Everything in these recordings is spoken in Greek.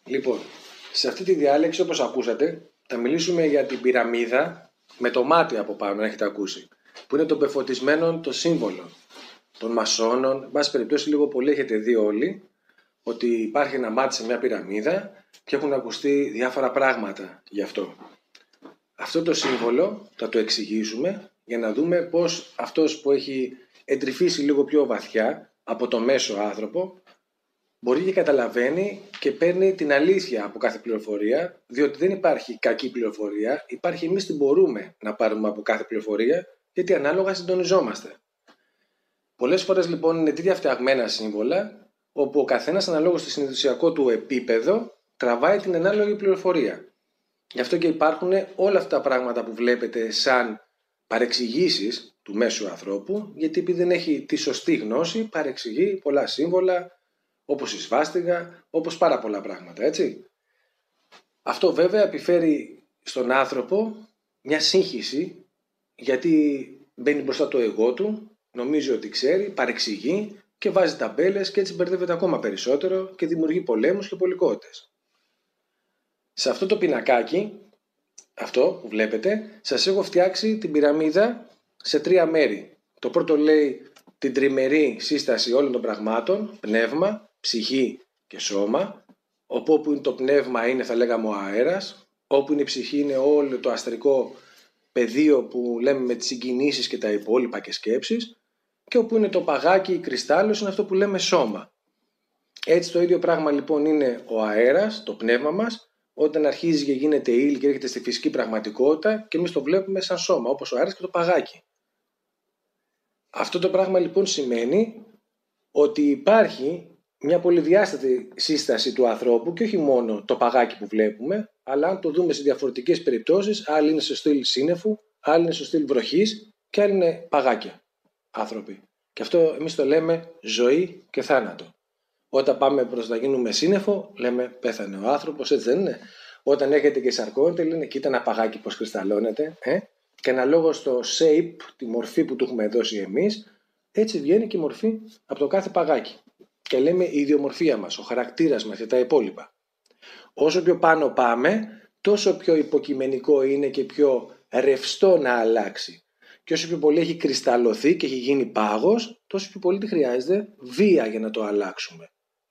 Λοιπόν, σε αυτή τη διάλεξη, όπως ακούσατε, θα μιλήσουμε για την πυραμίδα με το μάτι από πάνω, έχετε ακούσει, που είναι των πεφωτισμένων το σύμβολο των μασόνων. Εν πάση περιπτώσει, λίγο πολύ έχετε δει όλοι ότι υπάρχει ένα μάτι σε μια πυραμίδα και έχουν ακουστεί διάφορα πράγματα γι' αυτό. Αυτό το σύμβολο θα το εξηγήσουμε για να δούμε πώς αυτός που έχει εντρυφήσει λίγο πιο βαθιά από το μέσο άνθρωπο μπορεί και καταλαβαίνει και παίρνει την αλήθεια από κάθε πληροφορία, διότι δεν υπάρχει κακή πληροφορία, υπάρχει εμείς τι μπορούμε να πάρουμε από κάθε πληροφορία, γιατί ανάλογα συντονιζόμαστε. Πολλές φορές λοιπόν είναι τέτοια φτιαγμένα σύμβολα, όπου ο καθένας αναλόγως στο συνειδησιακό του επίπεδο τραβάει την ανάλογη πληροφορία. Γι' αυτό και υπάρχουν όλα αυτά τα πράγματα που βλέπετε σαν παρεξηγήσεις του μέσου ανθρώπου, γιατί επειδή δεν έχει τη σωστή γνώση, παρεξηγεί πολλά σύμβολα, όπως η σβάστιγα, όπως πάρα πολλά πράγματα, έτσι. Αυτό βέβαια επιφέρει στον άνθρωπο μια σύγχυση, γιατί μπαίνει μπροστά το εγώ του, νομίζει ότι ξέρει, παρεξηγεί και βάζει ταμπέλες και έτσι μπερδεύεται ακόμα περισσότερο και δημιουργεί πολέμους και πολικότητες. Σε αυτό το πινακάκι, αυτό που βλέπετε, σας έχω φτιάξει την πυραμίδα σε 3 μέρη. Το πρώτο λέει την τριμερή σύσταση όλων των πραγμάτων, πνεύμα, ψυχή και σώμα. Όπου είναι το πνεύμα είναι, θα λέγαμε, ο αέρας. Όπου είναι η ψυχή είναι όλο το αστρικό πεδίο που λέμε με τις συγκινήσεις και τα υπόλοιπα και σκέψεις. Και όπου είναι το παγάκι, η κρυστάλλωση, είναι αυτό που λέμε σώμα. Έτσι το ίδιο πράγμα λοιπόν είναι ο αέρας, το πνεύμα μας, όταν αρχίζει και γίνεται ύλη και έρχεται στη φυσική πραγματικότητα και εμείς το βλέπουμε σαν σώμα, όπως ο αέρας και το παγάκι. Αυτό το πράγμα λοιπόν σημαίνει ότι υπάρχει μια πολυδιάστατη σύσταση του ανθρώπου και όχι μόνο το παγάκι που βλέπουμε, αλλά αν το δούμε σε διαφορετικές περιπτώσεις, άλλοι είναι στο στυλ σύννεφου, άλλοι είναι στο στυλ βροχής και άλλοι είναι παγάκια άνθρωποι. Και αυτό εμείς το λέμε ζωή και θάνατο. Όταν πάμε προς να γίνουμε σύννεφο, λέμε πέθανε ο άνθρωπος, έτσι δεν είναι. Όταν έχετε και σαρκώνετε, λένε κοίτα ένα παγάκι πως κρυσταλλώνεται. Και αναλόγως στο shape, τη μορφή που του έχουμε δώσει εμείς, έτσι βγαίνει και η μορφή από το κάθε παγάκι. Και λέμε η ιδιομορφία μας, ο χαρακτήρας μας και τα υπόλοιπα. Όσο πιο πάνω πάμε, τόσο πιο υποκειμενικό είναι και πιο ρευστό να αλλάξει. Και όσο πιο πολύ έχει κρυσταλλωθεί και έχει γίνει πάγος, τόσο πιο πολύ χρειάζεται βία για να το αλλάξουμε.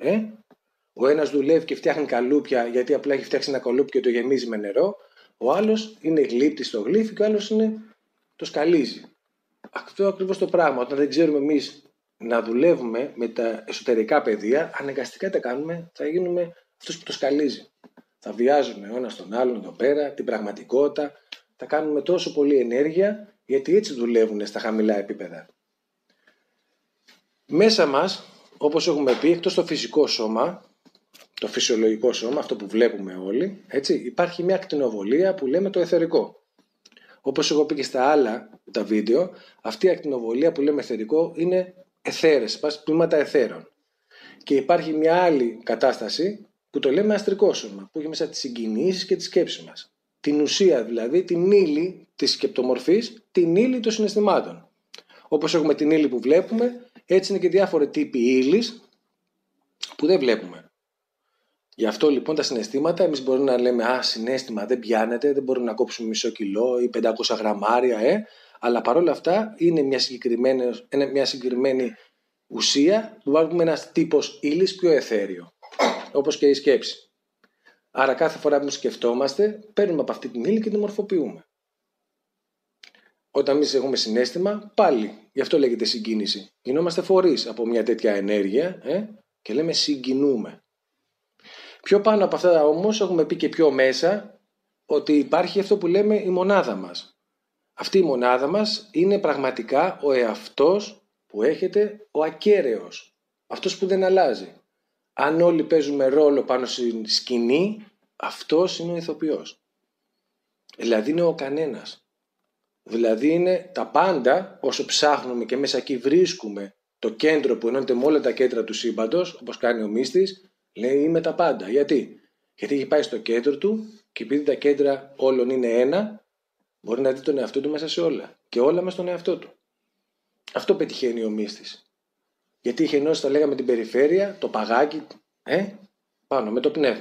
Ο ένας δουλεύει και φτιάχνει καλούπια γιατί απλά έχει φτιάξει ένα καλούπι και το γεμίζει με νερό. Ο άλλος είναι γλύπτης στο γλύφι και ο άλλος το σκαλίζει. Αυτό ακριβώς το πράγμα. Όταν δεν ξέρουμε εμείς να δουλεύουμε με τα εσωτερικά πεδία, αναγκαστικά τα κάνουμε, θα γίνουμε αυτός που το σκαλίζει. Θα βιάζουμε ο ένας τον άλλον εδώ πέρα, την πραγματικότητα. Θα κάνουμε τόσο πολύ ενέργεια γιατί έτσι δουλεύουν στα χαμηλά επίπεδα. Μέσα μας, όπως έχουμε πει, εκτός το φυσικό σώμα, το φυσιολογικό σώμα, αυτό που βλέπουμε όλοι, έτσι, υπάρχει μια ακτινοβολία που λέμε το αιθερικό. Όπως έχω πει και στα άλλα τα βίντεο, αυτή η ακτινοβολία που λέμε αιθερικό είναι αιθέρες, τμήματα αιθέρων. Και υπάρχει μια άλλη κατάσταση που το λέμε αστρικό σώμα, που έχει μέσα τις συγκινήσεις και τις σκέψεις μας. Την ουσία δηλαδή, την ύλη της σκεπτομορφής, την ύλη των συναισθημάτων. Όπως έχουμε την ύλη που βλέπουμε, έτσι είναι και διάφοροι τύποι ύλης που δεν βλέπουμε. Γι' αυτό λοιπόν τα συναισθήματα, εμείς μπορούμε να λέμε συναίσθημα δεν πιάνεται, δεν μπορούμε να κόψουμε μισό κιλό ή 500 γραμμάρια, αλλά παρόλα αυτά είναι μια συγκεκριμένη ουσία που βάζουμε ένας τύπος ύλης πιο αιθέριο, όπως και η σκέψη. Άρα κάθε φορά που σκεφτόμαστε, παίρνουμε από αυτή την ύλη και την μορφοποιούμε. Όταν εμείς έχουμε συναίσθημα, πάλι, γι' αυτό λέγεται συγκίνηση. Γινόμαστε φορείς από μια τέτοια ενέργεια και λέμε συγκινούμε. Πιο πάνω από αυτά όμως έχουμε πει και πιο μέσα ότι υπάρχει αυτό που λέμε η μονάδα μας. Αυτή η μονάδα μας είναι πραγματικά ο εαυτός που έχετε, ο ακέραιος. Αυτός που δεν αλλάζει. Αν όλοι παίζουμε ρόλο πάνω στη σκηνή, αυτός είναι ο ηθοποιός. Δηλαδή είναι ο κανένας. Δηλαδή είναι τα πάντα, όσο ψάχνουμε και μέσα εκεί βρίσκουμε το κέντρο που ενώνεται με όλα τα κέντρα του σύμπαντος, όπως κάνει ο μύστης, λέει είμαι τα πάντα. Γιατί έχει πάει στο κέντρο του και επειδή τα κέντρα όλων είναι ένα, μπορεί να δει τον εαυτό του μέσα σε όλα. Και όλα μέσα στον εαυτό του. Αυτό πετυχαίνει ο μύστης. Γιατί είχε ενώσει, θα λέγαμε, την περιφέρεια, το παγάκι, πάνω με το πνεύμα.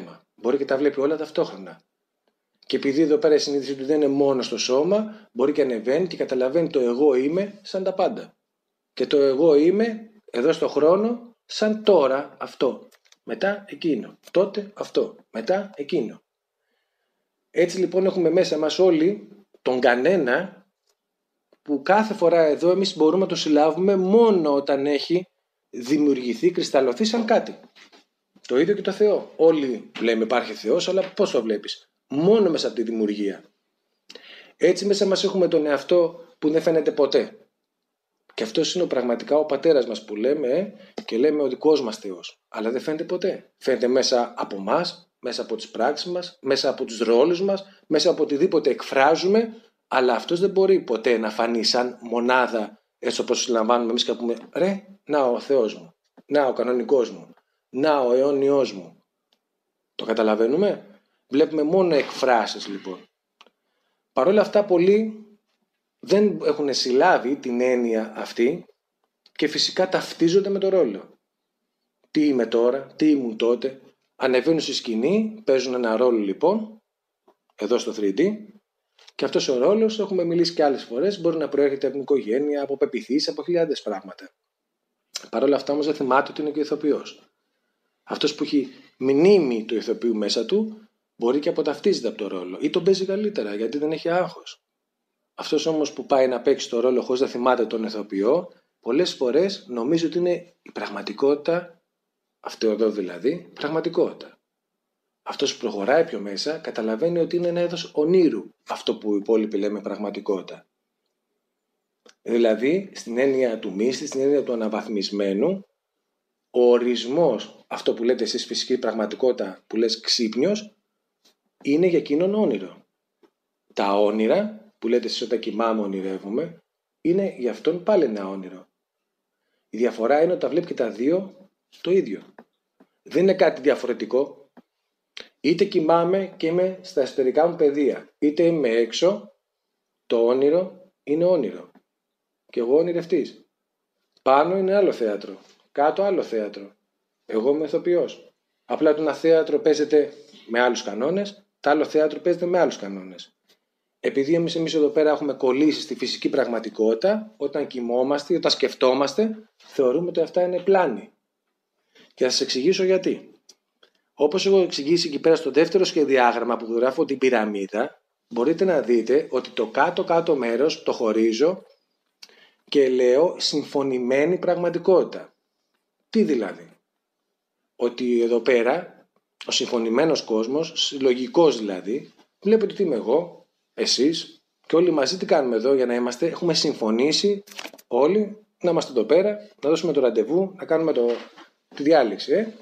Μπορεί και τα βλέπει όλα ταυτόχρονα. Και επειδή εδώ πέρα η συνείδηση του δεν είναι μόνο στο σώμα, μπορεί και ανεβαίνει και καταλαβαίνει το εγώ είμαι σαν τα πάντα. Και το εγώ είμαι εδώ στο χρόνο σαν τώρα αυτό, μετά εκείνο, τότε αυτό, μετά εκείνο. Έτσι λοιπόν έχουμε μέσα μας όλοι τον κανένα που κάθε φορά εδώ εμείς μπορούμε να το συλλάβουμε μόνο όταν έχει δημιουργηθεί, κρυσταλλωθεί σαν κάτι. Το ίδιο και το Θεό. Όλοι λέμε υπάρχει Θεός, αλλά πώς το βλέπεις? Μόνο μέσα από τη δημιουργία. Έτσι μέσα μας έχουμε τον εαυτό που δεν φαίνεται ποτέ. Και αυτός είναι πραγματικά ο πατέρας μας που λέμε και λέμε ο δικός μας Θεός. Αλλά δεν φαίνεται ποτέ. Φαίνεται μέσα από μας, μέσα από τις πράξεις μας, μέσα από τους ρόλους μας, μέσα από οτιδήποτε εκφράζουμε, αλλά αυτός δεν μπορεί ποτέ να φανεί σαν μονάδα, έτσι όπως συλλαμβάνουμε εμείς και να πούμε ρε, να ο Θεός μου, να ο κανονικός μου, να ο αιώνιος μου. Το καταλαβαίνουμε? Βλέπουμε μόνο εκφράσεις λοιπόν. Παρ' όλα αυτά πολλοί δεν έχουν συλλάβει την έννοια αυτή και φυσικά ταυτίζονται με το ρόλο. Τι είμαι τώρα, τι ήμουν τότε. Ανεβαίνουν στη σκηνή, παίζουν ένα ρόλο λοιπόν, εδώ στο 3D, και αυτός ο ρόλος, έχουμε μιλήσει και άλλες φορές, μπορεί να προέρχεται από την οικογένεια, από πεποιθήσεις, από χιλιάδες πράγματα. Παρ' όλα αυτά όμως δεν θυμάται ότι είναι και ο ηθοποιός. Αυτός που έχει μνήμη του ηθοποιού μέσα του, μπορεί και αποταυτίζεται από το ρόλο ή τον παίζει καλύτερα γιατί δεν έχει άγχος. Αυτός όμως που πάει να παίξει το ρόλο χωρίς να θυμάται τον ηθοποιό, πολλές φορές νομίζει ότι είναι η πραγματικότητα, αυτό εδώ δηλαδή, πραγματικότητα. Αυτός που προχωράει πιο μέσα καταλαβαίνει ότι είναι ένα είδος ονείρου αυτό που οι υπόλοιποι λέμε πραγματικότητα. Δηλαδή, στην έννοια του μύστη, στην έννοια του αναβαθμισμένου, ο ορισμός, αυτό που λέτε εσείς φυσική πραγματικότητα που λες ξύπνιος, είναι για εκείνον όνειρο. Τα όνειρα που λέτε εσείς όταν κοιμάμαι ονειρεύομαι, είναι για αυτόν πάλι ένα όνειρο. Η διαφορά είναι ότι τα βλέπει και τα δύο το ίδιο. Δεν είναι κάτι διαφορετικό. Είτε κοιμάμαι και είμαι στα εσωτερικά μου πεδία, είτε είμαι έξω, το όνειρο είναι όνειρο. Και εγώ ονειρευτής. Πάνω είναι άλλο θέατρο, κάτω άλλο θέατρο. Εγώ είμαι ηθοποιός. Απλά το ένα θέατρο παίζεται με άλλους κανόνες, το άλλο θέατρο παίζεται με άλλους κανόνες. Επειδή εμείς εδώ πέρα έχουμε κολλήσει στη φυσική πραγματικότητα, όταν κοιμόμαστε, όταν σκεφτόμαστε, θεωρούμε ότι αυτά είναι πλάνη. Και θα σας εξηγήσω γιατί. Όπως έχω εξηγήσει εκεί πέρα στο δεύτερο σχεδιάγραμμα που γράφω την πυραμίδα, μπορείτε να δείτε ότι το κάτω-κάτω μέρος το χωρίζω και λέω συμφωνημένη πραγματικότητα. Τι δηλαδή? Ότι εδώ πέρα, ο συμφωνημένος κόσμος, συλλογικός δηλαδή, βλέπετε ότι είμαι εγώ, εσείς και όλοι μαζί τι κάνουμε εδώ για να είμαστε, έχουμε συμφωνήσει όλοι να είμαστε εδώ πέρα, να δώσουμε το ραντεβού, να κάνουμε τη διάλεξη.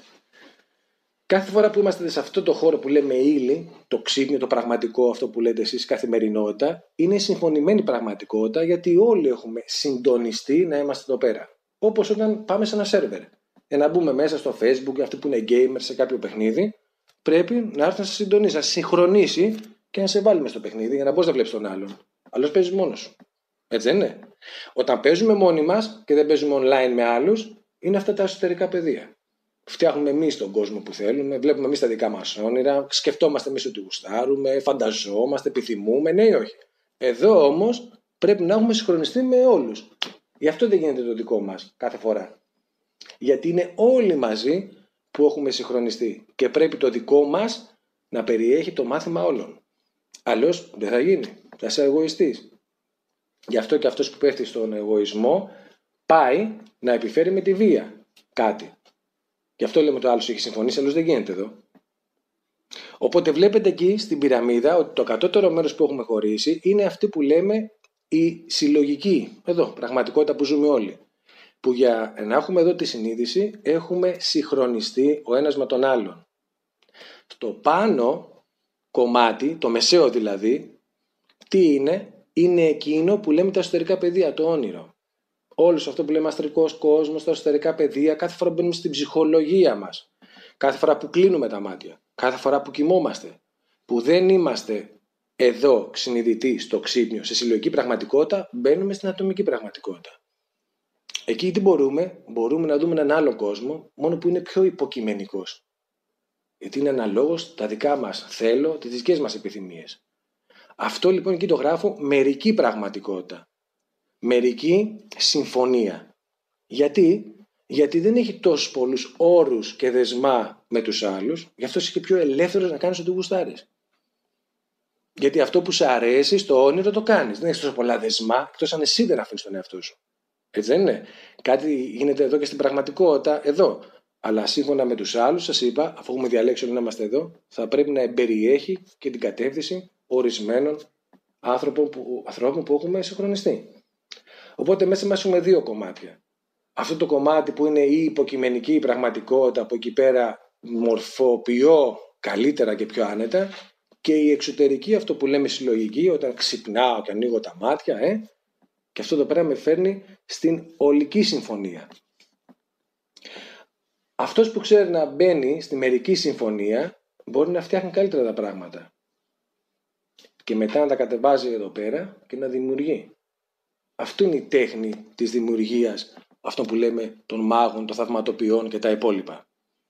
Κάθε φορά που είμαστε σε αυτό το χώρο που λέμε ύλη, το ξύπνιο, το πραγματικό, αυτό που λέτε εσείς καθημερινότητα, είναι συμφωνημένη πραγματικότητα γιατί όλοι έχουμε συντονιστεί να είμαστε εδώ πέρα. Όπως όταν πάμε σε ένα σερβερ. Για να μπούμε μέσα στο Facebook, αυτοί που είναι gamers σε κάποιο παιχνίδι, πρέπει να έρθει να σε συντονίσει, να σε συγχρονίσει και να σε βάλει στο παιχνίδι για να μπορείς να βλέπεις τον άλλον. Αλλιώς παίζεις μόνος σου. Έτσι δεν είναι? Όταν παίζουμε μόνοι μας και δεν παίζουμε online με άλλους, είναι αυτά τα εσωτερικά πεδία. Φτιάχνουμε εμείς τον κόσμο που θέλουμε, βλέπουμε εμείς τα δικά μας όνειρα, σκεφτόμαστε εμείς ότι γουστάρουμε, φανταζόμαστε, επιθυμούμε, ναι ή όχι. Εδώ όμως πρέπει να έχουμε συγχρονιστεί με όλους. Γι' αυτό δεν γίνεται το δικό μας κάθε φορά. Γιατί είναι όλοι μαζί που έχουμε συγχρονιστεί και πρέπει το δικό μας να περιέχει το μάθημα όλων. Αλλιώς δεν θα γίνει, θα είσαι εγωιστής. Γι' αυτό και αυτός που πέφτει στον εγωισμό πάει να επιφέρει με τη βία κάτι. Γι' αυτό λέμε το άλλος έχει συμφωνήσει, αλλιώς δεν γίνεται εδώ. Οπότε βλέπετε εκεί στην πυραμίδα ότι το κατώτερο μέρος που έχουμε χωρίσει είναι αυτή που λέμε η συλλογική, εδώ, πραγματικότητα που ζούμε όλοι. Που για να έχουμε εδώ τη συνείδηση έχουμε συγχρονιστεί ο ένας με τον άλλον. Το πάνω κομμάτι, το μεσαίο δηλαδή, τι είναι? Είναι εκείνο που λέμε τα εσωτερικά πεδία, το όνειρο. Όλο αυτό που λέμε αστρικός κόσμος, τα εσωτερικά πεδία, κάθε φορά που μπαίνουμε στην ψυχολογία μας, κάθε φορά που κλείνουμε τα μάτια, κάθε φορά που κοιμόμαστε, που δεν είμαστε εδώ συνειδητοί στο ξύπνιο, σε συλλογική πραγματικότητα, μπαίνουμε στην ατομική πραγματικότητα. Εκεί τι μπορούμε να δούμε έναν άλλο κόσμο, μόνο που είναι πιο υποκειμενικός. Γιατί είναι αναλόγως τα δικά μας θέλω, τις δικές μας επιθυμίες. Αυτό λοιπόν εκεί το γράφω μερική πραγματικότητα. Μερική συμφωνία. Γιατί δεν έχει τόσους πολλούς όρους και δεσμά με τους άλλους, γι' αυτό είσαι και πιο ελεύθερος να κάνεις ό,τι γουστάρεις. Γιατί αυτό που σου αρέσει στο όνειρο το κάνεις. Δεν έχεις τόσο πολλά δεσμά, εκτός αν εσύ δεν αφήνεις τον εαυτό σου. Έτσι δεν είναι? Κάτι γίνεται εδώ και στην πραγματικότητα εδώ. Αλλά σύμφωνα με τους άλλους, σας είπα, αφού έχουμε διαλέξει όλοι να είμαστε εδώ, θα πρέπει να εμπεριέχει και την κατεύθυνση ορισμένων ανθρώπων που έχουμε συγχρονιστεί. Οπότε μέσα μας έχουμε δύο κομμάτια. Αυτό το κομμάτι που είναι η υποκειμενική πραγματικότητα, που εκεί πέρα μορφοποιώ καλύτερα και πιο άνετα, και η εξωτερική, αυτό που λέμε συλλογική, όταν ξυπνάω και ανοίγω τα μάτια, και αυτό εδώ πέρα με φέρνει στην ολική συμφωνία. Αυτός που ξέρει να μπαίνει στη μερική συμφωνία μπορεί να φτιάχνει καλύτερα τα πράγματα. Και μετά να τα κατεβάζει εδώ πέρα και να δημιουργεί. Αυτό είναι η τέχνη της δημιουργίας, αυτό που λέμε των μάγων, των θαυματοποιών και τα υπόλοιπα.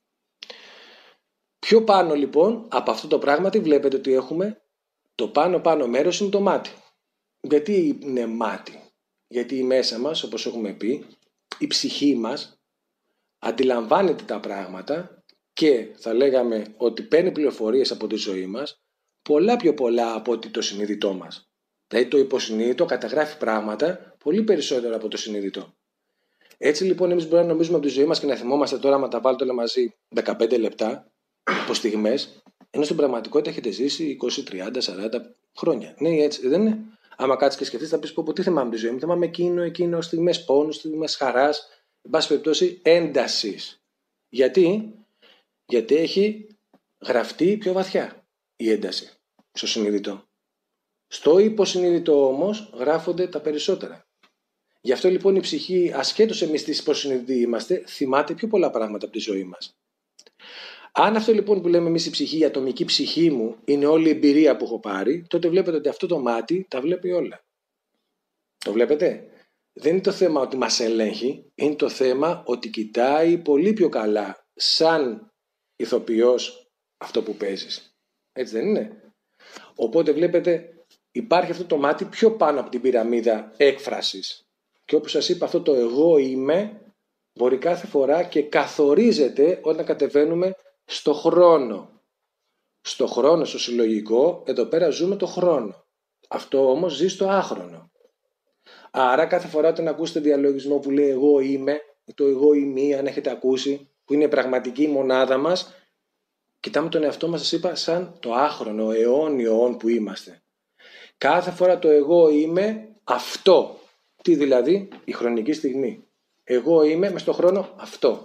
Πιο πάνω λοιπόν από αυτό το πράγμα βλέπετε ότι έχουμε το πάνω μέρος είναι το μάτι. Γιατί είναι μάτι? Γιατί μέσα μας, όπως έχουμε πει, η ψυχή μας αντιλαμβάνεται τα πράγματα και θα λέγαμε ότι παίρνει πληροφορίες από τη ζωή μας πολλά πιο πολλά από ότι το συνείδητό μας. Δηλαδή το υποσυνείδητο καταγράφει πράγματα πολύ περισσότερο από το συνείδητο. Έτσι λοιπόν εμείς μπορούμε να νομίζουμε από τη ζωή μας και να θυμόμαστε τώρα, άμα τα βάλετε όλα μαζί 15 λεπτά από στιγμές, ενώ στην πραγματικότητα έχετε ζήσει 20, 30, 40 χρόνια. Ναι, έτσι δεν είναι? Άμα κάτσεις και σκεφτείς θα πεις πω τι θυμάμαι τη ζωή μου? Θυμάμαι εκείνο, στιγμές πόνου, στιγμές χαράς, εν πάση περιπτώσει έντασης. Γιατί έχει γραφτεί πιο βαθιά η ένταση στο συνείδητο. Στο υποσυνείδητο όμως γράφονται τα περισσότερα. Γι' αυτό λοιπόν η ψυχή, ασχέτως εμείς τι υποσυνείδητοι είμαστε, θυμάται πιο πολλά πράγματα από τη ζωή μας. Αν αυτό λοιπόν που λέμε εμείς η ψυχή, η ατομική ψυχή μου, είναι όλη η εμπειρία που έχω πάρει, τότε βλέπετε ότι αυτό το μάτι τα βλέπει όλα. Το βλέπετε? Δεν είναι το θέμα ότι μας ελέγχει, είναι το θέμα ότι κοιτάει πολύ πιο καλά σαν ηθοποιός αυτό που παίζεις. Έτσι δεν είναι? Οπότε βλέπετε υπάρχει αυτό το μάτι πιο πάνω από την πυραμίδα έκφρασης. Και όπως σας είπα, αυτό το εγώ είμαι μπορεί κάθε φορά και καθορίζεται όταν κατεβαίνουμε στο χρόνο. Στο χρόνο, στο συλλογικό, εδώ πέρα ζούμε το χρόνο. Αυτό όμως ζει στο άχρονο. Άρα κάθε φορά όταν ακούσετε διαλογισμό που λέει εγώ είμαι, το εγώ είμαι, αν έχετε ακούσει, που είναι η πραγματική μονάδα μας, κοιτάμε τον εαυτό μας, σας είπα, σαν το άχρονο, αιώνιο που είμαστε. Κάθε φορά το εγώ είμαι αυτό. Τι δηλαδή? Η χρονική στιγμή. Εγώ είμαι μες στο χρόνο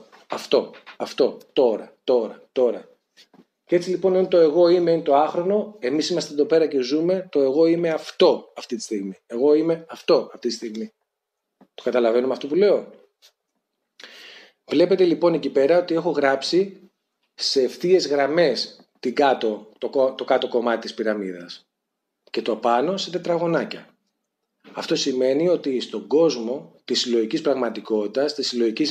αυτό, τώρα. Και έτσι λοιπόν είναι το εγώ είμαι, είναι το άχρονο, εμείς είμαστε εδώ πέρα και ζούμε το εγώ είμαι αυτό αυτή τη στιγμή. Εγώ είμαι αυτό αυτή τη στιγμή. Το καταλαβαίνουμε αυτό που λέω? Βλέπετε λοιπόν εκεί πέρα ότι έχω γράψει σε ευθείες γραμμές το κάτω κομμάτι της πυραμίδας και το πάνω σε τετραγωνάκια. Αυτό σημαίνει ότι στον κόσμο της συλλογικής πραγματικότητας, της συλλογικής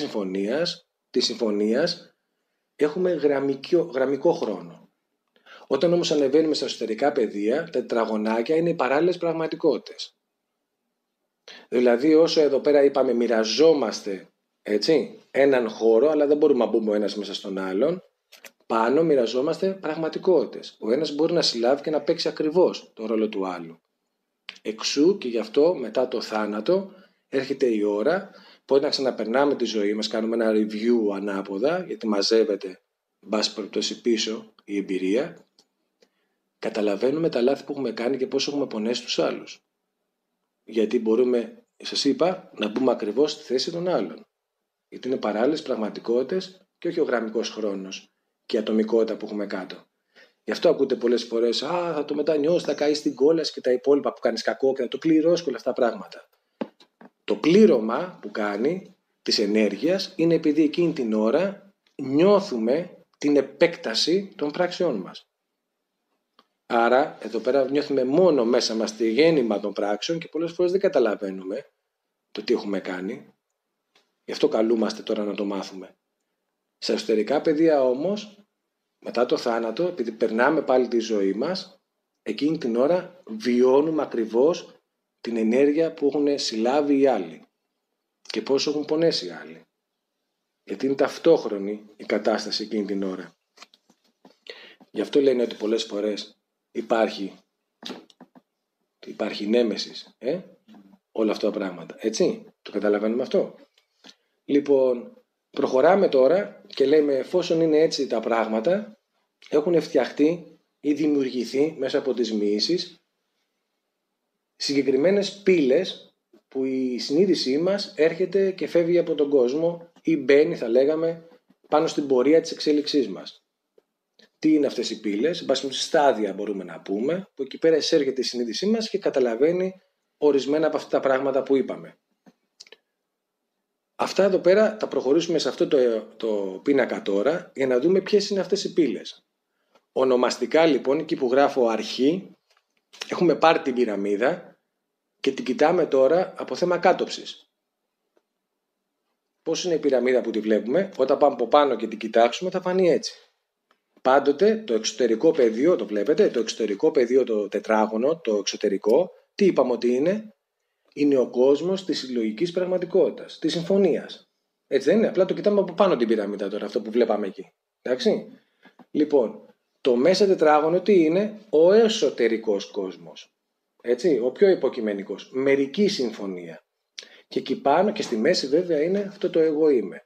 συμφωνίας, έχουμε γραμμικό χρόνο. Όταν όμως ανεβαίνουμε στα εσωτερικά πεδία, τα τετραγωνάκια είναι οι παράλληλες πραγματικότητες. Δηλαδή όσο εδώ πέρα είπαμε μοιραζόμαστε έναν χώρο, αλλά δεν μπορούμε να μπούμε ο ένας μέσα στον άλλον, πάνω μοιραζόμαστε πραγματικότητες. Ο ένας μπορεί να συλλάβει και να παίξει ακριβώς το ρόλο του άλλου. Εξού και γι' αυτό μετά το θάνατο έρχεται η ώρα που όταν ξαναπερνάμε τη ζωή μας, κάνουμε ένα review ανάποδα, γιατί μαζεύεται μπας περιπτώσει πίσω η εμπειρία, καταλαβαίνουμε τα λάθη που έχουμε κάνει και πώς έχουμε πονέσει τους άλλους. Γιατί μπορούμε, σας είπα, να μπούμε ακριβώς στη θέση των άλλων. Γιατί είναι παράλληλες πραγματικότητες και όχι ο γραμμικός χρόνος και η ατομικότητα που έχουμε κάτω. Γι' αυτό ακούτε πολλές φορές, θα το μετανιώσεις, θα καείς στην κόλαση και τα υπόλοιπα που κάνεις κακό και θα το πληρώσεις και όλα αυτά τα πράγματα. Το πλήρωμα που κάνει της ενέργειας είναι επειδή εκείνη την ώρα νιώθουμε την επέκταση των πράξεών μας. Άρα εδώ πέρα νιώθουμε μόνο μέσα μας τη γέννημα των πράξεων και πολλές φορές δεν καταλαβαίνουμε το τι έχουμε κάνει. Γι' αυτό καλούμαστε τώρα να το μάθουμε. Στα εσωτερικά πεδία όμως Μετά το θάνατο, επειδή περνάμε πάλι τη ζωή μας, εκείνη την ώρα βιώνουμε ακριβώς την ενέργεια που έχουν συλλάβει οι άλλοι και πώς έχουν πονέσει οι άλλοι. Γιατί είναι ταυτόχρονη η κατάσταση εκείνη την ώρα. Γι' αυτό λένε ότι πολλές φορές υπάρχει νέμεσης, όλα αυτά τα πράγματα. Έτσι, το καταλαβαίνουμε αυτό. Λοιπόν, προχωράμε τώρα και λέμε εφόσον είναι έτσι τα πράγματα, έχουν φτιαχτεί ή δημιουργηθεί μέσα από τις μυήσεις συγκεκριμένες πύλες που η συνείδησή μας έρχεται και φεύγει από τον κόσμο ή μπαίνει, θα λέγαμε, πάνω στην πορεία της εξέλιξής μας. Τι είναι αυτές οι πύλες? Υπάρχουν στάδια, μπορούμε να πούμε, που εκεί πέρα εισέρχεται η συνείδησή μας και καταλαβαίνει ορισμένα από αυτά τα πράγματα που είπαμε. Αυτά εδώ πέρα θα προχωρήσουμε σε αυτό το πίνακα τώρα για να δούμε ποιες είναι αυτές οι πύλες. Ονομαστικά λοιπόν, εκεί που γράφω αρχή, έχουμε πάρει την πυραμίδα και την κοιτάμε τώρα από θέμα κάτωψης. Πώς είναι η πυραμίδα που τη βλέπουμε? Όταν πάμε από πάνω και την κοιτάξουμε θα φανεί έτσι. Πάντοτε το εξωτερικό πεδίο, το βλέπετε, το εξωτερικό πεδίο, το τετράγωνο, το εξωτερικό, τι είπαμε ότι είναι? Είναι ο κόσμος της συλλογικής πραγματικότητας, της συμφωνίας. Έτσι δεν είναι? Απλά το κοιτάμε από πάνω την πυραμίδα τώρα, αυτό που βλέπαμε εκεί. Εντάξει. Λοιπόν, το μέσα τετράγωνο τι είναι? Ο εσωτερικός κόσμος. Έτσι, ο πιο υποκειμενικός. Μερική συμφωνία. Και εκεί πάνω και στη μέση βέβαια είναι αυτό το εγώ είμαι.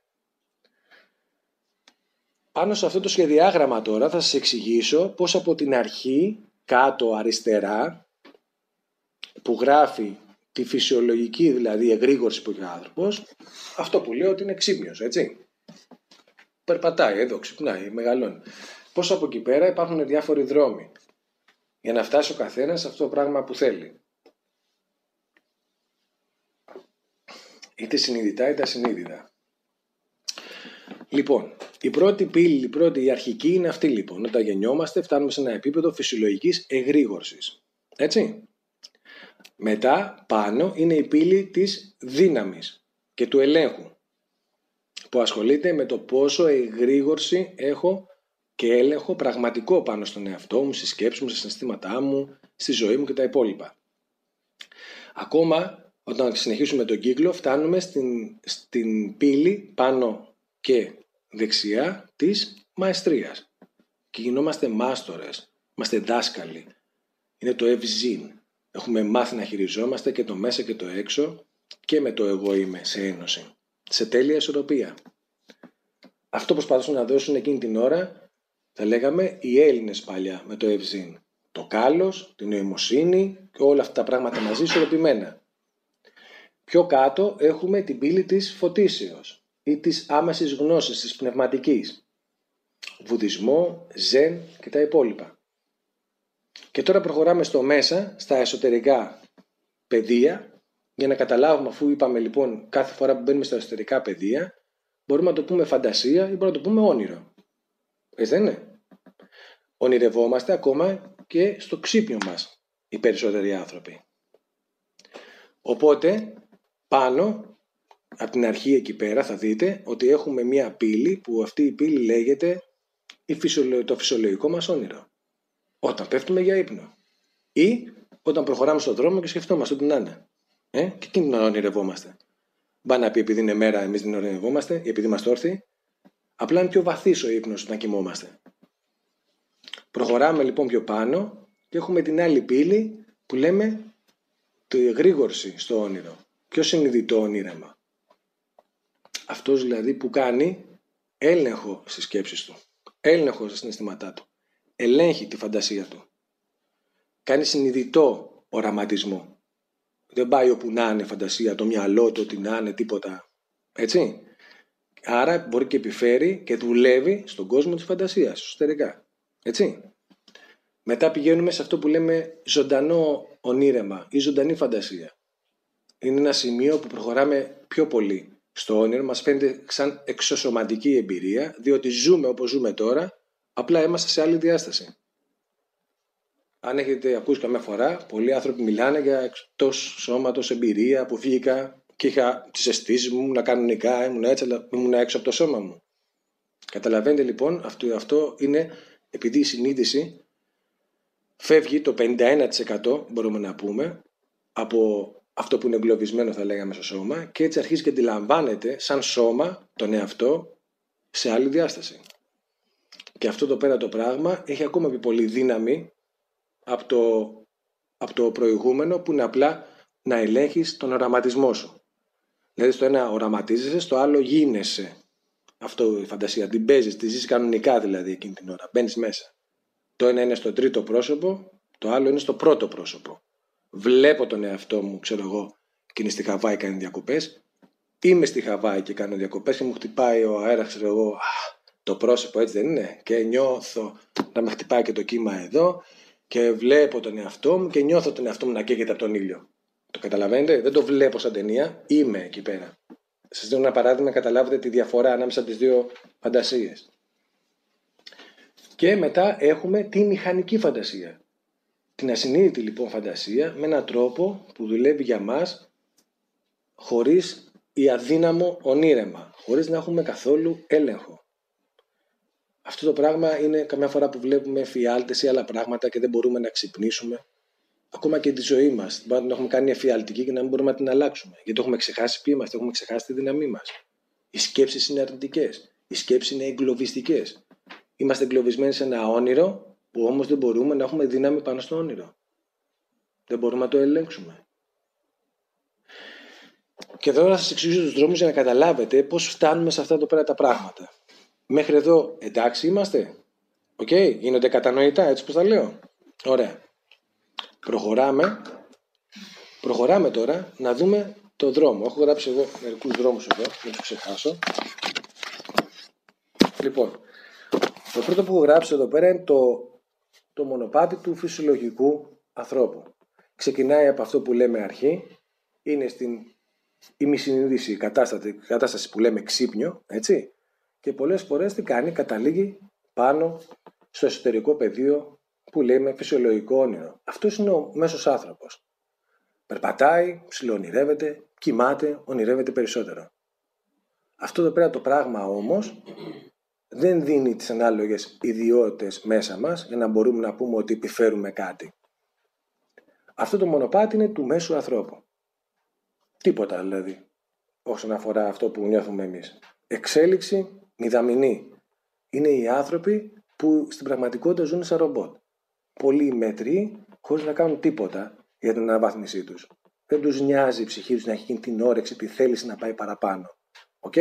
Πάνω σε αυτό το σχεδιάγραμμα τώρα θα σας εξηγήσω πώς από την αρχή, κάτω αριστερά, που γράφει τη φυσιολογική δηλαδή εγρήγορση που έχει ο άνθρωπος, αυτό που λέω ότι είναι ξύπνιος, έτσι. Περπατάει εδώ, ξυπνάει, μεγαλώνει. Πώς από εκεί πέρα υπάρχουν διάφοροι δρόμοι για να φτάσει ο καθένας σε αυτό το πράγμα που θέλει. Είτε συνειδητά είτε ασυνείδητα. Λοιπόν, η πρώτη πύλη, η αρχική είναι αυτή λοιπόν. Όταν γεννιόμαστε φτάνουμε σε ένα επίπεδο φυσιολογικής εγρήγορσης. Έτσι. Μετά πάνω είναι η πύλη της δύναμης και του ελέγχου που ασχολείται με το πόσο εγρήγορση έχω και έλεγχο πραγματικό πάνω στον εαυτό μου, στις σκέψεις μου, στα συναισθήματά μου, στη ζωή μου και τα υπόλοιπα. Ακόμα όταν συνεχίσουμε τον κύκλο φτάνουμε στην πύλη πάνω και δεξιά της μαεστρίας και γινόμαστε μάστορες, είμαστε δάσκαλοι. Είναι το ευζήν. Έχουμε μάθει να χειριζόμαστε και το μέσα και το έξω και με το εγώ είμαι σε ένωση, σε τέλεια ισορροπία. Αυτό προσπαθούν να δώσουν εκείνη την ώρα, θα λέγαμε, οι Έλληνες παλιά με το ευζήν. Το κάλος, την νοημοσύνη και όλα αυτά τα πράγματα μαζί ισορροπημένα. Πιο κάτω έχουμε την πύλη της φωτίσεως ή της άμεσης γνώσης, της πνευματικής. Βουδισμό, ζεν και τα υπόλοιπα. Και τώρα προχωράμε στο μέσα, στα εσωτερικά πεδία, για να καταλάβουμε, αφού είπαμε λοιπόν κάθε φορά που μπαίνουμε στα εσωτερικά πεδία, μπορούμε να το πούμε φαντασία ή μπορούμε να το πούμε όνειρο. Έτσι δεν είναι? Ονειρευόμαστε ακόμα και στο ξύπνιο μας οι περισσότεροι άνθρωποι. Οπότε πάνω, από την αρχή εκεί πέρα θα δείτε ότι έχουμε μία πύλη που αυτή η πύλη λέγεται το φυσιολογικό μας όνειρο. Όταν πέφτουμε για ύπνο ή όταν προχωράμε στον δρόμο και σκεφτόμαστε ότι να είναι. Και εκείνη την ώρα ονειρευόμαστε. Μπα να πει επειδή είναι μέρα εμείς την ονειρευόμαστε ή επειδή είμαστε όρθιοι. Απλά είναι πιο βαθύς ο ύπνος όταν κοιμόμαστε. Προχωράμε λοιπόν πιο πάνω και έχουμε την άλλη πύλη που λέμε τη εγρήγορση στο όνειρο. Πιο συνειδητό ονείρεμα. Αυτός δηλαδή που κάνει έλεγχο στις σκέψεις του. Έλεγχο στα συναισθήματά του. Ελέγχει τη φαντασία του. Κάνει συνειδητό οραματισμό. Δεν πάει όπου να είναι φαντασία, το μυαλό του, ότι να είναι τίποτα. Έτσι. Άρα μπορεί και επιφέρει και δουλεύει στον κόσμο της φαντασίας, εσωτερικά. Έτσι. Μετά πηγαίνουμε σε αυτό που λέμε ζωντανό ονείρεμα ή ζωντανή φαντασία. Είναι ένα σημείο που προχωράμε πιο πολύ στο όνειρο, μας φαίνεται σαν εξωσωματική εμπειρία, διότι ζούμε όπως ζούμε τώρα, απλά είμαστε σε άλλη διάσταση. Αν έχετε ακούσει καμιά φορά, πολλοί άνθρωποι μιλάνε για εκτός σώματος εμπειρία που βγήκα και είχα τις αισθήσεις μου, ήμουν κανονικά, ήμουν έτσι, αλλά ήμουν έξω από το σώμα μου. Καταλαβαίνετε λοιπόν, αυτό είναι επειδή η συνείδηση φεύγει το 51% μπορούμε να πούμε από αυτό που είναι εγκλωβισμένο θα λέγαμε στο σώμα και έτσι αρχίζει και αντιλαμβάνεται σαν σώμα τον εαυτό σε άλλη διάσταση. Και αυτό το πέρα το πράγμα έχει ακόμα πιο πολύ δύναμη από το προηγούμενο που είναι απλά να ελέγχεις τον οραματισμό σου. Δηλαδή στο ένα οραματίζεσαι, στο άλλο γίνεσαι. Αυτό η φαντασία, την παίζεις, τη ζεις κανονικά δηλαδή εκείνη την ώρα, μπαίνεις μέσα. Το ένα είναι στο τρίτο πρόσωπο, το άλλο είναι στο πρώτο πρόσωπο. Βλέπω τον εαυτό μου, ξέρω εγώ, και είναι στη Χαβάη κάνει διακοπές. Είμαι στη Χαβάη και κάνω διακοπές και μου χτυπάει ο αέρας, ξέρω εγώ, το πρόσωπο έτσι δεν είναι. Και νιώθω να με χτυπάει και το κύμα εδώ και βλέπω τον εαυτό μου και νιώθω τον εαυτό μου να καίγεται από τον ήλιο. Το καταλαβαίνετε, δεν το βλέπω σαν ταινία, είμαι εκεί πέρα. Σας δίνω ένα παράδειγμα να καταλάβετε τη διαφορά ανάμεσα τις δύο φαντασίες. Και μετά έχουμε τη μηχανική φαντασία. Την ασυνείδητη λοιπόν φαντασία με έναν τρόπο που δουλεύει για μας χωρίς ή αδύναμο ονείρεμα, χωρίς να έχουμε καθόλου έλεγχο. Αυτό το πράγμα είναι καμιά φορά που βλέπουμε φιάλτες ή άλλα πράγματα και δεν μπορούμε να ξυπνήσουμε. Ακόμα και τη ζωή μας. Μπορεί να την έχουμε κάνει εφιαλτική και να μην μπορούμε να την αλλάξουμε. Γιατί έχουμε ξεχάσει ποιοι είμαστε, έχουμε ξεχάσει τη δύναμή μας. Οι σκέψεις είναι αρνητικές. Οι σκέψεις είναι εγκλωβιστικές. Είμαστε εγκλωβισμένοι σε ένα όνειρο που όμως δεν μπορούμε να έχουμε δύναμη πάνω στο όνειρο. Δεν μπορούμε να το ελέγξουμε. Και εδώ θα σας εξηγήσω τους δρόμους για να καταλάβετε πώς φτάνουμε σε αυτά εδώ πέρα τα πράγματα. Μέχρι εδώ εντάξει είμαστε. Οκ, γίνονται κατανοητά έτσι πως τα λέω. Ωραία. Προχωράμε τώρα να δούμε το δρόμο. Έχω γράψει εγώ μερικούς δρόμους εδώ, δεν τους ξεχάσω. Λοιπόν, το πρώτο που έχω γράψει εδώ πέρα είναι το μονοπάτι του φυσιολογικού ανθρώπου. Ξεκινάει από αυτό που λέμε αρχή, είναι στην ημισυνείδηση κατάσταση που λέμε ξύπνιο, έτσι. Και πολλές φορές τι κάνει, καταλήγει πάνω στο εσωτερικό πεδίο που λέμε φυσιολογικό όνειρο. Αυτός είναι ο μέσος άνθρωπος. Περπατάει, ψιλοονειρεύεται, κοιμάται, ονειρεύεται περισσότερο. Αυτό εδώ πέρα το πράγμα όμως δεν δίνει τις ανάλογες ιδιότητες μέσα μας για να μπορούμε να πούμε ότι επιφέρουμε κάτι. Αυτό το μονοπάτι είναι του μέσου ανθρώπου. Τίποτα δηλαδή όσον αφορά αυτό που νιώθουμε εμείς. Εξέλιξη μηδαμινή. Είναι οι άνθρωποι που στην πραγματικότητα ζουν σαν ρομπότ. Πολύ μέτριοι χωρίς να κάνουν τίποτα για την αναβάθμισή τους. Δεν τους νοιάζει η ψυχή τους να έχει την όρεξη, τη θέληση να πάει παραπάνω. Οκ.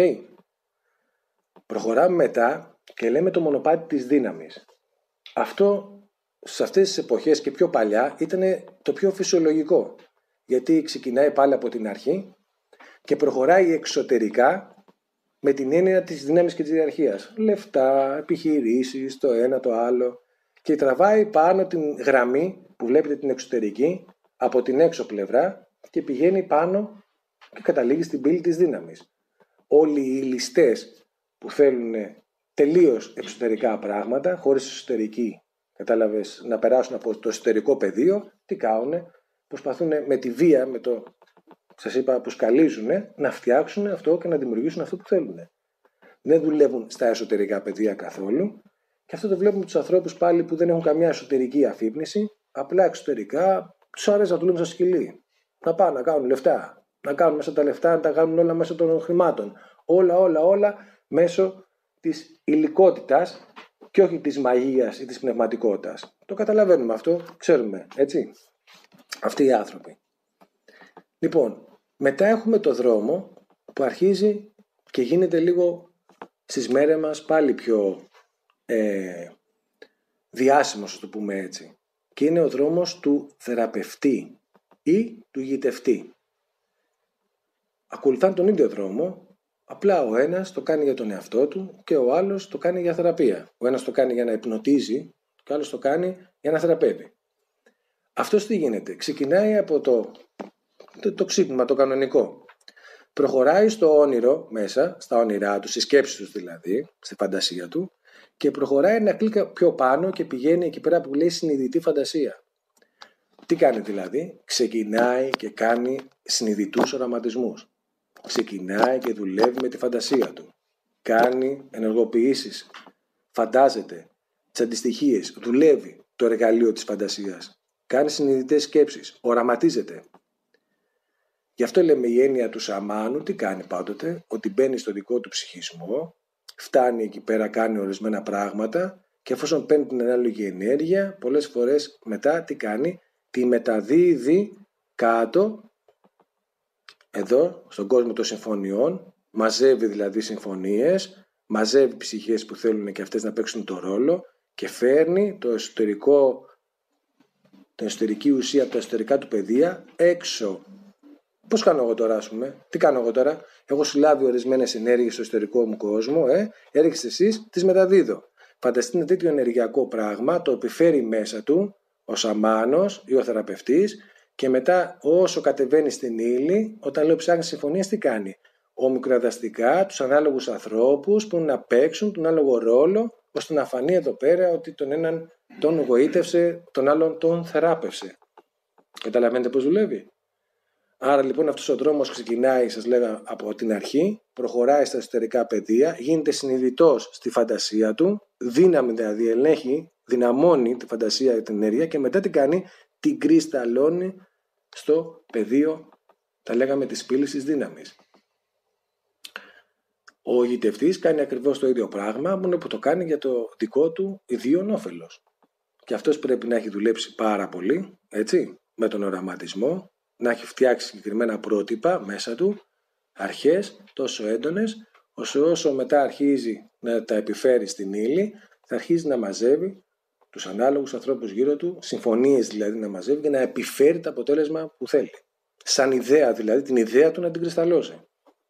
Προχωράμε μετά και λέμε το μονοπάτι της δύναμης. Αυτό σε αυτές τις εποχές και πιο παλιά ήταν το πιο φυσιολογικό. Γιατί ξεκινάει πάλι από την αρχή και προχωράει εξωτερικά με την έννοια της δύναμης και της ιεραρχίας. Λεφτά, επιχειρήσεις, το ένα το άλλο. Και τραβάει πάνω την γραμμή που βλέπετε την εξωτερική από την έξω πλευρά και πηγαίνει πάνω και καταλήγει στην πύλη της δύναμης. Όλοι οι ληστές που θέλουν τελείως εξωτερικά πράγματα, χωρίς εσωτερική, κατάλαβες, να περάσουν από το εσωτερικό πεδίο, τι κάνουνε, προσπαθούν με τη βία, με το, σας είπα, που σκαλίζουν, να φτιάξουν αυτό και να δημιουργήσουν αυτό που θέλουν. Δεν δουλεύουν στα εσωτερικά πεδία καθόλου. Και αυτό το βλέπουμε τους ανθρώπους πάλι που δεν έχουν καμιά εσωτερική αφύπνιση, απλά εξωτερικά τους αρέσει να δουλεύουν στα σκυλί. Να πάνε να κάνουν λεφτά, να κάνουν μέσα τα λεφτά, να τα κάνουν όλα μέσα των χρημάτων. Όλα μέσω της υλικότητας και όχι της μαγείας ή της πνευματικότητας. Το καταλαβαίνουμε αυτό, ξέρουμε, έτσι. Αυτοί οι άνθρωποι. Λοιπόν, μετά έχουμε το δρόμο που αρχίζει και γίνεται λίγο στις μέρες μας πάλι πιο διάσημος, το πούμε έτσι. Και είναι ο δρόμος του θεραπευτή ή του ηγητευτή. Ακολουθάνε τον ίδιο δρόμο, απλά ο ένας το κάνει για τον εαυτό του και ο άλλος το κάνει για θεραπεία. Ο ένας το κάνει για να υπνοτίζει και ο άλλος το κάνει για να θεραπεύει. Αυτός τι γίνεται, ξεκινάει από το ξύπνημα, το κανονικό. Προχωράει στο όνειρο μέσα, στα όνειρά του, στις σκέψεις του δηλαδή, στη φαντασία του, και προχωράει ένα κλικ πιο πάνω και πηγαίνει εκεί πέρα που λέει συνειδητή φαντασία. Τι κάνει δηλαδή, ξεκινάει και κάνει συνειδητούς οραματισμούς. Ξεκινάει και δουλεύει με τη φαντασία του. κάνει ενεργοποιήσεις, φαντάζεται τις αντιστοιχίες, δουλεύει το εργαλείο της φαντασίας, κάνει συνειδητές σκέψεις, οραματίζεται. Γι' αυτό λέμε η έννοια του σαμάνου τι κάνει πάντοτε, ότι μπαίνει στο δικό του ψυχισμό, φτάνει εκεί πέρα, κάνει ορισμένα πράγματα και εφόσον παίρνει την ανάλογη ενέργεια, πολλές φορές μετά τι κάνει, τη μεταδίδει κάτω, εδώ στον κόσμο των συμφωνιών, μαζεύει δηλαδή συμφωνίες, μαζεύει ψυχές που θέλουν και αυτές να παίξουν το ρόλο και φέρνει την εσωτερική ουσία, τα εσωτερικά του πεδία έξω. Πώς κάνω εγώ τώρα, ας πούμε, τι κάνω εγώ τώρα, έχω συλλάβει ορισμένες ενέργειες στο εσωτερικό μου κόσμο, έρχεστε εσείς, τις μεταδίδω. Φανταστείτε ένα τέτοιο ενεργειακό πράγμα, το επιφέρει μέσα του ο σαμάνος ή ο θεραπευτής και μετά όσο κατεβαίνει στην ύλη, όταν λέω ψάχνει συμφωνίες, τι κάνει. Ομικροαδαστικά τους ανάλογους ανθρώπους που να παίξουν τον άλογο ρόλο, ώστε να φανεί εδώ πέρα ότι τον έναν τον γοήτευσε, τον άλλον τον θεράπευσε. Καταλαβαίνετε πώς δουλεύει. Άρα λοιπόν αυτός ο δρόμος ξεκινάει, σας λέγα, από την αρχή, προχωράει στα εσωτερικά πεδία, γίνεται συνειδητός στη φαντασία του, δύναμη δηλαδή ελέγχει, δυναμώνει τη φαντασία και την ενέργεια και μετά τι κάνει, την κρυσταλλώνει στο πεδίο, τα λέγαμε, της πύλης της δύναμης. Ο γοητευτής κάνει ακριβώς το ίδιο πράγμα, μόνο που το κάνει για το δικό του ιδίον όφελος. Και αυτός πρέπει να έχει δουλέψει πάρα πολύ, έτσι, με τον οραματισμό, να έχει φτιάξει συγκεκριμένα πρότυπα μέσα του, αρχές τόσο έντονες, όσο μετά αρχίζει να τα επιφέρει στην ύλη, θα αρχίζει να μαζεύει τους ανάλογους ανθρώπους γύρω του, συμφωνίες δηλαδή να μαζεύει και να επιφέρει το αποτέλεσμα που θέλει. Σαν ιδέα δηλαδή, την ιδέα του να την κρυσταλλώσει.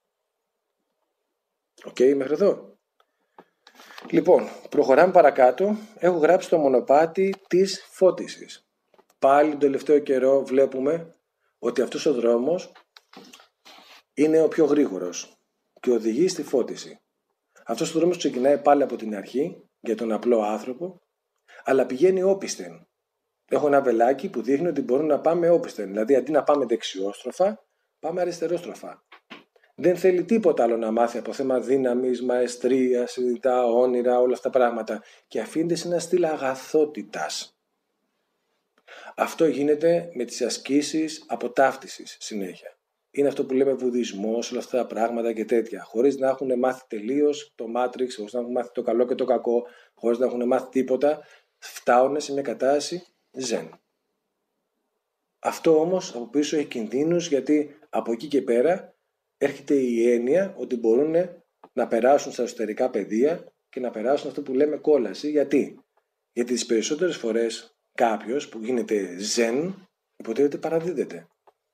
Οκ, μέχρι εδώ. Λοιπόν, προχωράμε παρακάτω. Έχω γράψει το μονοπάτι της φώτισης. Πάλι τον τελευταίο καιρό βλέπουμε ότι αυτός ο δρόμος είναι ο πιο γρήγορος και οδηγεί στη φώτιση. Αυτός ο δρόμος ξεκινάει πάλι από την αρχή για τον απλό άνθρωπο, αλλά πηγαίνει όπισθεν. Έχω ένα βελάκι που δείχνει ότι μπορούμε να πάμε όπισθεν, δηλαδή αντί να πάμε δεξιόστροφα, πάμε αριστερόστροφα. Δεν θέλει τίποτα άλλο να μάθει από θέμα δύναμης, μαεστρίας, συνειδητά, όνειρα, όλα αυτά τα πράγματα και αφήνεται σε ένα στυλ αγαθότητας. Αυτό γίνεται με τις ασκήσεις αποτάφτισης συνέχεια. Είναι αυτό που λέμε βουδισμός, όλα αυτά τα πράγματα και τέτοια. Χωρίς να έχουν μάθει τελείως το Matrix, χωρίς να έχουν μάθει το καλό και το κακό, χωρίς να έχουν μάθει τίποτα, φτάνουν σε μια κατάσταση ζεν. Αυτό όμως από πίσω έχει κινδύνους, γιατί από εκεί και πέρα έρχεται η έννοια ότι μπορούν να περάσουν στα εσωτερικά πεδία και να περάσουν αυτό που λέμε κόλαση. Γιατί τις περισσότερες φορές κάποιος που γίνεται ζεν υποτίθεται παραδίδεται.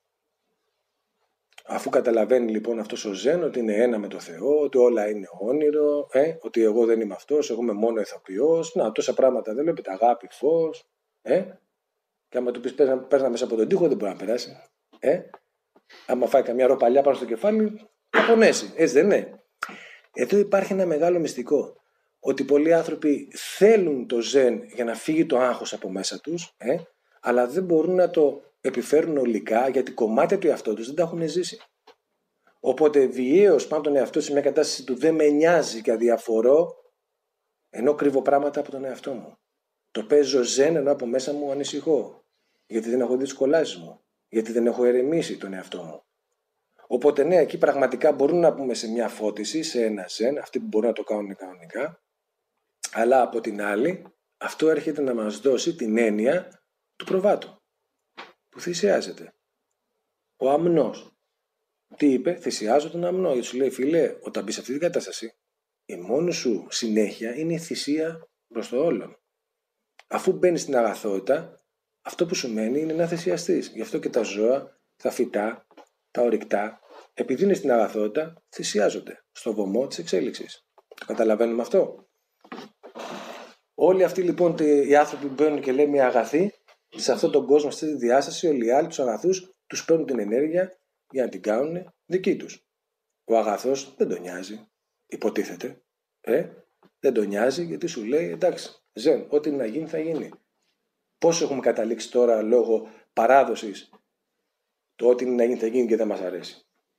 Αφού καταλαβαίνει λοιπόν αυτός ο ζεν ότι είναι ένα με το Θεό, ότι όλα είναι όνειρο, ότι εγώ δεν είμαι αυτός, εγώ είμαι μόνο ηθοποιός, τόσα πράγματα δεν βλέπετε, αγάπη, φως, και άμα του πεις πέρνα μέσα από τον τοίχο δεν μπορεί να περάσει, άμα φάει καμιά ροπαλιά πάνω στο κεφάλι θα πονέσει, έτσι δεν είναι. Εδώ υπάρχει ένα μεγάλο μυστικό, ότι πολλοί άνθρωποι θέλουν το ζεν για να φύγει το άγχος από μέσα τους, αλλά δεν μπορούν να το επιφέρουν ολικά, γιατί κομμάτια του εαυτού τους δεν τα έχουν ζήσει. Οπότε βιαίως πάνε τον εαυτό σε μια κατάσταση του δεν με νοιάζει και αδιαφορώ, ενώ κρύβω πράγματα από τον εαυτό μου. Το παίζω ζεν ενώ από μέσα μου ανησυχώ, γιατί δεν έχω δει τις κολλάσεις μου, γιατί δεν έχω ερεμήσει τον εαυτό μου. Οπότε ναι, εκεί πραγματικά μπορούν να πούμε σε μια φώτιση, σε ένα ζεν, αυτοί που μπορούν να το κάνουν κανονικά, αλλά από την άλλη αυτό έρχεται να μας δώσει την έννοια του προβάτου, που θυσιάζεται. Ο αμνός. Τι είπε, θυσιάζω τον αμνό, γιατί σου λέει φίλε, όταν μπεις σε αυτή την κατάσταση, η μόνη σου συνέχεια είναι η θυσία προς το όλον. Αφού μπαίνεις στην αγαθότητα, αυτό που σου μένει είναι να θυσιαστείς. Γι' αυτό και τα ζώα, τα φυτά, τα ορυκτά, επειδή είναι στην αγαθότητα, θυσιάζονται στο βωμό της εξέλιξης. Το καταλαβαίνουμε αυτό. Όλοι αυτοί λοιπόν οι άνθρωποι που μπαίνουν και λέμε αγαθοί, σε αυτόν τον κόσμο, σε αυτή τη διάσταση, όλοι οι άλλοι τους αγαθούς τους παίρνουν την ενέργεια για να την κάνουν δική τους. Ο αγαθός δεν τον νοιάζει, υποτίθεται. Δεν τον νοιάζει γιατί σου λέει εντάξει, ζεν, ό,τι να γίνει θα γίνει. Πώς έχουμε καταλήξει τώρα λόγω παράδοσης το ό,τι να γίνει θα γίνει και δεν μας αρέσει.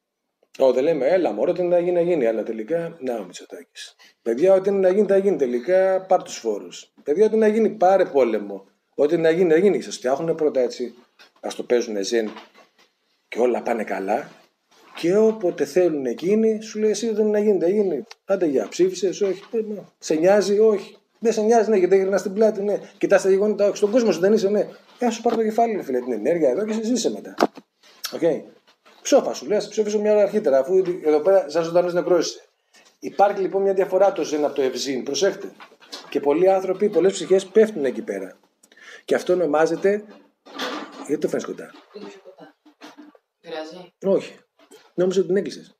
Δεν λέμε, έλα μωρό, ό,τι είναι να γίνει, να γίνει. Αλλά τελικά, να ο Μητσοτάκης. Παιδιά, ό,τι είναι να γίνει, θα γίνει. Τελικά, πάρ' τους φόρους. Παιδιά, ό,τι είναι να γίνει, πάρε πόλεμο. Ό,τι είναι να γίνει, να γίνει. Σας φτιάχνουν πρώτα έτσι. Ας το παίζουν ζεν και όλα πάνε καλά. Και όποτε θέλουν εκείνοι, σου λέει: εσύ δεν είναι να γίνει, θα γίνει. Άντε για ψήφισες, όχι. Σε νοιάζει, όχι. Δεν σε νοιάζει, ναι, γιατί δεν γυρνάς στην πλάτη, ναι. Κοιτάς τα γεγονότα, όχι. Στον κόσμο σου δεν είσαι, ναι. Σου πάρω το κεφάλι, φίλε, την ενέργεια εδώ και σε ζήσε μετά. Okay. Ψόφα σου, λες, ψόφισαι μια ώρα αρχίτερα, αφού εδώ πέρα σαν ζωντανός νεκρός είσαι. Υπάρχει λοιπόν μια διαφορά το ζεν από το ευζήν, προσέχτε. Και πολλοί άνθρωποι, πολλές ψυχές πέφτουν εκεί πέρα. Και αυτό ονομάζεται. Γιατί το φέρνεις κοντά? Πειράζει? Όχι. Νόμιζα ότι την έκλεισες.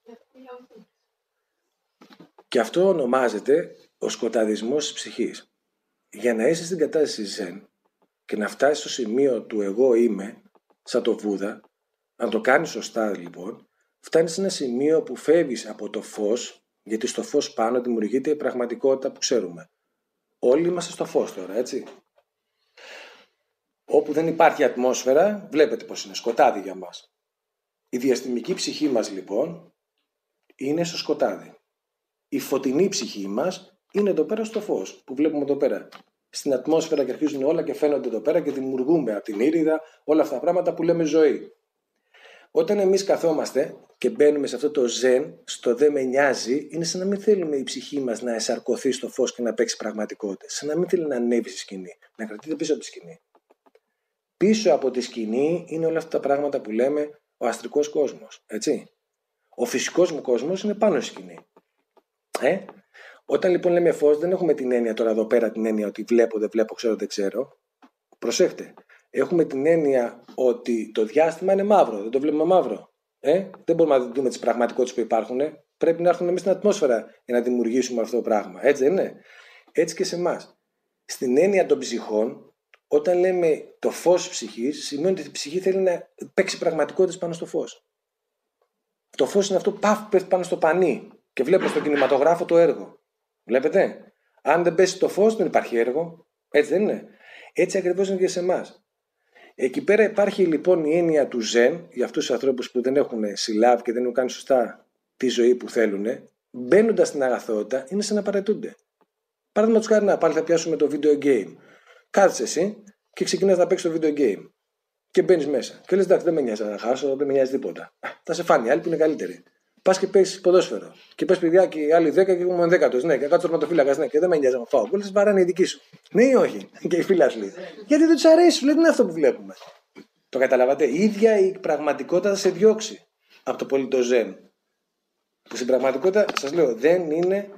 Και αυτό ονομάζεται ο σκοταδισμός της ψυχής. Για να είσαι στην κατάσταση ζεν και να φτάσεις στο σημείο του εγώ είμαι, σαν το Βούδα, αν το κάνεις σωστά λοιπόν, φτάνεις σε ένα σημείο που φεύγεις από το φως, γιατί στο φως πάνω δημιουργείται η πραγματικότητα που ξέρουμε. Όλοι είμαστε στο φως τώρα, έτσι. Όπου δεν υπάρχει ατμόσφαιρα, βλέπετε πως είναι σκοτάδι για μας. Η διαστημική ψυχή μας λοιπόν είναι στο σκοτάδι. Η φωτεινή ψυχή μας είναι εδώ πέρα στο φως που βλέπουμε εδώ πέρα. Στην ατμόσφαιρα και αρχίζουν όλα και φαίνονται εδώ πέρα και δημιουργούμε από την ήριδα όλα αυτά τα πράγματα που λέμε ζωή. Όταν εμείς καθόμαστε και μπαίνουμε σε αυτό το ζεν, στο δε με νοιάζει, είναι σαν να μην θέλουμε η ψυχή μας να εσαρκωθεί στο φως και να παίξει πραγματικότητα. Σαν να μην θέλει να ανέβει στη σκηνή, να κρατείται πίσω από τη σκηνή. Πίσω από τη σκηνή είναι όλα αυτά τα πράγματα που λέμε ο αστρικός κόσμος, έτσι. Ο φυσικός μου κόσμος είναι πάνω στη σκηνή. Όταν λοιπόν λέμε φως, δεν έχουμε την έννοια τώρα εδώ πέρα την έννοια ότι βλέπω, δεν βλέπω, ξέρω, δεν ξέρω. Προσέχτε. Έχουμε την έννοια ότι το διάστημα είναι μαύρο, δεν το βλέπουμε μαύρο. Δεν μπορούμε να δούμε τις πραγματικότητες που υπάρχουν. Πρέπει να έρθουμε εμείς στην ατμόσφαιρα για να δημιουργήσουμε αυτό το πράγμα. Έτσι δεν είναι? Έτσι και σε εμάς. Στην έννοια των ψυχών, όταν λέμε το φως ψυχής, σημαίνει ότι η ψυχή θέλει να παίξει πραγματικότητες πάνω στο φως. Το φως είναι αυτό που πέφτει πάνω στο πανί και βλέπω στον κινηματογράφο το έργο. Βλέπετε? Αν δεν πέσει το φως, δεν υπάρχει έργο. Έτσι δεν είναι? Έτσι ακριβώς είναι και σε εμάς. Εκεί πέρα υπάρχει λοιπόν η έννοια του ζεν για αυτούς τους ανθρώπους που δεν έχουν συλλάβει και δεν έχουν κάνει σωστά τη ζωή που θέλουν. Μπαίνοντας στην αγαθότητα, είναι σαν να παρετούνται. Παραδείγματος χάρη, πάλι θα πιάσουμε το video game. Κάθεσαι εσύ και ξεκινάς να παίξεις το video game. Και μπαίνεις μέσα. Και λες: εντάξει, δεν με νοιάζει να χάσω, δεν με νοιάζει τίποτα. Θα σε φάνει, άλλοι που είναι καλύτεροι. Πας και παίζεις ποδόσφαιρο. Και πες: παιδιά, και οι άλλοι 10 και έχουμε 10. Ναι, και κάτω τερματοφύλακα. Ναι, και δεν με νοιάζει να φάω. Πολλές βαράνε οι δικοί σου. Ναι ή όχι? Και οι φίλοι σου λέει: γιατί δεν τους αρέσει, λέει, είναι αυτό που βλέπουμε. Το καταλαβαίνετε? Η ίδια η πραγματικότητα θα σε διώξει από το πολιτό ζεν. Που στην πραγματικότητα, σας λέω, δεν είναι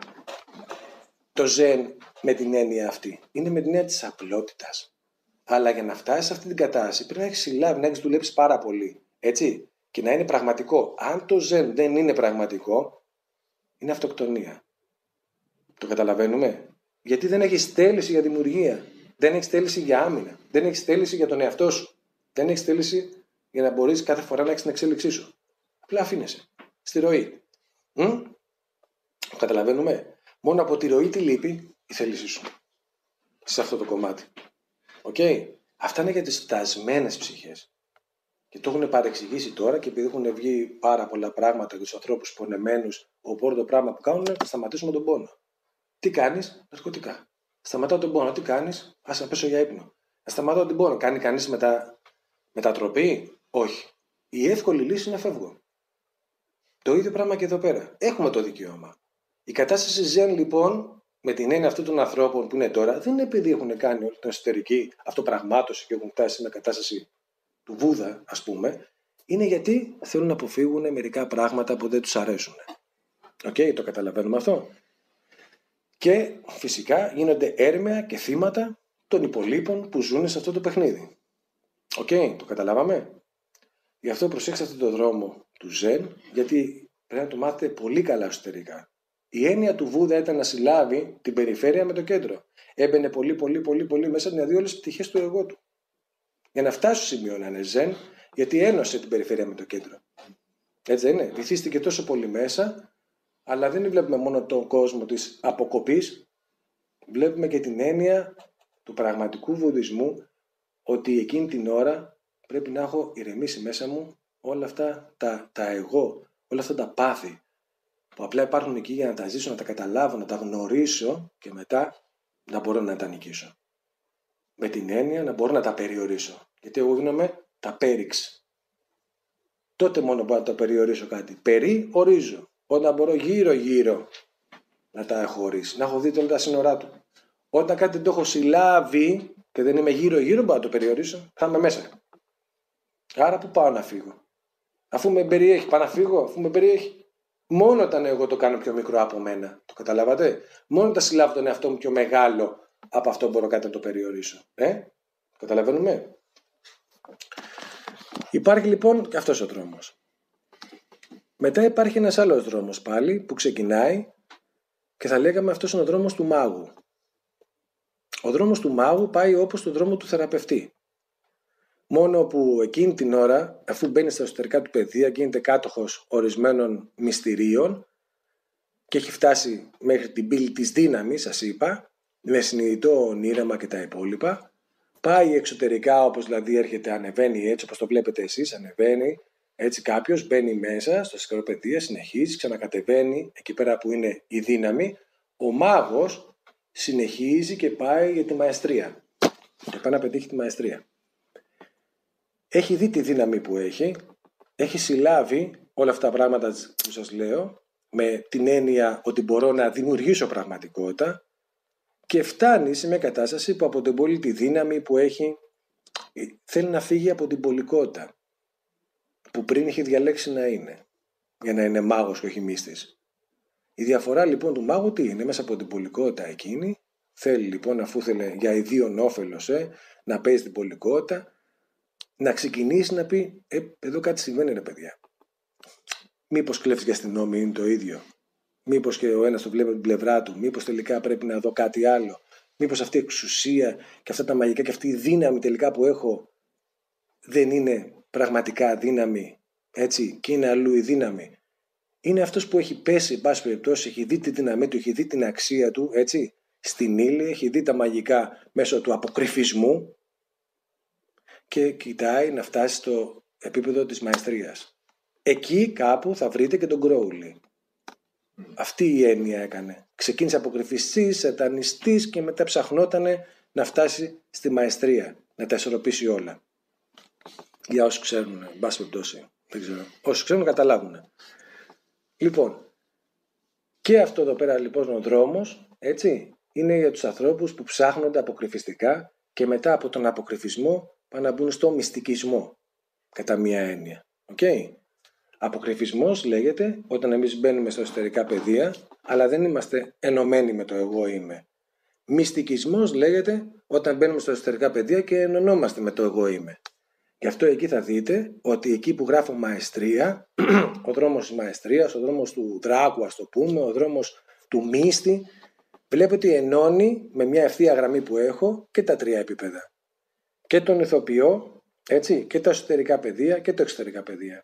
το ζεν με την έννοια αυτή. Είναι με την έννοια της απλότητας. Αλλά για να φτάσεις σε αυτή την κατάσταση πρέπει να έχεις συλλάβει, να έχεις δουλέψει πάρα πολύ. Έτσι. Και να είναι πραγματικό. Αν το ζεν δεν είναι πραγματικό, είναι αυτοκτονία. Το καταλαβαίνουμε? Γιατί δεν έχεις θέληση για δημιουργία. Δεν έχεις θέληση για άμυνα. Δεν έχεις θέληση για τον εαυτό σου. Δεν έχεις θέληση για να μπορείς κάθε φορά να έχεις την εξέλιξή σου. Απλά αφήνεσαι. Στη ροή. Καταλαβαίνουμε? Μόνο από τη ροή τη λείπει η θέλησή σου. Σε αυτό το κομμάτι. Αυτά είναι για τις φτασμένες ψυχές. Και το έχουν παρεξηγήσει τώρα και επειδή έχουν βγει πάρα πολλά πράγματα για τους ανθρώπους πονεμένους, ο πρώτο πράγμα που κάνουν είναι να σταματήσουμε τον πόνο. Τι κάνεις? Ναρκωτικά. Σταματάω τον πόνο. Τι κάνεις? Ας να πέσω για ύπνο. Σταματάω τον πόνο. Κάνει κανείς μετατροπή? Όχι. Η εύκολη λύση είναι να φεύγω. Το ίδιο πράγμα και εδώ πέρα. Έχουμε το δικαίωμα. Η κατάσταση ζεν λοιπόν, με την έννοια αυτών των ανθρώπων που είναι τώρα, δεν είναι επειδή έχουν κάνει όλη την εσωτερική αυτοπραγμάτωση και έχουν φτάσει σε μια κατάσταση του Βούδα, ας πούμε, είναι γιατί θέλουν να αποφύγουν μερικά πράγματα που δεν τους αρέσουν. Το καταλαβαίνουμε αυτό. Και φυσικά γίνονται έρμεα και θύματα των υπολείπων που ζουν σε αυτό το παιχνίδι. Το καταλάβαμε. Γι' αυτό προσέξτε αυτόν τον δρόμο του ζεν, γιατί πρέπει να το μάθετε πολύ καλά εσωτερικά. Η έννοια του Βούδα ήταν να συλλάβει την περιφέρεια με το κέντρο. Έμπαινε πολύ μέσα να δει όλες τις πτυχές του εγώ του. Για να φτάσει στο σημείο να είναι ζεν, γιατί ένωσε την περιφέρεια με το κέντρο. Έτσι δεν είναι? Βυθίστηκε τόσο πολύ μέσα, αλλά δεν βλέπουμε μόνο τον κόσμο της αποκοπής, βλέπουμε και την έννοια του πραγματικού βουδισμού, ότι εκείνη την ώρα πρέπει να έχω ηρεμήσει μέσα μου όλα αυτά τα εγώ, όλα αυτά τα πάθη που απλά υπάρχουν εκεί για να τα ζήσω, να τα καταλάβω, να τα γνωρίσω και μετά να μπορώ να τα νικήσω. Με την έννοια να μπορώ να τα περιορίσω. Γιατί εγώ γίνομαι τα πέριξ. Τότε μόνο μπορώ να τα περιορίσω κάτι. Περιορίζω. Όταν μπορώ γύρω-γύρω να τα έχω ορίσει, να έχω δει όλα τα σύνορά του. Όταν κάτι δεν το έχω συλλάβει και δεν είμαι γύρω-γύρω, μπορώ να το περιορίσω. Θα είμαι μέσα. Άρα που πάω να φύγω? Αφού με περιέχει, πάω να φύγω, αφού με περιέχει. Μόνο όταν εγώ το κάνω πιο μικρό από μένα. Το καταλάβατε? Μόνο όταν συλλάβω τον εαυτό μου πιο μεγάλο από αυτό μπορώ κάτι να το περιορίσω. Καταλαβαίνουμε? Υπάρχει λοιπόν και αυτός ο δρόμος. Μετά υπάρχει ένας άλλος δρόμος πάλι που ξεκινάει και θα λέγαμε αυτός είναι ο δρόμος του μάγου. Ο δρόμος του μάγου πάει όπως το δρόμο του θεραπευτή. Μόνο που εκείνη την ώρα, αφού μπαίνει στα εσωτερικά του παιδεία, γίνεται κάτοχος ορισμένων μυστηρίων και έχει φτάσει μέχρι την πύλη της δύναμης, σας είπα, με συνειδητό ονείρεμα και τα υπόλοιπα. Πάει εξωτερικά, όπως δηλαδή έρχεται, ανεβαίνει έτσι όπως το βλέπετε εσείς, ανεβαίνει έτσι κάποιος, μπαίνει μέσα στο εσωτερικό παιδεία, συνεχίζει, ξανακατεβαίνει εκεί πέρα που είναι η δύναμη. Ο μάγος συνεχίζει και πάει για τη μαεστρία και πάει να πετύχει τη μαεστρία. Έχει δει τη δύναμη που έχει συλλάβει όλα αυτά τα πράγματα που σας λέω με την έννοια ότι μπορώ να δημιουργήσω πραγματικότητα και φτάνει σε μια κατάσταση που από την πολύ τη δύναμη που έχει θέλει να φύγει από την πολικότητα που πριν είχε διαλέξει να είναι, για να είναι μάγος και όχι μύστης. Η διαφορά λοιπόν του μάγου τι είναι? Μέσα από την πολικότητα εκείνη θέλει λοιπόν, αφού θέλει για ιδίον όφελος να παίζει την πολικότητα, να ξεκινήσει να πει εδώ κάτι συμβαίνει ρε παιδιά. Μήπως κλέφτης και αστυνόμοι είναι το ίδιο? Μήπως και ο ένας το βλέπει από την πλευρά του? Μήπως τελικά πρέπει να δω κάτι άλλο? Μήπως αυτή η εξουσία και αυτά τα μαγικά και αυτή η δύναμη τελικά που έχω δεν είναι πραγματικά δύναμη, έτσι, και είναι αλλού η δύναμη? Είναι αυτός που έχει πέσει, εν πάση περιπτώσει, έχει δει τη δύναμή του, έχει δει την αξία του, έτσι, στην ύλη, έχει δει τα μαγικά μέσω του αποκρυφισμού και κοιτάει να φτάσει στο επίπεδο της μαεστρίας. Εκεί κάπου θα βρείτε και τον Κρόουλι. Αυτή η έννοια έκανε. Ξεκίνησε αποκρυφιστής, σατανιστής και μετά ψαχνότανε να φτάσει στη μαεστρία, να τα ισορροπήσει όλα. Για όσους ξέρουν, εν πάση περιπτώσει, δεν ξέρω. Όσους ξέρουν καταλάβουν. Λοιπόν, και αυτό εδώ πέρα λοιπόν ο δρόμος, έτσι, είναι για τους ανθρώπους που ψάχνονται αποκρυφιστικά και μετά από τον αποκρυφισμό πάνε να μπουν στο μυστικισμό, κατά μία έννοια. Okay? Αποκρυφισμός λέγεται όταν εμείς μπαίνουμε στα εσωτερικά πεδία, αλλά δεν είμαστε ενωμένοι με το εγώ είμαι. Μυστικισμός λέγεται όταν μπαίνουμε στα εσωτερικά πεδία και ενωνόμαστε με το εγώ είμαι. Γι' αυτό εκεί θα δείτε ότι εκεί που γράφω μαεστρία, ο δρόμος της μαεστρίας, ο δρόμος του δράκου ας το πούμε, ο δρόμος του μύστη, βλέπετε ότι ενώνει με μια ευθεία γραμμή που έχω και τα τρία επίπεδα. Και τον ηθοποιό, έτσι, και τα εσωτερικά πεδία και τα εξωτερικά πεδία.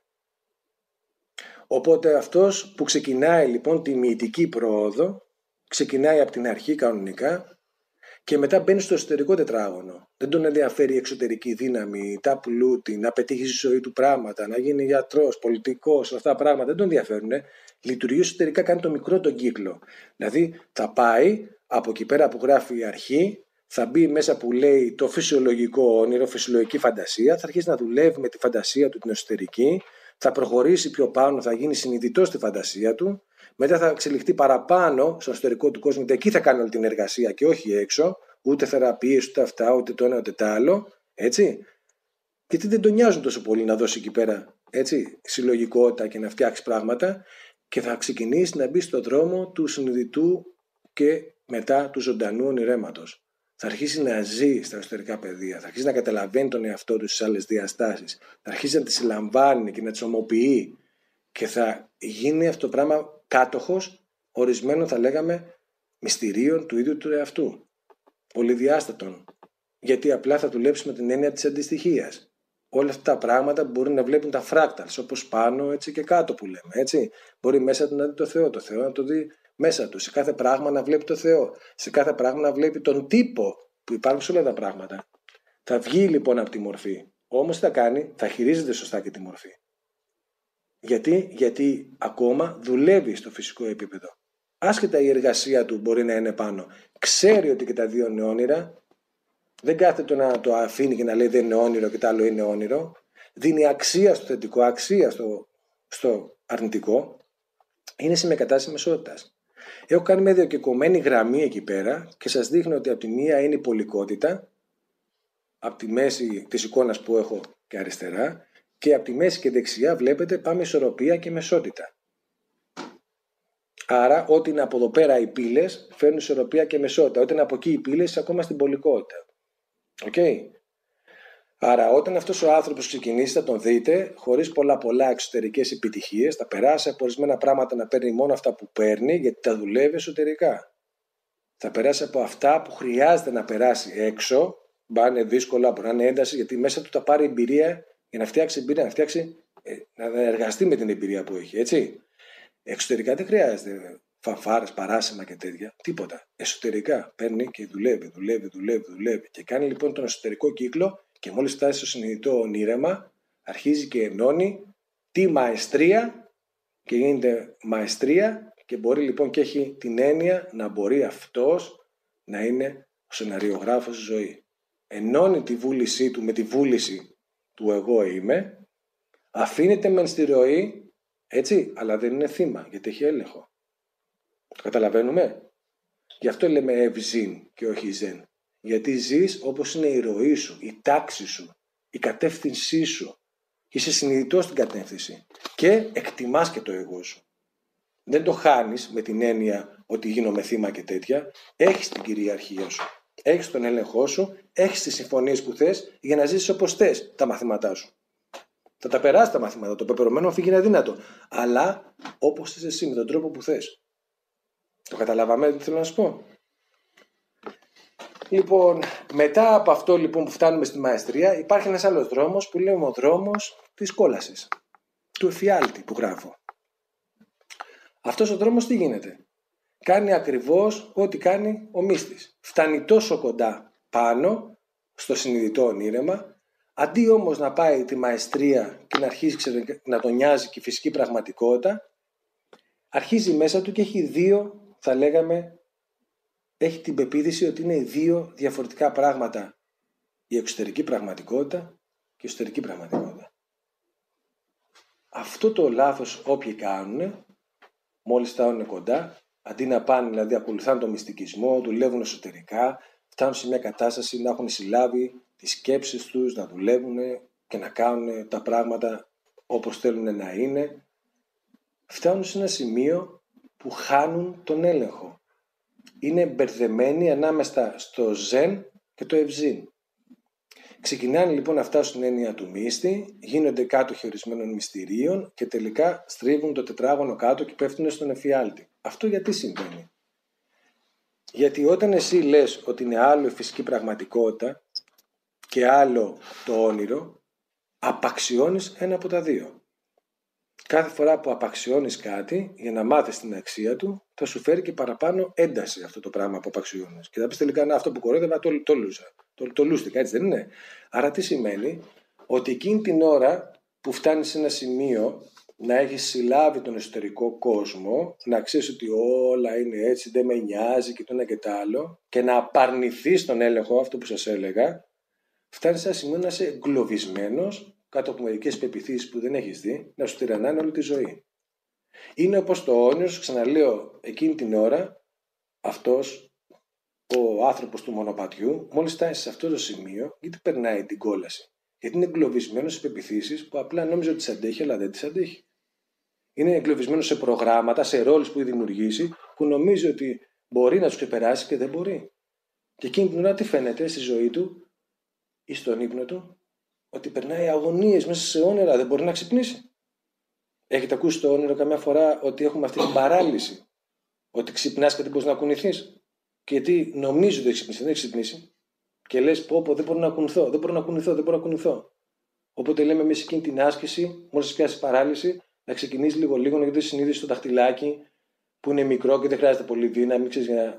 Οπότε αυτός που ξεκινάει λοιπόν τη μυητική πρόοδο, ξεκινάει από την αρχή κανονικά και μετά μπαίνει στο εσωτερικό τετράγωνο. Δεν τον ενδιαφέρει η εξωτερική δύναμη, τα πλούτη, να πετύχει στη ζωή του πράγματα, να γίνει γιατρός, πολιτικός, αυτά τα πράγματα δεν τον ενδιαφέρουν. Λειτουργεί εσωτερικά, κάνει το μικρό τον κύκλο. Δηλαδή θα πάει από εκεί πέρα που γράφει η αρχή, θα μπει μέσα που λέει το φυσιολογικό όνειρο, φυσιολογική φαντασία, θα αρχίσει να δουλεύει με τη φαντασία του την εσωτερική, θα προχωρήσει πιο πάνω, θα γίνει συνειδητός στη φαντασία του, μετά θα εξελιχθεί παραπάνω στο εσωτερικό του κόσμου, εκεί θα κάνει όλη την εργασία και όχι έξω, ούτε θεραπείες, ούτε αυτά, ούτε το ένα, ούτε το άλλο, έτσι. Γιατί δεν τον νοιάζουν τόσο πολύ να δώσει εκεί πέρα, έτσι, συλλογικότητα και να φτιάξει πράγματα και θα ξεκινήσει να μπει στο δρόμο του συνειδητού και μετά του ζωντανού ονειρέματος. Θα αρχίσει να ζει στα εσωτερικά πεδία, θα αρχίσει να καταλαβαίνει τον εαυτό του στις άλλες διαστάσεις, θα αρχίσει να τις συλλαμβάνει και να τις ομοποιεί και θα γίνει αυτό το πράγμα κάτοχος ορισμένων, θα λέγαμε, μυστηρίων του ίδιου του εαυτού. Πολυδιάστατων. Γιατί απλά θα δουλέψει με την έννοια της αντιστοιχίας. Όλα αυτά τα πράγματα μπορεί να βλέπουν τα φράκταλς, όπως πάνω έτσι και κάτω που λέμε. Έτσι. Μπορεί μέσα του να δει το Θεό να το δει μέσα του. Σε κάθε πράγμα να βλέπει το Θεό. Σε κάθε πράγμα να βλέπει τον τύπο που υπάρχουν σε όλα τα πράγματα. Θα βγει λοιπόν από τη μορφή. Όμως τι θα κάνει? Θα χειρίζεται σωστά και τη μορφή. Γιατί ακόμα δουλεύει στο φυσικό επίπεδο. Άσχετα η εργασία του μπορεί να είναι πάνω. Ξέρει ότι και τα δύο είναι όνειρα. Δεν κάθεται να το αφήνει και να λέει δεν είναι όνειρο και το άλλο είναι όνειρο. Δίνει αξία στο θετικό, αξία στο αρνητικό. Είναι σε μια κατάσταση μεσότητας. Έχω κάνει μια διοκεκομμένη γραμμή εκεί πέρα και σας δείχνω ότι από τη μία είναι η πολικότητα, από τη μέση της εικόνας που έχω και αριστερά, και από τη μέση και δεξιά βλέπετε πάμε ισορροπία και μεσότητα. Άρα ό,τι είναι από εδώ πέρα οι πύλες φέρνουν ισορροπία και μεσότητα. Ό,τι είναι από εκεί οι πύλες ακόμα στην πολικότητα. Okay. Άρα όταν αυτός ο άνθρωπος ξεκινήσει θα τον δείτε χωρίς πολλά εξωτερικές επιτυχίες, θα περάσει από ορισμένα πράγματα να παίρνει μόνο αυτά που παίρνει γιατί τα δουλεύει εσωτερικά. Θα περάσει από αυτά που χρειάζεται να περάσει έξω, μπορεί να είναι δύσκολα, μπορεί να είναι ένταση, γιατί μέσα του θα πάρει εμπειρία για να φτιάξει εμπειρία, να εργαστεί με την εμπειρία που έχει, έτσι. Εξωτερικά δεν χρειάζεται φανφάρες, παράσημα και τέτοια, τίποτα. Εσωτερικά παίρνει και δουλεύει. Και κάνει λοιπόν τον εσωτερικό κύκλο και μόλις φτάσει στο συνειδητό ονείρεμα, αρχίζει και ενώνει τη μαεστρία και γίνεται μαεστρία και μπορεί λοιπόν και έχει την έννοια να μπορεί αυτός να είναι ο σεναριογράφος στη ζωή. Ενώνει τη βούλησή του με τη βούληση του εγώ είμαι, αφήνεται μεν στη ροή, έτσι, αλλά δεν είναι θύμα γιατί έχει έλεγχο. Το καταλαβαίνουμε? Γι' αυτό λέμε ευζήν και όχι ζεν. Γιατί ζεις όπως είναι η ροή σου, η τάξη σου, η κατεύθυνσή σου. Είσαι συνειδητός στην κατεύθυνση και εκτιμάς και το εγώ σου. Δεν το χάνεις με την έννοια ότι γίνομαι θύμα και τέτοια. Έχεις την κυριαρχία σου, έχεις τον έλεγχό σου, έχεις τις συμφωνίες που θες για να ζήσεις όπως θες τα μαθήματά σου. Θα τα περάσεις τα μαθήματα, το πεπρωμένο φύγει είναι αδύνατο. Αλλά όπως θες εσύ, με τον τρόπο που θες. Το καταλάβαμε τι θέλω να σου πω? Λοιπόν, μετά από αυτό λοιπόν που φτάνουμε στη μαεστρία, υπάρχει ένας άλλος δρόμος που λέμε ο δρόμος της κόλασης, του εφιάλτη που γράφω. Αυτός ο δρόμος τι γίνεται? Κάνει ακριβώς ό,τι κάνει ο μύστης. Φτάνει τόσο κοντά πάνω στο συνειδητό ονείρεμα, αντί όμως να πάει τη μαεστρία και να αρχίσει να τον νοιάζει και η φυσική πραγματικότητα, αρχίζει μέσα του και έχει δύο, θα λέγαμε, έχει την πεποίθηση ότι είναι δύο διαφορετικά πράγματα. Η εξωτερική πραγματικότητα και η εσωτερική πραγματικότητα. Αυτό το λάθος όποιοι κάνουν, μόλις φτάνουν κοντά, αντί να πάνε, δηλαδή ακολουθάνε τον μυστικισμό, δουλεύουν εσωτερικά, φτάνουν σε μια κατάσταση να έχουν συλλάβει τις σκέψεις τους, να δουλεύουν και να κάνουν τα πράγματα όπως θέλουν να είναι, φτάνουν σε ένα σημείο που χάνουν τον έλεγχο. Είναι μπερδεμένοι ανάμεσα στο ζεν και το ευζήν. Ξεκινάνε λοιπόν αυτά στην έννοια του μύστη, γίνονται κάτοχοι ορισμένων μυστηρίων και τελικά στρίβουν το τετράγωνο κάτω και πέφτουν στον εφιάλτη. Αυτό γιατί συμβαίνει? Γιατί όταν εσύ λες ότι είναι άλλο η φυσική πραγματικότητα και άλλο το όνειρο, απαξιώνεις ένα από τα δύο. Κάθε φορά που απαξιώνεις κάτι, για να μάθεις την αξία του, θα σου φέρει και παραπάνω ένταση αυτό το πράγμα που απαξιώνεις. Και θα πεις τελικά, αυτό που κορόιδευα το λούστηκα, έτσι δεν είναι? Άρα τι σημαίνει? Ότι εκείνη την ώρα που φτάνεις σε ένα σημείο να έχεις συλλάβει τον εσωτερικό κόσμο, να ξέρεις ότι όλα είναι έτσι, δεν με νοιάζει και το ένα και το άλλο, και να απαρνηθείς τον έλεγχο, αυτό που σας έλεγα, φτάνεις σε ένα σημείο να είσαι εγκλωβισμένος κάτω από μερικές πεποιθήσεις που δεν έχεις δει, να σου τυραννάνε όλη τη ζωή. Είναι όπως το όνειρο, σου ξαναλέω, εκείνη την ώρα, αυτός ο άνθρωπος του μονοπατιού, μόλις φτάσει σε αυτό το σημείο, γιατί περνάει την κόλαση? Γιατί είναι εγκλωβισμένος σε πεποιθήσεις που απλά νόμιζε ότι τις αντέχει, αλλά δεν τις αντέχει. Είναι εγκλωβισμένος σε προγράμματα, σε ρόλους που έχει δημιουργήσει, που νομίζει ότι μπορεί να τους ξεπεράσει και δεν μπορεί. Και εκείνη την ώρα τι φαίνεται στη ζωή του ή στον ύπνο του? Ότι περνάει αγωνίες μέσα σε όνειρα, δεν μπορεί να ξυπνήσει. Έχετε ακούσει το όνειρο καμιά φορά ότι έχουμε αυτή την παράλυση? Ότι ξυπνάς και δεν μπορείς να κουνηθείς. Και γιατί νομίζει ότι δεν έχει ξυπνήσει. Και λες, πω, δεν μπορώ να κουνηθώ. Οπότε λέμε εμείς εκείνη την άσκηση, μόλις πιάσει παράλυση, να ξεκινήσει λίγο να γιατί συνείδηση στο δαχτυλάκι, που είναι μικρό και δεν χρειάζεται πολύ δύναμη,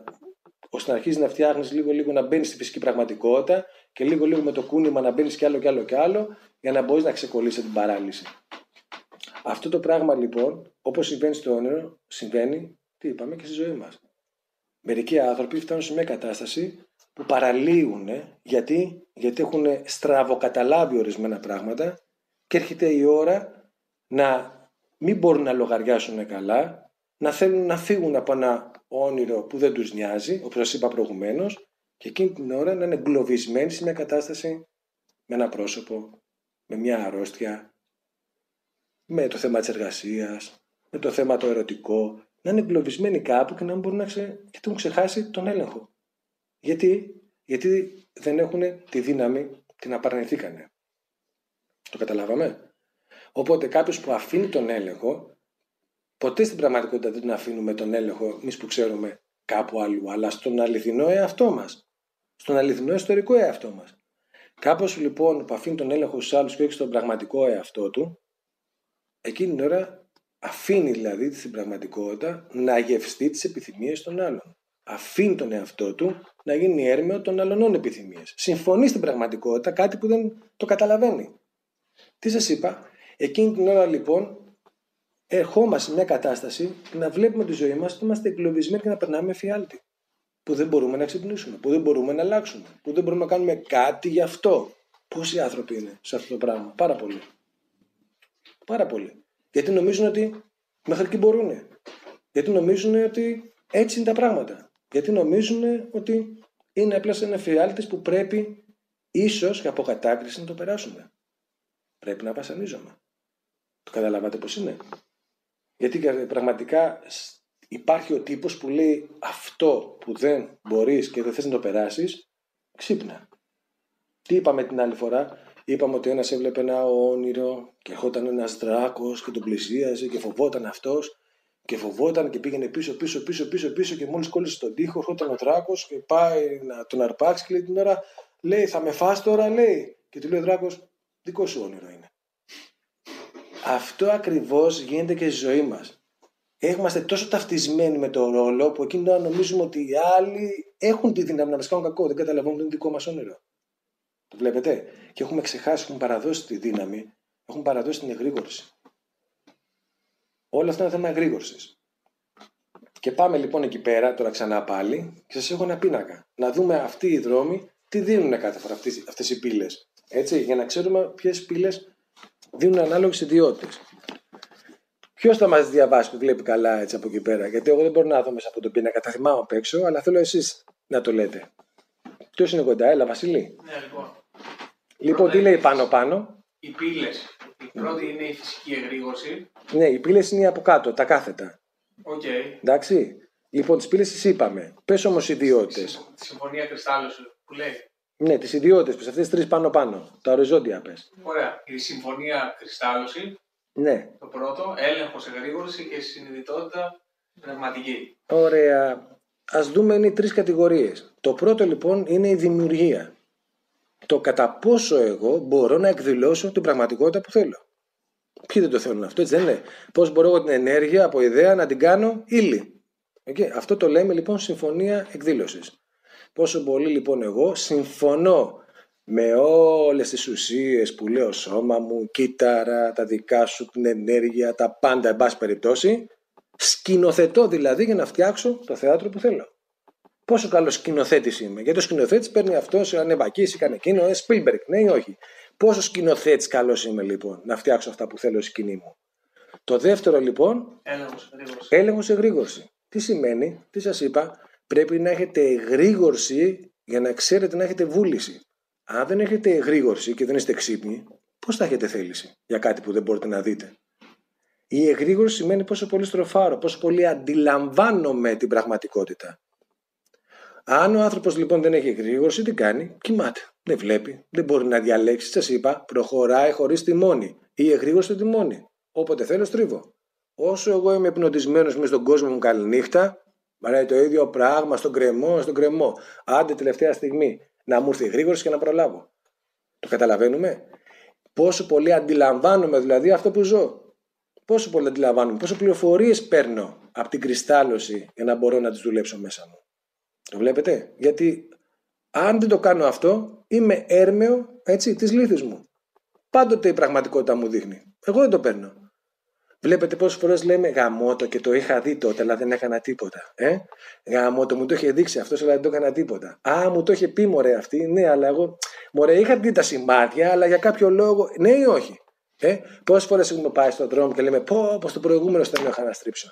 ώστε να αρχίσει να φτιάχνεις λίγο να μπαίνεις στη φυσική πραγματικότητα και λίγο με το κούνημα να μπαίνεις κι άλλο, για να μπορείς να ξεκολλήσεις την παράλυση. Αυτό το πράγμα λοιπόν, όπως συμβαίνει στο όνειρο, συμβαίνει, τι είπαμε, και στη ζωή μας. Μερικοί άνθρωποι φτάνουν σε μια κατάσταση που παραλύουν, γιατί έχουν στραβοκαταλάβει ορισμένα πράγματα και έρχεται η ώρα να μην μπορούν να λογαριάσουν καλά, να θέλουν να φύγουν από ένα όνειρο που δεν τους νοιάζει, όπως σας είπα προηγουμένως, και εκείνη την ώρα να είναι εγκλωβισμένοι σε μια κατάσταση με ένα πρόσωπο, με μια αρρώστια, με το θέμα της εργασίας, με το θέμα το ερωτικό, να είναι εγκλωβισμένοι κάπου και να μην μπορούν γιατί έχουν ξεχάσει τον έλεγχο. Γιατί δεν έχουν τη δύναμη, την απαρνηθήκανε. Το καταλάβαμε. Οπότε κάποιος που αφήνει τον έλεγχο, ποτέ στην πραγματικότητα δεν τον αφήνουμε τον έλεγχο εμείς που ξέρουμε κάπου αλλού, αλλά στον αληθινό εαυτό μας. Στον αληθινό ιστορικό εαυτό μας. Κάποιος λοιπόν που αφήνει τον έλεγχο στους άλλους και όχι στον πραγματικό εαυτό του, εκείνη την ώρα αφήνει δηλαδή στην πραγματικότητα να γευστεί τις επιθυμίες των άλλων. Αφήνει τον εαυτό του να γίνει έρμεο των αλλωνών επιθυμίες. Συμφωνεί στην πραγματικότητα κάτι που δεν το καταλαβαίνει. Τι σας είπα, εκείνη την ώρα λοιπόν ερχόμαστε σε μια κατάσταση να βλέπουμε τη ζωή μας ότι είμαστε εγκλωβισμένοι και να περνάμε εφιάλτη. Που δεν μπορούμε να ξυπνήσουμε, που δεν μπορούμε να αλλάξουμε, που δεν μπορούμε να κάνουμε κάτι γι' αυτό. Πόσοι άνθρωποι είναι σε αυτό το πράγμα, πάρα πολλοί. Πάρα πολλοί. Γιατί νομίζουν ότι μέχρι εκεί μπορούν. Γιατί νομίζουν ότι έτσι είναι τα πράγματα. Γιατί νομίζουν ότι είναι απλά σαν εφιάλτης που πρέπει ίσως και από κατάκριση να το περάσουμε. Πρέπει να βασανίζομαι. Το καταλάβατε πώς είναι. Γιατί πραγματικά υπάρχει ο τύπος που λέει αυτό που δεν μπορείς και δεν θες να το περάσεις, ξύπνα. Τι είπαμε την άλλη φορά? Είπαμε ότι ένας έβλεπε ένα όνειρο και ερχόταν ένας δράκος και τον πλησίαζε και φοβόταν αυτός και φοβόταν και πήγαινε πίσω και μόλις κόλλησε στον τοίχο ερχόταν ο δράκος και πάει να τον αρπάξει και λέει την ώρα, λέει θα με φας τώρα, λέει, και του λέει ο δράκος, δικό σου όνειρο είναι. Αυτό ακριβώς γίνεται και στη ζωή μας. Είμαστε τόσο ταυτισμένοι με το ρόλο που εκείνη να νομίζουμε ότι οι άλλοι έχουν τη δύναμη να μας κάνουν κακό, δεν καταλαβαίνουν ότι είναι δικό μας όνειρο. Το βλέπετε? Και έχουμε ξεχάσει, έχουμε παραδώσει τη δύναμη, έχουμε παραδώσει την εγρήγορση. Όλα αυτά είναι θέμα εγρήγορσης. Και πάμε λοιπόν εκεί πέρα, τώρα ξανά πάλι, και σας έχω ένα πίνακα. Να δούμε αυτοί οι δρόμοι τι δίνουν κάθε φορά αυτές οι πύλες. Έτσι, για να ξέρουμε ποιες πύλες δίνουν ανάλογες ιδιότητες. Ποιος θα μας διαβάσει που βλέπει καλά έτσι από εκεί πέρα? Γιατί εγώ δεν μπορώ να δω μέσα από τον πίνακα, τα θυμάμαι απ' έξω, αλλά θέλω εσείς να το λέτε. Ποιος είναι κοντά, έλα Βασίλη. Ναι, λοιπόν. Λοιπόν, τι λέει πάνω? Οι πύλες. Η πρώτη είναι η φυσική εγρήγορση. Ναι, οι πύλες είναι από κάτω, τα κάθετα. Οκ. Εντάξει. Λοιπόν, τις πύλες τις είπαμε. Πες όμως ιδιότητες. Τη συμφωνία κρυστάλλωσης που λέει. Ναι, τις ιδιότητες, πες αυτές τις τρεις πάνω. Τα οριζόντια πες. Ωραία. Η συμφωνία κρυστάλλωση. Ναι. Το πρώτο. Έλεγχος, εγρήγορση και συνειδητότητα πνευματική. Ωραία. Ας δούμε, είναι οι τρεις κατηγορίες. Το πρώτο λοιπόν είναι η δημιουργία. Το κατά πόσο εγώ μπορώ να εκδηλώσω την πραγματικότητα που θέλω. Ποιοι δεν το θέλουν αυτό, έτσι δεν είναι? Πώς μπορώ εγώ την ενέργεια από ιδέα να την κάνω ύλη. Okay. Αυτό το λέμε λοιπόν συμφωνία εκδήλωσης. Πόσο πολύ λοιπόν εγώ συμφωνώ με όλες τις ουσίες που λέω σώμα μου, κύτταρα, τα δικά σου, την ενέργεια, τα πάντα εν πάση περιπτώσει, σκηνοθετώ δηλαδή για να φτιάξω το θέατρο που θέλω. Πόσο καλός σκηνοθέτης είμαι? Γιατί ο σκηνοθέτης παίρνει αυτός, ανεβακίσει, έκανε εκείνο, Spielberg, ναι ή όχι? Πόσο σκηνοθέτης καλός είμαι λοιπόν να φτιάξω αυτά που θέλω στη σκηνή μου? Το δεύτερο λοιπόν, έλεγχος εγρήγορση. Τι σημαίνει? Τι σας είπα? Πρέπει να έχετε εγρήγορση για να ξέρετε να έχετε βούληση. Αν δεν έχετε εγρήγορση και δεν είστε ξύπνοι, πώς θα έχετε θέληση για κάτι που δεν μπορείτε να δείτε? Η εγρήγορση σημαίνει πόσο πολύ στροφάρω, πόσο πολύ αντιλαμβάνομαι την πραγματικότητα. Αν ο άνθρωπος λοιπόν δεν έχει εγρήγορση, τι κάνει? Κοιμάται. Δεν βλέπει, δεν μπορεί να διαλέξει. Σας είπα, προχωράει χωρίς τιμόνι. Η εγρήγορση το τιμόνι. Όποτε θέλω, στρίβω. Όσο εγώ είμαι υπνοτισμένος μες στον κόσμο μου καληνύχτα, βαράει το ίδιο πράγμα στον κρεμό. Άντε τελευταία στιγμή να μου έρθει η εγρήγορση και να προλάβω. Το καταλαβαίνουμε? Πόσο πολύ αντιλαμβάνομαι δηλαδή αυτό που ζω. Πόσο πολύ αντιλαμβάνομαι, πόσο πληροφορίες παίρνω από την κρυστάλλωση για να μπορώ να τις δουλέψω μέσα μου. Το βλέπετε? Γιατί αν δεν το κάνω αυτό, είμαι έρμεο, έτσι, της λύθης μου. Πάντοτε η πραγματικότητα μου δείχνει. Εγώ δεν το παίρνω. Βλέπετε πόσες φορές λέμε γαμώτο και το είχα δει τότε, αλλά δεν έκανα τίποτα. Γαμώτο, μου το είχε δείξει αυτός, αλλά δεν το έκανα τίποτα. Α, μου το είχε πει μωρέ αυτή, ναι, αλλά εγώ. Μωρέ, είχα δει τα σημάδια, αλλά για κάποιο λόγο. Ναι ή όχι. Πόσες φορές έχουμε πάει στον δρόμο και λέμε πως το προηγούμενο στέλνω είχα να στρίψω.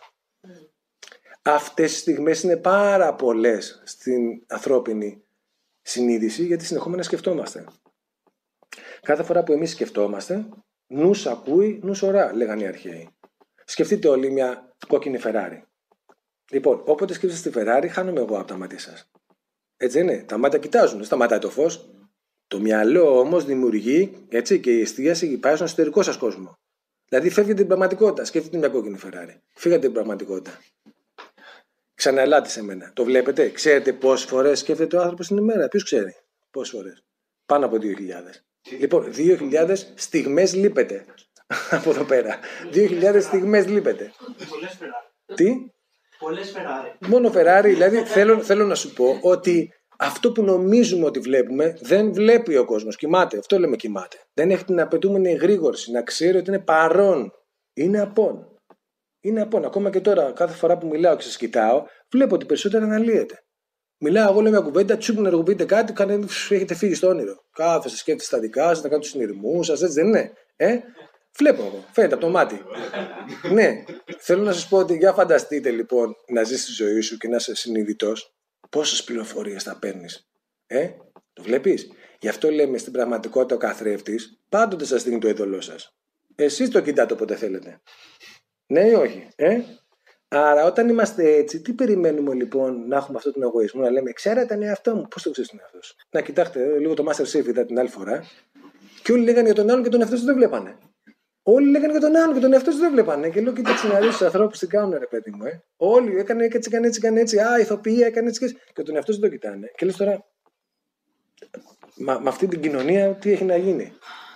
Αυτές οι στιγμές είναι πάρα πολλές στην ανθρώπινη συνείδηση, γιατί συνεχόμενα σκεφτόμαστε. Κάθε φορά που εμείς σκεφτόμαστε, νους ακούει, νους ορά, λέγανε οι αρχαίοι. Σκεφτείτε όλοι μια κόκκινη Ferrari. Λοιπόν, όποτε σκέφτεστε τη Ferrari, χάνομαι εγώ από τα μάτια σας. Έτσι δεν είναι. Τα μάτια κοιτάζουν, δεν σταματάει το φως. Το μυαλό όμως δημιουργεί, έτσι, και η εστίαση πάει στον εσωτερικό σας κόσμο. Δηλαδή φεύγετε την πραγματικότητα. Σκεφτείτε μια κόκκινη Ferrari. Φύγατε την πραγματικότητα. Ξαναελάτε σε μένα. Το βλέπετε. Ξέρετε πόσες φορές σκέφτεται ο άνθρωπος την ημέρα. Ποιος ξέρει πόσες φορές. Πάνω από 2.000. Λοιπόν, 2.000 στιγμές λείπετε από εδώ πέρα. 2.000 στιγμές λείπετε. Πολλές Ferrari. Τι? Πολλές Ferrari. Μόνο Ferrari. Δηλαδή θέλω να σου πω ότι αυτό που νομίζουμε ότι βλέπουμε δεν βλέπει ο κόσμος. Κοιμάται. Αυτό λέμε κοιμάται. Δεν έχει την απαιτούμενη εγρήγορση να ξέρει ότι είναι παρόν. Είναι απόν. Είναι απόν. Ακόμα και τώρα, κάθε φορά που μιλάω και σας κοιτάω, βλέπω ότι περισσότερο αναλύεται. Μιλάω, εγώ λέω μια κουβέντα, τσουπ να εργοποιείτε κάτι, έχετε φύγει στο όνειρο. Κάθεστε, σκέφτεστε τα δικά σας, να κάνετε τους συνειρμούς σας, έτσι δεν είναι. Βλέπω εγώ, φαίνεται από το μάτι. Ναι, θέλω να σας πω ότι για φανταστείτε λοιπόν να ζεις τη ζωή σου και να είσαι συνειδητός, πόσες πληροφορίες θα παίρνεις. Το βλέπεις. Γι' αυτό λέμε στην πραγματικότητα ο καθρέφτης πάντοτε σας δίνει το είδωλό σας. Εσείς το κοιτάτε όποτε θέλετε. Ναι ή όχι. Άρα, όταν είμαστε έτσι, τι περιμένουμε λοιπόν να έχουμε αυτόν τον εγωισμό, να λέμε, ξέρετε τον εαυτό μου, πώς το ξέρεις τον εαυτό σου. Να κοιτάξτε, λίγο το Masterchef είδα την άλλη φορά, και όλοι λέγανε για τον άλλον και τον εαυτό του δεν βλέπανε. Όλοι λέγανε για τον άλλον και τον εαυτό του δεν βλέπανε. Και λέω, κοίταξε να δεις τους ανθρώπους τι κάνουν, ρε παιδί μου. Όλοι έκανε έτσι. Α, ηθοποιία έκανε έτσι. Και τον εαυτό του δεν το κοιτάνε. Και λες τώρα, με αυτή την κοινωνία, τι έχει να γίνει.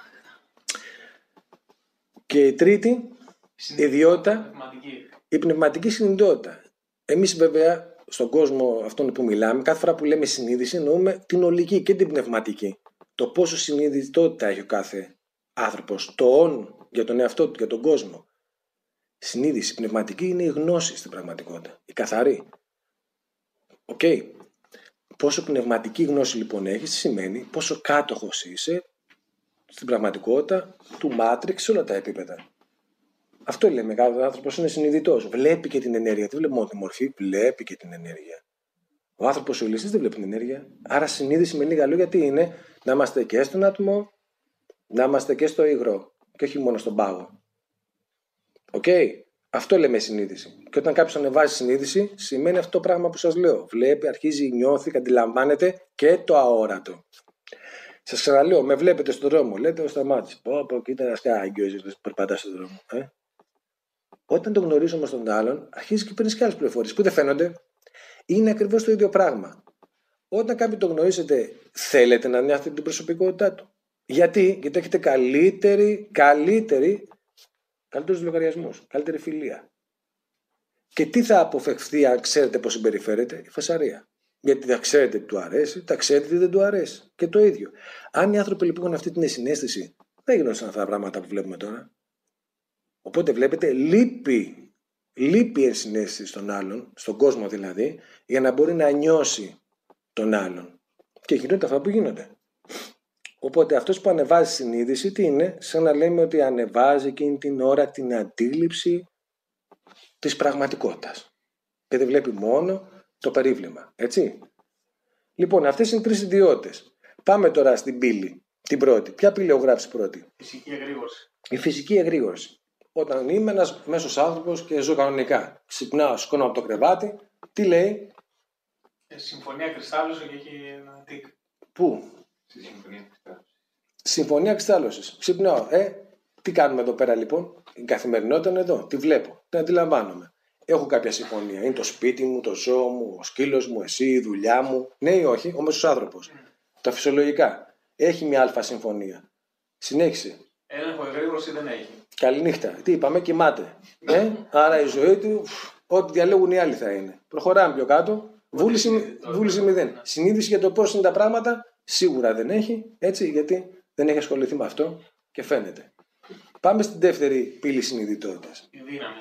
Και η τρίτη ιδιότητα. Η πνευματική συνειδητότητα. Εμείς βέβαια στον κόσμο αυτόν που μιλάμε, κάθε φορά που λέμε συνείδηση εννοούμε την ολική και την πνευματική. Το πόσο συνειδητότητα έχει ο κάθε άνθρωπος, το «ον» για τον εαυτό του, για τον κόσμο. Συνείδηση πνευματική είναι η γνώση στην πραγματικότητα, η καθαρή. Οκ. Πόσο πνευματική γνώση λοιπόν έχεις, σημαίνει πόσο κάτοχος είσαι στην πραγματικότητα του Matrix σε όλα τα επίπεδα. Αυτό λέμε, κάθε άνθρωπος είναι συνειδητός. Βλέπει και την ενέργεια. Δεν βλέπει μόνο τη μορφή, βλέπει και την ενέργεια. Ο άνθρωπος ο ηλιστής δεν βλέπει την ενέργεια. Άρα συνείδηση με λίγα λόγια τι είναι? Να είμαστε και στον άτομο, να είμαστε και στο υγρό. Και όχι μόνο στον πάγο. Οκ. Αυτό λέμε συνείδηση. Και όταν κάποιος ανεβάζει συνείδηση, σημαίνει αυτό το πράγμα που σας λέω. Βλέπει, αρχίζει, νιώθει, αντιλαμβάνεται και το αόρατο. Σας ξαναλέω, με βλέπετε στον δρόμο. Λέτε, σταμάτησε. Πω, κοίτα ένα σκάγκιο που περπατά στον δρόμο. Όταν το γνωρίζουμε στον άλλον, αρχίζει και παίρνει και άλλες πληροφορίες που δεν φαίνονται. Είναι ακριβώς το ίδιο πράγμα. Όταν κάποιον το γνωρίζετε, θέλετε να νιώθετε την προσωπικότητά του. Γιατί έχετε καλύτερους λογαριασμούς, καλύτερη φιλία. Και τι θα αποφευχθεί αν ξέρετε πώς συμπεριφέρεται? Η φασαρία. Γιατί θα ξέρετε τι του αρέσει, θα ξέρετε τι δεν του αρέσει. Και το ίδιο. Αν οι άνθρωποι λοιπόν έχουν αυτή την συναίσθηση, δεν γίνονταν αυτά τα πράγματα που βλέπουμε τώρα. Οπότε βλέπετε, λείπει η ενσυναίσθηση στον άλλον, στον κόσμο δηλαδή, για να μπορεί να νιώσει τον άλλον. Και γίνονται αυτά που γίνονται. Οπότε αυτός που ανεβάζει συνείδηση, τι είναι? Σαν να λέμε ότι ανεβάζει εκείνη την ώρα την αντίληψη της πραγματικότητας. Και δεν βλέπει μόνο το περίβλημα. Έτσι. Λοιπόν, αυτές είναι 3 ιδιότητες. Πάμε τώρα στην πύλη. Την πρώτη. Ποια πύλη έχω γράψει πρώτη? Φυσική εγρήγορση. Η φυσική εγρήγορση. Όταν είμαι ένας μέσος άνθρωπος και ζω κανονικά, ξυπνάω, σηκώνω από το κρεβάτι, τι λέει? Συμφωνία κρυστάλλωσε και έχει ένα τικ. Πού? Στη συμφωνία κρυστάλλωση. Συμφωνία κρυστάλλωσης. Ξυπνάω. Τι κάνουμε εδώ πέρα λοιπόν? Η καθημερινότητα είναι εδώ. Τη βλέπω. Την αντιλαμβάνομαι. Έχω κάποια συμφωνία. Είναι το σπίτι μου, το ζώο μου, ο σκύλος μου, εσύ, η δουλειά μου. Ναι ή όχι? Ο μέσος άνθρωπος. Τα φυσιολογικά. Έχει μια αλφα συμφωνία. Συνέχισε. Έλεγχο εγρήγορση δεν έχει. Καληνύχτα. Τι είπαμε? Κοιμάται. Άρα η ζωή του, ό,τι διαλέγουν οι άλλοι θα είναι. Προχωράμε πιο κάτω. Βούληση 0. Συνείδηση για το πώς είναι τα πράγματα σίγουρα δεν έχει. Έτσι, γιατί δεν έχει ασχοληθεί με αυτό και φαίνεται. Πάμε στην δεύτερη πύλη συνειδητότητας.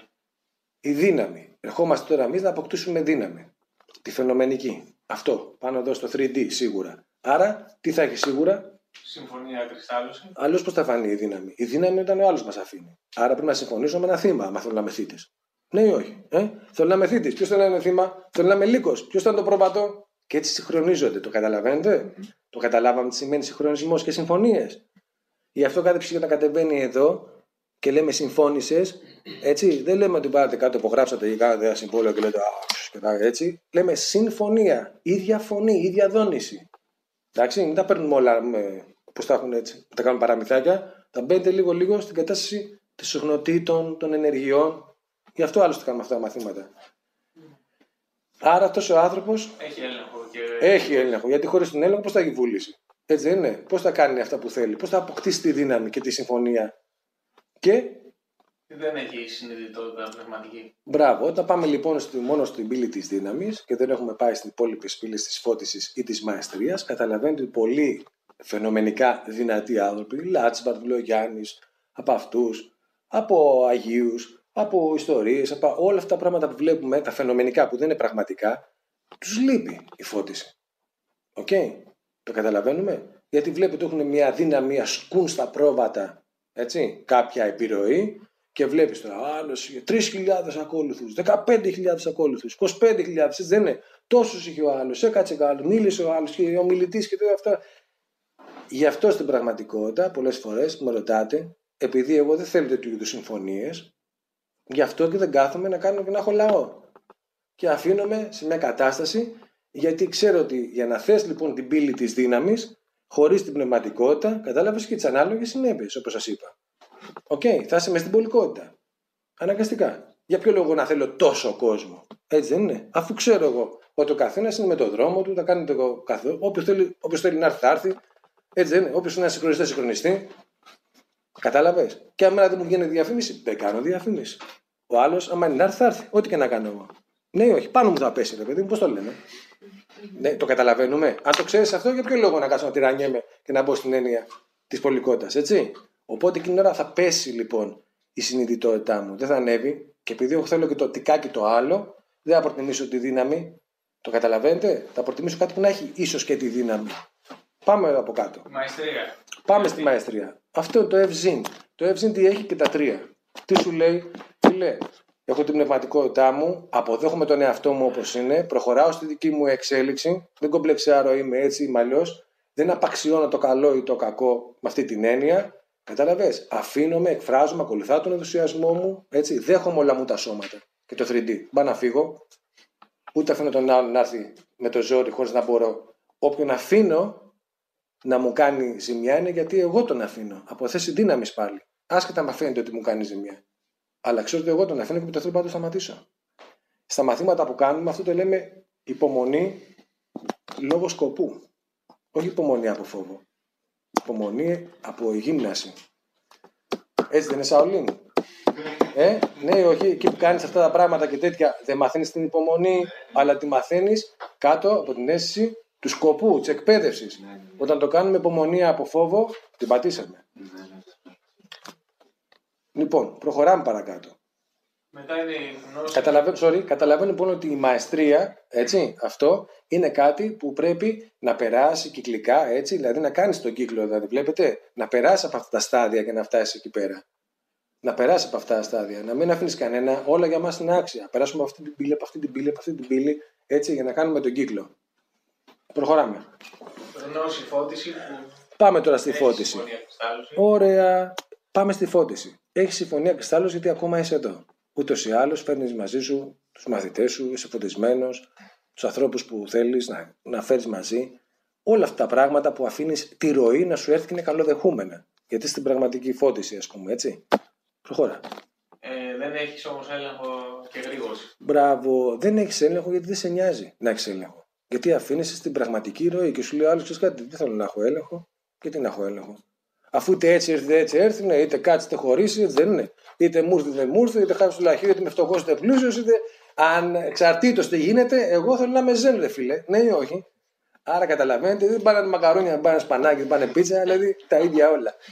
Η δύναμη. Ερχόμαστε τώρα εμείς να αποκτήσουμε δύναμη. Τη φαινομενική. Αυτό. Πάνω εδώ στο 3D σίγουρα. Άρα, τι θα έχει σίγουρα? Συμφωνία, κρυστάλλωση. Αλλιώς πώς θα φανεί η δύναμη? Η δύναμη όταν ο άλλος μας αφήνει. Άρα πρέπει να συμφωνήσω με ένα θύμα, αν θέλω να είμαι θήτης. Ναι ή όχι? Θέλω να είμαι θήτης. Ποιος θέλει να είναι θύμα? Θέλω να είμαι λύκος. Ποιος θα είναι το πρόβατο? Και έτσι συγχρονίζονται. Το καταλαβαίνετε? Το καταλάβαμε τι σημαίνει συγχρονισμός και συμφωνίες. Γι' αυτό κάθε ψυχή όταν κατεβαίνει εδώ και λέμε συμφώνησες, έτσι, δεν λέμε ότι πάρετε κάτω, υπογράψατε ή κάνατε ένα συμβόλαιο και λέτε έτσι. Λέμε συμφωνία. Ίδια φωνή, ίδια δόνηση. Εντάξει, μην τα παίρνουμε όλα όπως τα έχουν έτσι. Τα κάνουμε παραμυθάκια. Τα μπαίνετε λίγο στην κατάσταση των συχνοτήτων, των ενεργειών. Γι' αυτό άλλωστε κάνουμε αυτά τα μαθήματα. Άρα αυτός ο άνθρωπος έχει έλεγχο. Έχει έλεγχο. Γιατί χωρίς τον έλεγχο πώς θα έχει βούληση? Έτσι δεν είναι? Πώς θα κάνει αυτά που θέλει? Πώς θα αποκτήσει τη δύναμη και τη συμφωνία? Και δεν έχει συνειδητότητα πνευματική. Μπράβο. Όταν πάμε λοιπόν μόνο στην πύλη της δύναμης και δεν έχουμε πάει στην υπόλοιπη πύλη της φώτισης ή της μαεστρίας, καταλαβαίνετε ότι πολλοί φαινομενικά δυνατοί άνθρωποι, Λάτσμπαρτ, Βλογιάννης, από αυτούς, από Αγίους, από ιστορίες, από όλα αυτά τα πράγματα που βλέπουμε, τα φαινομενικά που δεν είναι πραγματικά, τους λείπει η φώτιση. Οκ. Το καταλαβαίνουμε? Γιατί βλέπετε έχουν μια δύναμη, ασκούν στα πρόβατα, έτσι, κάποια επιρροή και βλέπεις τώρα άλλος 3.000 ακόλουθους, 15.000 ακόλουθους, 25.000, έτσι δεν είναι? Τόσους είχε ο άλλος, έκατσε ο άλλος, μίλησε ο άλλος και ο μιλητής και todo αυτά. Γι' αυτό στην πραγματικότητα πολλές φορές με ρωτάτε, επειδή εγώ δεν θέλω τέτοιου είδους συμφωνίες, γι' αυτό και δεν κάθομαι να κάνω και να έχω λαό. Και αφήνομαι σε μια κατάσταση, γιατί ξέρω ότι για να θες λοιπόν την πύλη της δύναμης, χωρίς την πνευματικότητα, κατάλαβες και τις ανάλογες συνέπειες, όπως σας είπα. Οκ, θα είσαι μες στην πολικότητα. Αναγκαστικά. Για ποιο λόγο να θέλω τόσο κόσμο? Έτσι δεν είναι? Αφού ξέρω εγώ ότι ο καθένας είναι με τον δρόμο του, θα κάνει το καθόλου. Όποιος θέλει να έρθει, θα έρθει. Έτσι δεν είναι? Όποιος θέλει να συγχρονιστεί, θα συγχρονιστεί. Κατάλαβες? Και αν δεν μου βγαίνει διαφήμιση, δεν κάνω διαφήμιση. Ο άλλος, άμα είναι να έρθει, θα έρθει. Ό,τι και να κάνω εγώ. Ναι ή όχι? Πάνω μου θα πέσει, ρε παιδί μου, πώς το λένε? Ναι, το καταλαβαίνουμε. Αν το ξέρεις αυτό, για ποιο λόγο να κάτσω να τυραννιέμαι και να μπω στην έννοια της πολικότητας, έτσι? Οπότε εκείνη την ώρα θα πέσει λοιπόν η συνειδητότητά μου. Δεν θα ανέβει. Και επειδή εγώ θέλω και το τικάκι το άλλο, δεν θα προτιμήσω τη δύναμη. Το καταλαβαίνετε? Θα προτιμήσω κάτι που να έχει ίσως και τη δύναμη. Πάμε από κάτω. Μαεστρία. Πάμε στη μαεστρία. Αυτό είναι το ευζήν. Το ευζήν τι έχει και τα τρία. Τι σου λέει? Τι λέει? Έχω την πνευματικότητά μου, αποδέχομαι τον εαυτό μου όπως είναι, προχωράω στη δική μου εξέλιξη, δεν κομπλεξάρω, είμαι έτσι ή αλλιώς, δεν απαξιώνω το καλό ή το κακό με αυτή την έννοια. Κατάλαβες? Αφήνομαι, εκφράζομαι, ακολουθάω τον ενθουσιασμό μου, έτσι, δέχομαι όλα μου τα σώματα. Και το 3D. Μπα να φύγω, ούτε αφήνω τον άλλον να έρθει με το ζόρι χωρίς να μπορώ. Όποιον αφήνω να μου κάνει ζημιά είναι γιατί εγώ τον αφήνω. Από θέση δύναμης πάλι. Άσχετα με φαίνεται ότι μου κάνει ζημιά. Αλλά ξέρω ότι εγώ τον αφήνω και με το θέλω να το σταματήσω. Στα μαθήματα που κάνουμε αυτό το λέμε υπομονή λόγω σκοπού. Όχι υπομονή από φόβο. Υπομονή από γύμναση. Έτσι δεν είναι, Σαολίν? Ναι ή όχι? Εκεί που κάνεις αυτά τα πράγματα και τέτοια δεν μαθαίνεις την υπομονή, αλλά τη μαθαίνεις κάτω από την αίσθηση του σκοπού, της εκπαίδευσης. Όταν το κάνουμε υπομονή από φόβο, την πατήσαμε. Λοιπόν, προχωράμε παρακάτω. Μετά είναι η γνώση. Καταλαβαίνω λοιπόν ότι η μαεστρία, έτσι, αυτό είναι κάτι που πρέπει να περάσει κυκλικά, έτσι, δηλαδή να κάνεις τον κύκλο, δηλαδή βλέπετε, να περάσει από αυτά τα στάδια και να φτάσει εκεί πέρα. Να περάσει από αυτά τα στάδια, να μην αφήνεις κανένα, όλα για μας είναι άξια. Περάσουμε από αυτή την πύλη, από αυτή την πύλη, από αυτή την πύλη, έτσι, για να κάνουμε τον κύκλο. Προχωράμε. Γνώση, φώτιση. Πάμε τώρα στη φώτιση. Ωραία. Πάμε στη φώτιση. Έχεις συμφωνία κρυστάλλωση γιατί ακόμα είσαι εδώ. Ούτως ή άλλως φέρνεις μαζί σου τους μαθητές σου, είσαι φωτισμένος, τους ανθρώπους που θέλεις να φέρεις μαζί. Όλα αυτά τα πράγματα που αφήνεις τη ροή να σου έρθει και είναι καλοδεχούμενα. Γιατί στην πραγματική φώτιση, ας πούμε, έτσι. Προχώρα. Δεν έχεις όμως έλεγχο και γρήγορση. Μπράβο. Δεν έχεις έλεγχο γιατί δεν σε νοιάζει να έχεις έλεγχο. Γιατί αφήνεσαι στην πραγματική ροή και σου λέει άλλο: ξέρεις κάτι, δεν θέλω να έχω έλεγχο. Γιατί να έχω έλεγχο? Αφού είτε έτσι έρθει, ναι, είτε κάτσει είτε χωρίσει, έτσι δεν είναι. Είτε μου ήρθε, δεν μου ήρθε, είτε χάσει το λαχείο, είτε με φτωχό είτε πλούσιο, είτε ανεξαρτήτως τι γίνεται, εγώ θέλω να είμαι ζεν, ρε φίλε. Ναι ή όχι? Άρα καταλαβαίνετε, δεν πάνε μακαρόνια, δεν πάνε σπανάκι, δεν πάνε πίτσα, δηλαδή τα ίδια όλα.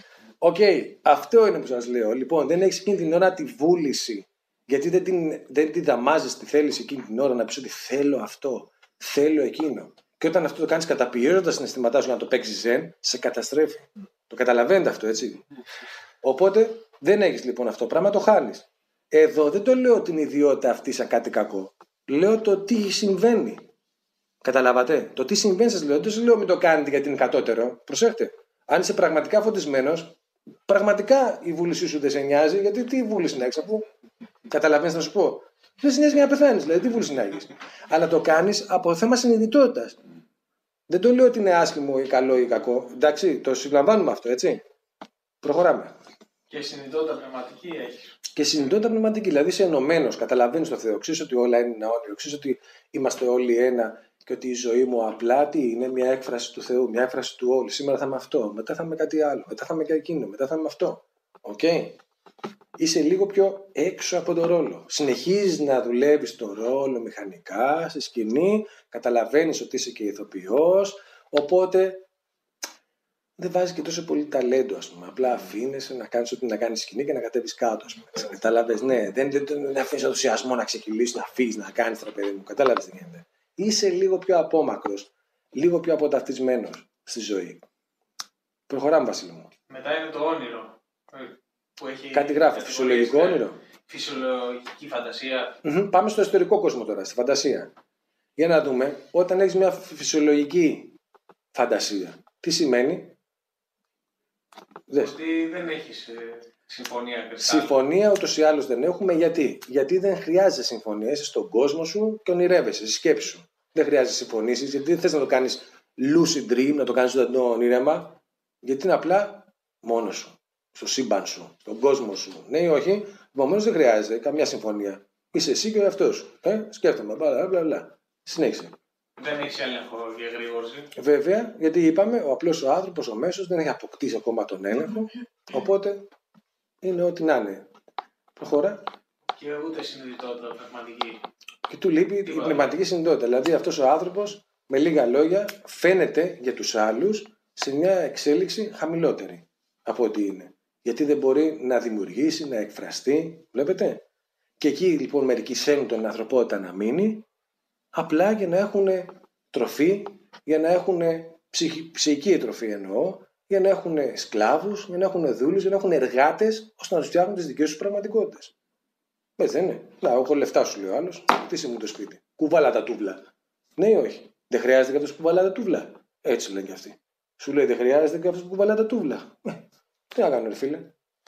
Οκ, αυτό είναι που σας λέω. Λοιπόν, δεν έχεις εκείνη την ώρα τη βούληση. Γιατί δεν την δαμάζεις τη θέληση εκείνη την ώρα να πεις ότι θέλω αυτό, θέλω εκείνο. Και όταν αυτό το κάνεις καταπιέζοντας τα συναισθήματά σου για να το παίξεις ζεν, σε καταστρέφει. Το καταλαβαίνετε αυτό, έτσι. Οπότε δεν έχεις λοιπόν αυτό το πράγμα, το χάνεις. Εδώ δεν το λέω την ιδιότητα αυτή σαν κάτι κακό. Λέω το τι συμβαίνει. Καταλάβατε. Το τι συμβαίνει σας λέω. Δεν σας λέω μην το κάνετε γιατί είναι κατώτερο. Προσέχτε. Αν είσαι πραγματικά φωτισμένος, πραγματικά η βούλησή σου δεν σε νοιάζει, γιατί τι βούληση να έχεις αφού. Καταλαβαίνεις να σου πω. Δεν σε νοιάζει για να πεθάνεις, δηλαδή τι βούληση να έχεις. Αλλά το κάνεις από θέμα συνειδητότητας. Δεν το λέω ότι είναι άσχημο ή καλό ή κακό. Εντάξει, το συλλαμβάνουμε αυτό, έτσι. Προχωράμε. Και συνειδητότητα πνευματική έχεις. Και συνειδητότητα πνευματική. Δηλαδή είσαι ενωμένος, καταλαβαίνεις το Θεό. Ξέρεις ότι όλα είναι ένα όνειρο. Ξέρεις ότι είμαστε όλοι ένα και ότι η ζωή μου απλά είναι μια έκφραση του Θεού, μια έκφραση του όλου. Σήμερα θα είμαι αυτό, μετά θα είμαι κάτι άλλο, μετά θα είμαι και εκείνο, μετά θα είμαι αυτό. Οκ. Είσαι λίγο πιο έξω από τον ρόλο. Συνεχίζεις να δουλεύεις τον ρόλο μηχανικά, στη σκηνή, καταλαβαίνεις ότι είσαι και ηθοποιός, οπότε δεν βάζεις και τόσο πολύ ταλέντο, ας πούμε. Απλά αφήνεσαι να κάνεις ό,τι να κάνεις σκηνή και να κατέβεις κάτω, ας πούμε. Κατάλαβες, ναι. Δεν αφήνεις ενθουσιασμό να ξεκυλήσεις, να φύγεις, να κάνεις το παιδί μου. Κατάλαβες τι γίνεται. Είσαι λίγο πιο απόμακρος, λίγο πιο αποταυτισμένος στη ζωή. Προχωράμε, Βασίλη μου. Μετά είναι το όνειρο. Που έχει κάτι γράφει, φυσιολογικό όνειρο. Φυσιολογική φαντασία. Πάμε στο ιστορικό κόσμο τώρα, στη φαντασία. Για να δούμε, όταν έχεις μια φυσιολογική φαντασία, τι σημαίνει? Ότι δεν έχεις συμφωνία. Συμφωνία ούτως ή άλλως δεν έχουμε. Γιατί δεν χρειάζεται συμφωνία. Είσαι στον κόσμο σου και ονειρεύεσαι, στη σκέψη σου. Δεν χρειάζεται συμφωνήσεις, γιατί δεν θες να το κάνεις lucid dream, να το κάνεις ζωντανό ονείρεμα. Γιατί είναι απλά μόνος σου, στο σύμπαν σου, στον κόσμο σου. Ναι ή όχι, επομένως δεν χρειάζεται καμιά συμφωνία. Είσαι εσύ και ο εαυτός σου. Σκέφτομαι, μπλα. Συνέχισε. Δεν έχει έλεγχο για γρήγορση. Βέβαια, γιατί είπαμε, ο απλός ο άνθρωπος, ο μέσος, δεν έχει αποκτήσει ακόμα τον έλεγχο. Οπότε είναι ό,τι να είναι. Προχώρα. Και ούτε συνειδητότητα πνευματική. Και του λείπει η πνευματική συνειδητότητα. Δηλαδή αυτός ο άνθρωπος, με λίγα λόγια, φαίνεται για τους άλλους σε μια εξέλιξη χαμηλότερη από ό,τι είναι. Γιατί δεν μπορεί να δημιουργήσει, να εκφραστεί. Βλέπετε. Και εκεί λοιπόν μερικοί σένουν την ανθρωπότητα να μείνει, απλά για να έχουν τροφή, για να έχουν ψυχική τροφή εννοώ, για να έχουν σκλάβους, για να έχουν δούλους, για να έχουν εργάτες, ώστε να τους φτιάχνουν τις δικές τους πραγματικότητες. Έτσι δεν είναι? Να, έχω λεφτά σου λέει ο άλλος, τι σε μου το σπίτι. Κουβάλα τα τούβλα. Ναι ή όχι? Δεν χρειάζεται κάποιος που κουβαλά τα τούβλα. Έτσι λένε και αυτοί. Σου λέει δεν χρειάζεται κάποιος που κουβαλά τα τούβλα. Τι να κάνω, ρε φίλε.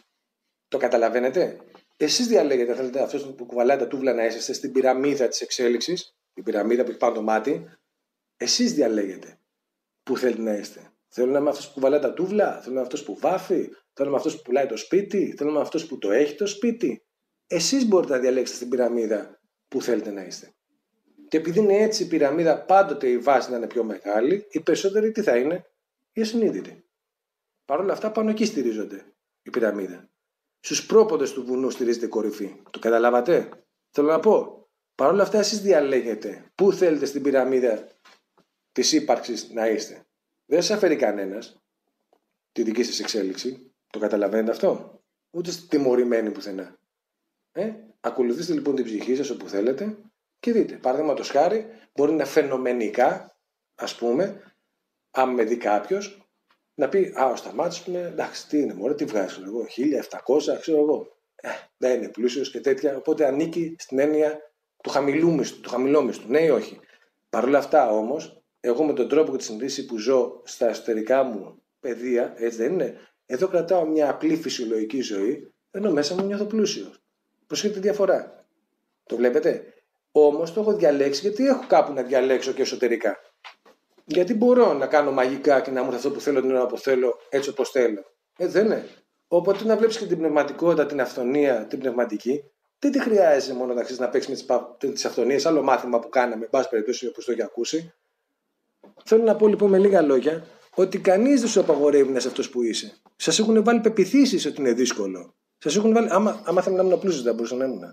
Το καταλαβαίνετε? Εσείς διαλέγετε, θέλετε αυτός που κουβαλάει τα τούβλα να είσαστε στην πυραμίδα της εξέλιξης, την πυραμίδα που έχει πάνω το μάτι. Εσείς διαλέγετε πού θέλετε να είστε. Θέλω να είμαι αυτός που κουβαλάει τα τούβλα, θέλω να είμαι αυτός που βάφει, θέλω να είμαι αυτός που πουλάει το σπίτι, θέλω να είμαι αυτός που το έχει το σπίτι. Εσείς μπορείτε να διαλέξετε στην πυραμίδα που θέλετε να είστε. Και επειδή είναι έτσι η πυραμίδα, πάντοτε η βάση να είναι πιο μεγάλη, οι περισσότεροι τι θα είναι? Οι ασυνείδητοι. Παρ' όλα αυτά, πάνω εκεί στηρίζονται η πυραμίδα. Στους πρόποδες του βουνού στηρίζεται η κορυφή. Το καταλάβατε? Θέλω να πω. Παρ' όλα αυτά, εσείς διαλέγετε πού θέλετε στην πυραμίδα της ύπαρξης να είστε. Δεν σας αφαιρεί κανένας τη δική σας εξέλιξη. Το καταλαβαίνετε αυτό? Ούτε είστε τιμωρημένοι πουθενά. Ακολουθήστε λοιπόν την ψυχή σας όπου θέλετε και δείτε. Παραδείγματος χάρη, μπορεί να φαινομενικά, ας πούμε, αν με δει κάποιος, να πει, ο Σταμάτης, εντάξει, τι είναι, μωρέ, τι βγάζω εγώ, 1.700, ξέρω εγώ. Δεν είναι πλούσιος και τέτοια, οπότε ανήκει στην έννοια του χαμηλόμισθου, ναι ή όχι? Παρ' όλα αυτά όμως, εγώ με τον τρόπο και τη συνείδηση που ζω στα εσωτερικά μου παιδεία, έτσι δεν είναι? Εδώ κρατάω μια απλή φυσιολογική ζωή, ενώ μέσα μου νιώθω πλούσιος. Προσέχετε τη διαφορά. Το βλέπετε? Όμως το έχω διαλέξει γιατί έχω κάπου να διαλέξω και εσωτερικά. Γιατί μπορώ να κάνω μαγικά και να μου έρθει αυτό που θέλω την ώρα που θέλω, έτσι όπως θέλω. Δεν είναι? Οπότε να βλέπεις και την πνευματικότητα, την αυθονία, την πνευματική, δεν τη χρειάζεσαι μόνο να παίξεις με τις αυθονίες, άλλο μάθημα που κάναμε, εν πάση περιπτώσει όπως το έχει ακούσει. Θέλω να πω λοιπόν με λίγα λόγια ότι κανείς δεν σου απαγορεύει να είσαι αυτός που είσαι. Σας έχουν βάλει πεποιθήσεις ότι είναι δύσκολο. Σας έχουν βάλει, άμα θέλω να ήμουν πλούσιος, δεν μπορούσα να ήμουν.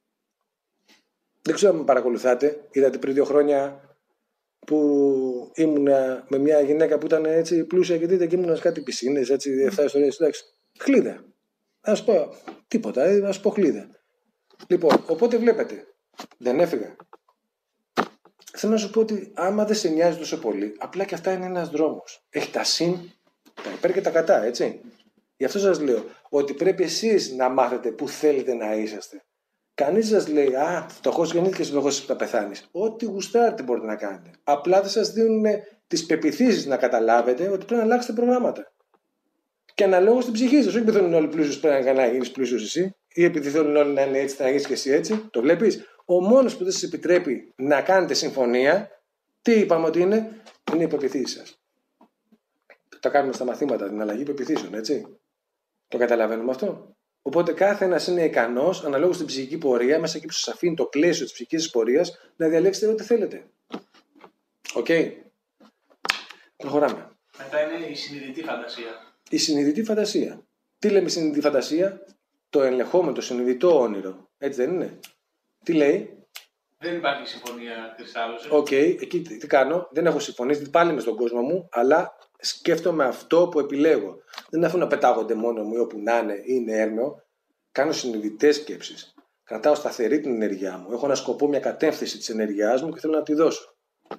Δεν ξέρω αν με παρακολουθάτε. Είδατε πριν 2 χρόνια που ήμουνα με μια γυναίκα που ήταν έτσι πλούσια και δείτε και ήμουνα σε κάτι πισίνες, έτσι, 7 ιστορίες. Εντάξει. Χλίδα. Να σου πω τίποτα, να σου πω χλίδα. Λοιπόν, οπότε βλέπετε, δεν έφυγα. Θέλω να σου πω ότι άμα δεν σε νοιάζει τόσο πολύ, απλά και αυτά είναι ένας δρόμος. Έχει τα συν, τα υπέρ και τα κατά, έτσι. Γι' αυτό σας λέω ότι πρέπει εσείς να μάθετε που θέλετε να είσαστε. Κανείς σας λέει, φτωχός γεννήθηκες, φτωχός θα πεθάνεις. Ό,τι γουστάρετε μπορείτε να κάνετε. Απλά δεν σας δίνουν τις πεποιθήσεις να καταλάβετε ότι πρέπει να αλλάξετε προγράμματα. Και αναλόγως στην ψυχή σας. Όχι επειδή θέλουν όλοι πλούσιους, πρέπει να γίνεις πλούσιος εσύ, ή επειδή θέλουν όλοι να είναι έτσι, να γίνεις και εσύ έτσι. Το βλέπεις. Ο μόνος που δεν σας επιτρέπει να κάνετε συμφωνία, τι είπαμε ότι είναι οι πεποιθήσεις σας. Τα κάνουμε στα μαθήματα, την αλλαγή πεποιθήσεων, έτσι. Το καταλαβαίνουμε αυτό. Οπότε κάθε ένας είναι ικανός, αναλόγως στην ψυχική πορεία, μέσα εκεί που σας αφήνει το πλαίσιο της ψυχικής πορείας, να διαλέξετε ό,τι θέλετε. Οκ. Προχωράμε. Μετά είναι η συνειδητή φαντασία. Η συνειδητή φαντασία. Τι λέμε συνειδητή φαντασία? Το ελεγχόμενο, το συνειδητό όνειρο. Έτσι δεν είναι? Τι λέει? Δεν υπάρχει συμφωνία κρυστάλλωση. Οκ, εκεί τι κάνω? Δεν έχω συμφωνήσει πάλι μες στον κόσμο μου, αλλά σκέφτομαι αυτό που επιλέγω. Δεν αφήνω να πετάγονται μόνο μου ή όπου να είναι ή είναι έρμεο. Κάνω συνειδητές σκέψεις. Κρατάω σταθερή την ενέργειά μου. Έχω ένα σκοπό, μια κατεύθυνση της ενέργειάς μου και θέλω να τη δώσω.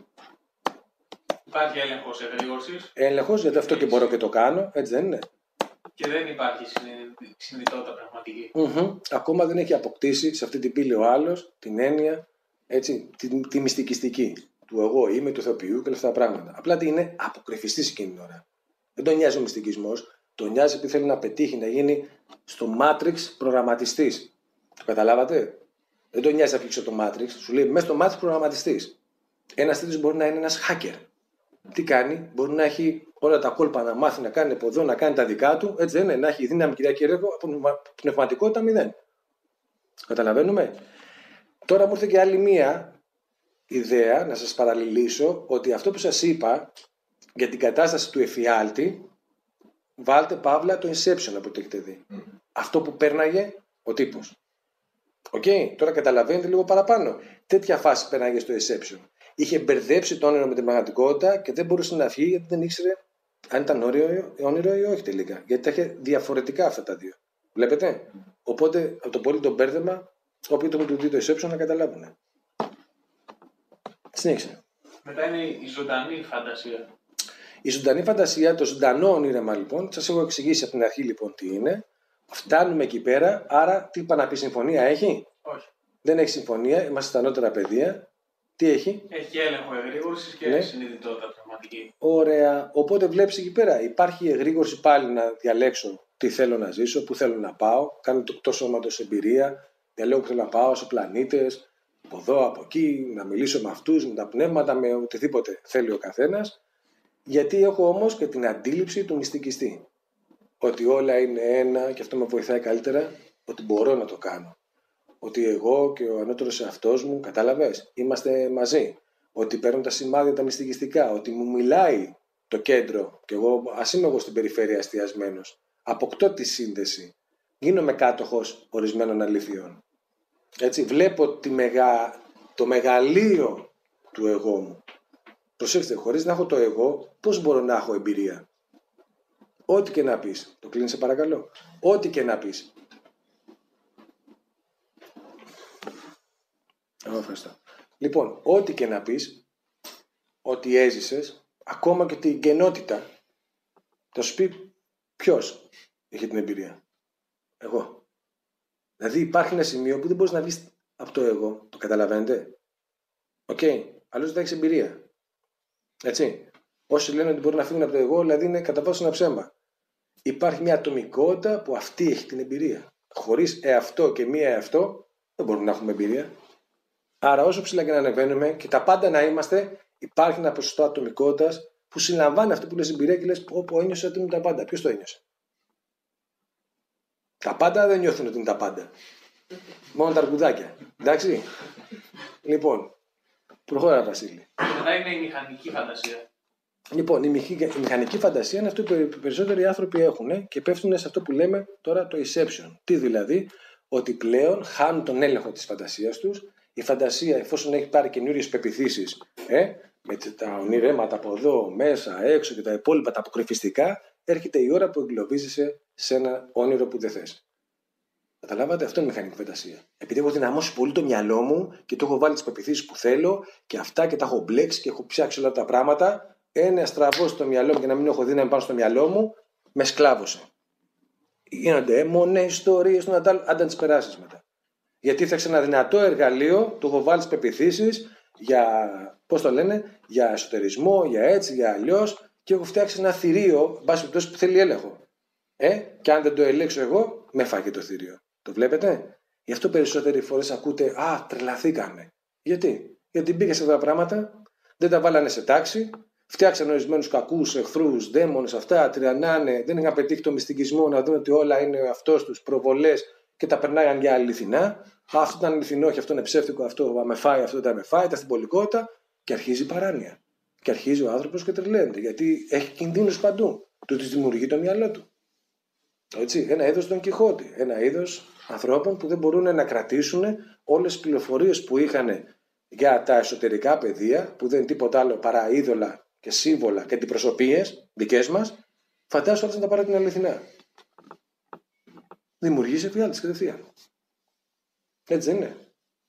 Υπάρχει έλεγχος εγρήγορσης. Έλεγχος, γιατί αυτό και μπορώ και το κάνω, έτσι δεν είναι? Και δεν υπάρχει συνειδητότητα πραγματική. Ακόμα δεν έχει αποκτήσει σε αυτή την πύλη ο άλλος την έννοια, έτσι, τη μυστικιστική του εγώ είμαι, του ηθοποιού και όλα αυτά τα πράγματα. Απλά τι είναι? Αποκρυφιστής εκείνη την ώρα. Δεν τον νοιάζει ο μυστικισμός, τον νοιάζει επειδή θέλει να πετύχει να γίνει στο Matrix προγραμματιστής. Το καταλάβατε? Δεν τον νοιάζει να πλήξει το Matrix, σου λέει μέσα στο Matrix προγραμματιστής. Ένας τέτοιος μπορεί να είναι ένας hacker. Τι κάνει? Μπορεί να έχει όλα τα κόλπα να μάθει να κάνει από εδώ, να κάνει τα δικά του, έτσι δεν είναι? Να έχει δύναμη κυρία Κυριακό, από πνευματικότητα 0. Καταλαβαίνουμε? Τώρα μου ήρθε και άλλη μία ιδέα να σας παραλληλήσω ότι αυτό που σας είπα για την κατάσταση του εφιάλτη, βάλτε παύλα το Inception από ό,τι έχετε δει. Αυτό που πέρναγε ο τύπος. Οκ, τώρα καταλαβαίνετε λίγο παραπάνω. Τέτοια φάση πέρναγε στο Inception. Είχε μπερδέψει το όνειρο με την πραγματικότητα και δεν μπορούσε να βγει γιατί δεν ήξερε αν ήταν όνειρο ή όχι τελικά. Γιατί τα είχε διαφορετικά αυτά τα δύο. Βλέπετε? Οπότε από το πολύ το μπέρδεμα, όποιοι το έχουν δει το Inception να καταλάβουν. Συνέχισε. Μετά είναι η ζωντανή φαντασία. Η ζωντανή φαντασία, το ζωντανό όνειρεμα λοιπόν, σας έχω εξηγήσει από την αρχή λοιπόν τι είναι. Φτάνουμε εκεί πέρα, άρα τι είπα να πει, συμφωνία έχει? Όχι. Δεν έχει συμφωνία, είμαστε στα ανώτερα πεδία. Τι έχει? Έχει έλεγχο εγρήγορσης και συνειδητότητα πραγματική. Ωραία. Οπότε βλέπεις εκεί πέρα, υπάρχει εγρήγορση πάλι να διαλέξω τι θέλω να ζήσω, πού θέλω να πάω. Κάνω το σώματος εμπειρία, διαλέγω που θέλω να πάω σε πλανήτες, από εδώ, από εκεί, να μιλήσω με αυτούς, με τα πνεύματα, με οτιδήποτε θέλει ο καθένας. Γιατί έχω όμως και την αντίληψη του μυστικιστή. Ότι όλα είναι ένα και αυτό με βοηθάει καλύτερα, ότι μπορώ να το κάνω. Ότι εγώ και ο ανώτερος εαυτός μου, κατάλαβες, είμαστε μαζί. Ότι παίρνω τα σημάδια τα μυστικιστικά, ότι μου μιλάει το κέντρο και εγώ, ας είμαι εγώ στην περιφέρεια εστιασμένος. Αποκτώ τη σύνδεση. Γίνομαι κάτοχος ορισμένων αληθειών. Έτσι, βλέπω το μεγαλείο του εγώ μου. Προσέξτε, χωρίς να έχω το εγώ, πώς μπορώ να έχω εμπειρία? Ό,τι και να πεις. Το κλείνεις σε παρακαλώ. Ό,τι και να πεις. Ευχαριστώ. Λοιπόν, ό,τι και να πεις, ό,τι έζησες, ακόμα και την κενότητα, θα σου πει ποιος είχε την εμπειρία? Εγώ. Δηλαδή υπάρχει ένα σημείο που δεν μπορείς να βγεις από το εγώ. Το καταλαβαίνετε? Οκ. Αλλιώς δεν έχεις εμπειρία. Έτσι. Όσοι λένε ότι μπορεί να φύγουν από το εγώ, δηλαδή είναι κατά βάση ένα ψέμα. Υπάρχει μια ατομικότητα που αυτή έχει την εμπειρία. Χωρίς εαυτό και μία εαυτό δεν μπορούμε να έχουμε εμπειρία. Άρα όσο ψηλά και να ανεβαίνουμε και τα πάντα να είμαστε, υπάρχει ένα ποσοστό ατομικότητας που συλλαμβάνει αυτό που λες εμπειρία και λες πω ένιωσα ότι είναι τα πάντα. Ποιος το ένιωσε? Τα πάντα δεν νιώθουν ότι είναι τα πάντα. Μόνο τα αρκουδάκια. Εντάξει. Λοιπόν, προχώρα Βασίλη. Μετά είναι η μηχανική φαντασία. Λοιπόν, η μηχανική φαντασία είναι αυτό που οι περισσότεροι άνθρωποι έχουν και πέφτουν σε αυτό που λέμε τώρα το Inception. Τι δηλαδή? Ότι πλέον χάνουν τον έλεγχο της φαντασίας τους. Η φαντασία, εφόσον έχει πάρει καινούριες πεποιθήσεις, με τα ονειρέματα από εδώ, μέσα, έξω και τα υπόλοιπα, τα αποκρυφιστικά, έρχεται η ώρα που εγκλωβίζεσαι σε ένα όνειρο που δεν θες. Καταλάβατε, αυτό είναι μηχανική φαντασία. Επειδή έχω δυναμώσει πολύ το μυαλό μου και το έχω βάλει τις πεποιθήσεις που θέλω και αυτά και τα έχω μπλέξει και έχω ψάξει όλα τα πράγματα, ένα στραβό στο μυαλό μου και να μην έχω δύναμη πάνω στο μυαλό μου, με σκλάβωσε. Γίνονται έμονες ιστορίες, αν τις περάσεις μετά. Γιατί έφτιαξε ένα δυνατό εργαλείο, του έχω βάλει τις πεποιθήσεις για, πώς το λένε, για εσωτερισμό, για έτσι, για αλλιώς και έχω φτιάξει ένα θηρίο, βάση περιπτώσει, που θέλει έλεγχο. Και αν δεν το ελέγξω εγώ, με φάγε το θηρίο. Το βλέπετε? Γι' αυτό περισσότεροι φορές ακούτε «Α, τρελαθήκαμε». Γιατί? Γιατί μπήκε σε αυτά τα πράγματα, δεν τα βάλανε σε τάξη, φτιάξαν ορισμένους κακούς εχθρούς, δαίμονες, αυτά, τριανάνε, δεν είχαν πετύχει το μυστικισμό να δουν ότι όλα είναι ο αυτός τους, προβολές και τα περνάγαν για αληθινά. Αυτό ήταν αληθινό, όχι αυτό είναι ψεύτικο, αυτό με φάει, αυτό δεν με φάει, τα στην πολικότητα και αρχίζει η παράνοια. Και αρχίζει ο άνθρωπος και τρελαίνεται, γιατί έχει κινδύνους παντού. Του τις δημιουργεί το μυαλό του. Έτσι, ένα είδος Τον Κιχώτη, ένα είδος ανθρώπων που δεν μπορούν να κρατήσουν όλες τις πληροφορίες που είχαν για τα εσωτερικά πεδία, που δεν είναι τίποτα άλλο παρά είδωλα και σύμβολα και αντιπροσωπείες δικές μας, φαντάζομαι όλες να τα πάρουν την αληθινά. Δημιουργήσει εφιάλτης κατευθείαν. Έτσι δεν είναι?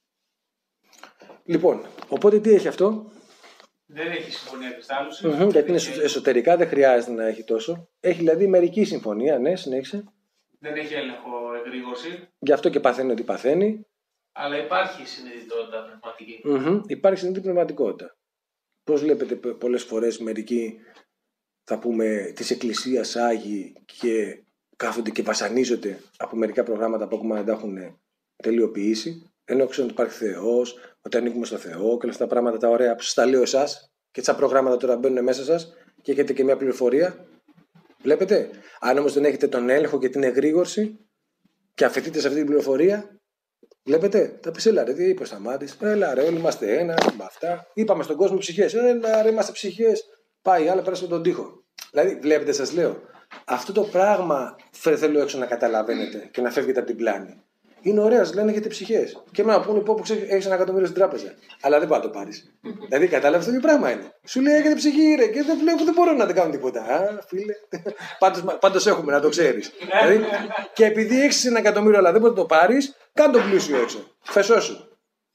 Λοιπόν, οπότε τι έχει αυτό? Δεν έχει συμφωνία επιστάλωση. Γιατί είναι εσωτερικά, δεν χρειάζεται να έχει τόσο. Έχει δηλαδή μερική συμφωνία, ναι, συνέχισε. Δεν έχει έλεγχο εγρήγορση. Γι' αυτό και παθαίνει ό,τι παθαίνει. Αλλά υπάρχει συνειδητότητα πνευματική. Υπάρχει συνειδητή πνευματικότητα. Πώς βλέπετε πολλές φορές μερικοί, θα πούμε, της Εκκλησίας Άγιοι και κάθονται και βασανίζονται από μερικά προγράμματα που ακόμα δεν τα έχουν τελειοποιήσει. Ενώ ξέρουν ότι υπάρχει Θεός, ότι ανήκουμε στο Θεό και όλα αυτά τα πράγματα τα ωραία που σας τα λέω εσάς και τα προγράμματα τώρα μπαίνουν μέσα σας και έχετε και μια πληροφορία. Βλέπετε. Αν όμως δεν έχετε τον έλεγχο και την εγρήγορση και αφαιτείτε σε αυτή την πληροφορία, βλέπετε. Τα πεις, έλα ρε, τι είπε ο Σταμάτης, έλα ρε, όλοι είμαστε ένα, με αυτά. Είπαμε στον κόσμο ψυχές, έλα ρε, είμαστε ψυχές. Πάει, άλλα πέρασε τον τοίχο. Δηλαδή, βλέπετε, σας λέω, αυτό το πράγμα θέλω έξω να καταλαβαίνετε και να φεύγετε από την πλάνη. Είναι ωραία, σας λένε έχετε ψυχές. Και με να πούνε πω που έχεις 1 εκατομμύριο στην τράπεζα. Αλλά δεν πάει να το πάρεις. Δηλαδή, κατάλαβες αυτό τι πράγμα είναι. Σου λέει έχετε ψυχή, ρε, και δεν βλέπω, δεν μπορώ να δεν κάνω τίποτα. Α, φίλε. Πάντως έχουμε, να το ξέρεις. Δηλαδή, και επειδή έχεις 1 εκατομμύριο, αλλά δεν μπορεί να το πάρεις, κάνε τον πλούσιο έξω. Φεσόσου.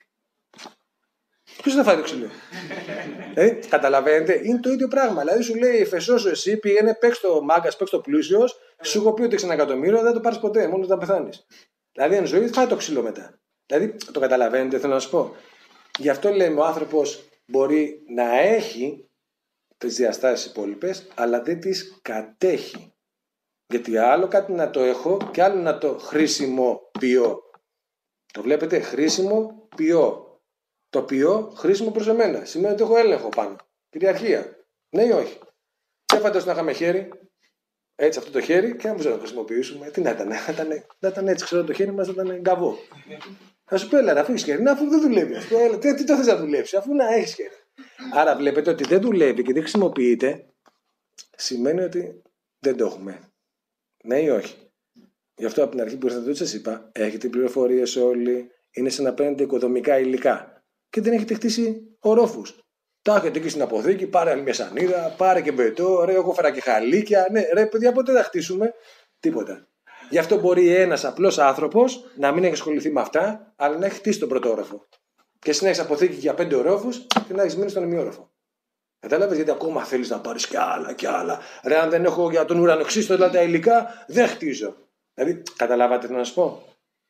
Ποιος θα φάει το ξύλο? Καταλαβαίνετε, είναι το ίδιο πράγμα. Δηλαδή σου λέει φεσόσου εσύ, πήγαινε, παίξ το μάγκας, παίξ το πλούσιος, σου έχω πει ότι έχεις 1 εκατομμύριο, δεν το πάρεις ποτέ, μόνο όταν πεθάνεις. Δηλαδή, εν ζωή, φάει το ξύλο μετά. Δηλαδή, το καταλαβαίνετε, θέλω να σου πω. Γι' αυτό λέμε, ο άνθρωπος μπορεί να έχει τις διαστάσεις υπόλοιπες, αλλά δεν τις κατέχει. Γιατί άλλο κάτι να το έχω και άλλο να το χρησιμοποιώ. Το βλέπετε, χρησιμοποιώ. Το ποιώ χρήσιμο προς εμένα. Σημαίνει ότι έχω έλεγχο πάνω. Κυριαρχία. Ναι ή όχι? Και φαντάζομαι να είχαμε χέρι. Έτσι, αυτό το χέρι, και αν μπορούσαμε να το χρησιμοποιήσουμε, τι να ήταν? Να ήταν έτσι, ξέρω, το χέρι μας θα ήταν γκαβό. Θα σου πω, έλα, αφού έχεις χέρι, αφού δεν δουλεύει. Τι το θες να δουλέψει, αφού να έχεις χέρι. Άρα βλέπετε ότι δεν δουλεύει και δεν χρησιμοποιείται, σημαίνει ότι δεν το έχουμε. Ναι ή όχι? Γι' αυτό από την αρχή που ήρθατε, σας είπα, έχετε πληροφορίες όλοι, είναι σαν να παίρνετε οικοδομικά υλικά και δεν έχετε χτίσει ορόφους. Τα έχετε εκεί στην αποθήκη, πάρε άλλη μια σανίδα, πάρε και μπετό, ρε, εγώ φέρα και χαλίκια. Ναι, ρε, παιδιά, πότε θα χτίσουμε? Τίποτα. Γι' αυτό μπορεί ένας απλός άνθρωπος να μην έχει ασχοληθεί με αυτά, αλλά να έχει χτίσει τον πρώτο όροφο. Και εσύ να έχεις αποθήκη για 5 ορόφους και να έχεις μείνει στον ημιόροφο. Κατάλαβες, γιατί ακόμα θέλεις να πάρεις κι άλλα κι άλλα. Ρε, αν δεν έχω για τον ουρανοξύστο δηλαδή τα υλικά, δεν χτίζω. Δηλαδή, καταλάβατε τι να σας πω?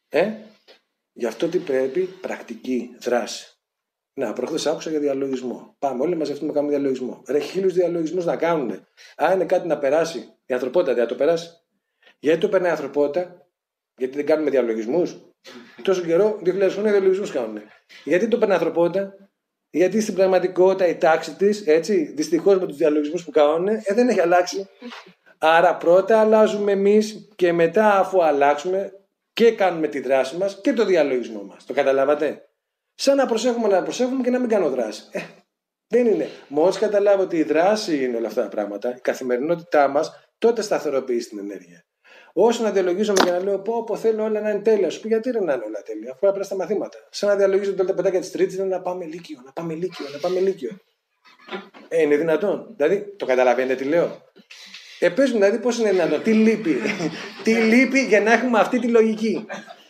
Γι' αυτό τι πρέπει? Πρακτική δράση. Να, προχθές άκουσα για διαλογισμό. Πάμε όλοι μαζευτούμε να κάνουμε διαλογισμό. Ρε, 1000 διαλογισμούς να κάνουν. Αν είναι κάτι να περάσει, η ανθρωπότητα δεν θα το περάσει. Γιατί το περνάει η ανθρωπότητα? Γιατί δεν κάνουμε διαλογισμούς? Τόσο καιρό, 2000 χρόνια διαλογισμούς κάνουν. Γιατί το περνάει η ανθρωπότητα? Γιατί στην πραγματικότητα η τάξη της, έτσι, δυστυχώς με τους διαλογισμούς που κάνουν, δεν έχει αλλάξει. Άρα πρώτα αλλάζουμε εμείς και μετά, αφού αλλάξουμε και κάνουμε τη δράση μας και το διαλογισμό μας. Το καταλάβατε? Σαν να προσέχουμε και να μην κάνω δράση. Δεν είναι. Μόλις καταλάβω ότι η δράση είναι όλα αυτά τα πράγματα, η καθημερινότητά μας, τότε σταθεροποιεί την ενέργεια. Όσο να διαλογίζομαι και να λέω πω θέλω όλα να είναι τέλεια, σου πει γιατί δεν είναι όλα τέλεια, αφού απλά στα μαθήματα. Σαν να διαλογίζονται όλα τα παιδάκια της Τρίτης, να πάμε λύκειο, να πάμε λύκειο, να πάμε λύκειο. Είναι δυνατόν? Δηλαδή, το καταλαβαίνετε τι λέω? Πες μου δηλαδή πώς είναι δυνατόν, τι λείπει. Τι λείπει για να έχουμε αυτή τη λογική.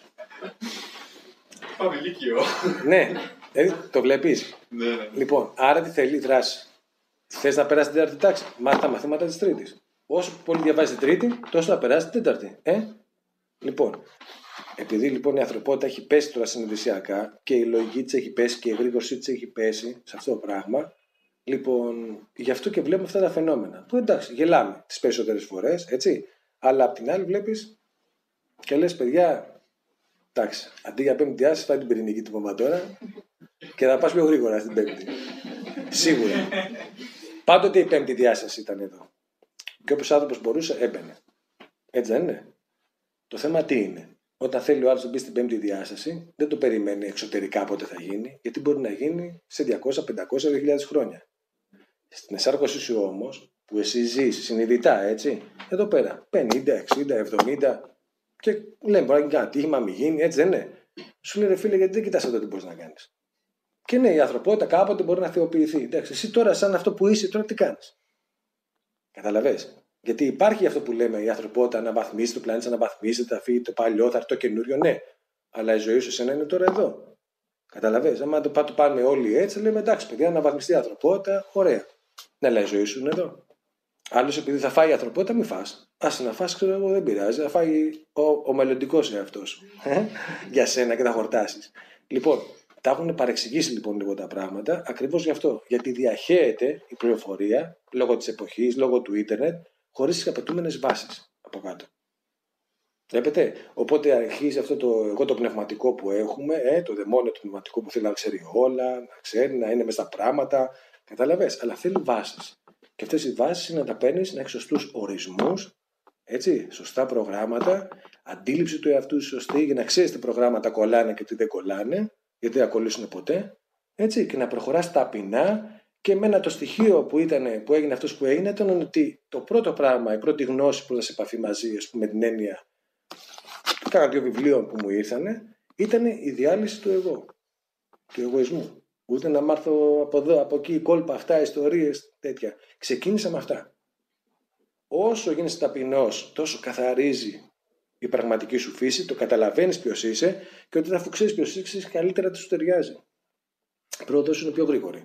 Πάμε λύκειο. Ναι, το βλέπεις. Ναι. Λοιπόν, άρα τι θέλει, δράση. Θες να περάσει την τέταρτη τάξη, μάθει τα μαθήματα της τρίτης. Όσο πολύ διαβάζει την τρίτη, τόσο θα περάσει την τέταρτη. Λοιπόν, επειδή λοιπόν η ανθρωπότητα έχει πέσει τώρα συνειδησιακά και η λογική της έχει πέσει και η εγρήγορσή της έχει πέσει σε αυτό το πράγμα, λοιπόν, γι' αυτό και βλέπουμε αυτά τα φαινόμενα. Που εντάξει, γελάμε τις περισσότερες φορές, έτσι. Αλλά απ' την άλλη βλέπεις και λες, παιδιά, εντάξει, αντί για πέμπτη διάσταση, φάει την πυρηνική τυπώμα τώρα και θα πας πιο γρήγορα στην πέμπτη. Σίγουρα. Πάντοτε η πέμπτη διάσταση ήταν εδώ. Και όποιος άνθρωπος μπορούσε, έμπαινε. Έτσι δεν είναι. Το θέμα τι είναι. Όταν θέλει ο άλλος να μπει στην πέμπτη διάσταση, δεν το περιμένει εξωτερικά πότε θα γίνει, γιατί μπορεί να γίνει σε 200, 500, 2.000 χρόνια. Στην εσάρκωσή σου όμως, που εσύ ζεις συνειδητά, έτσι, εδώ πέρα, 50, 60, 70, και λέμε μπορεί να γίνει ένα τύχημα, μη γίνει, έτσι δεν είναι. Σου λέει ρε φίλε, γιατί δεν κοιτάς εδώ τι μπορείς να κάνεις. Και ναι, η ανθρωπότητα κάποτε μπορεί να θεοποιηθεί. Εντάξει, εσύ τώρα, σαν αυτό που είσαι, τώρα τι κάνεις. Καταλαβες. Γιατί υπάρχει αυτό που λέμε, η ανθρωπότητα αναβαθμίζεται, το πλανήτη αναβαθμίζεται, θα φύγει το παλιό, θα έρθει το καινούριο, ναι. Αλλά η ζωή σου εσένα είναι τώρα εδώ. Καταλαβες. Αν το πάρουμε όλοι έτσι, λέμε εντάξει, παιδιά, αναβαθμιστεί η ανθρωπότητα, ωραία. Ναι, αλλά η ζωή σου είναι εδώ. Άλλος επειδή θα φάει η ανθρωπότητα, μην φας. Άσε να φας, ξέρω εγώ, δεν πειράζει. Θα φάει ο μελλοντικός εαυτός σου. Για σένα και θα χορτάσεις. Λοιπόν, τα έχουν παρεξηγήσει λοιπόν λίγο τα πράγματα ακριβώς γι' αυτό. Γιατί διαχέεται η πληροφορία λόγω της εποχής, λόγω του ίντερνετ, χωρίς τις απαιτούμενες βάσεις από κάτω. Βλέπετε, οπότε αρχίζει αυτό το εγώ το πνευματικό που έχουμε, το δαιμόνιο το πνευματικό που θέλει να ξέρει όλα, να ξέρει, να είναι μέσα στα πράγματα, καταλαβες, αλλά θέλει βάσεις. Και αυτές οι βάσεις είναι να τα παίρνεις, να έχεις σωστούς ορισμούς, έτσι, σωστά προγράμματα, αντίληψη του εαυτού σωστή για να ξέρεις τι προγράμματα κολλάνε και τι δεν κολλάνε, γιατί δεν θα κολλήσουν ποτέ, έτσι, και να προχωράς ταπεινά. Και εμένα το στοιχείο που έγινε αυτός που έγινε ήταν ότι το πρώτο πράγμα, η πρώτη γνώση που ήταν σε επαφή μαζί, ας πούμε, με την έννοια, κάνα 2 βιβλίων που μου ήρθανε, ήταν η διάλυση του εγώ, του εγωισμού. Ούτε να μάθω από εδώ, από εκεί, κόλπα αυτά, ιστορίες, τέτοια. Ξεκίνησα με αυτά. Όσο γίνεσαι ταπεινός, τόσο καθαρίζει η πραγματική σου φύση, το καταλαβαίνεις ποιος είσαι και ότι αφού ξέρεις ποιος είσαι, καλύτερα τι σου ταιριάζει. Η πρόοδος είναι πιο γρήγορη.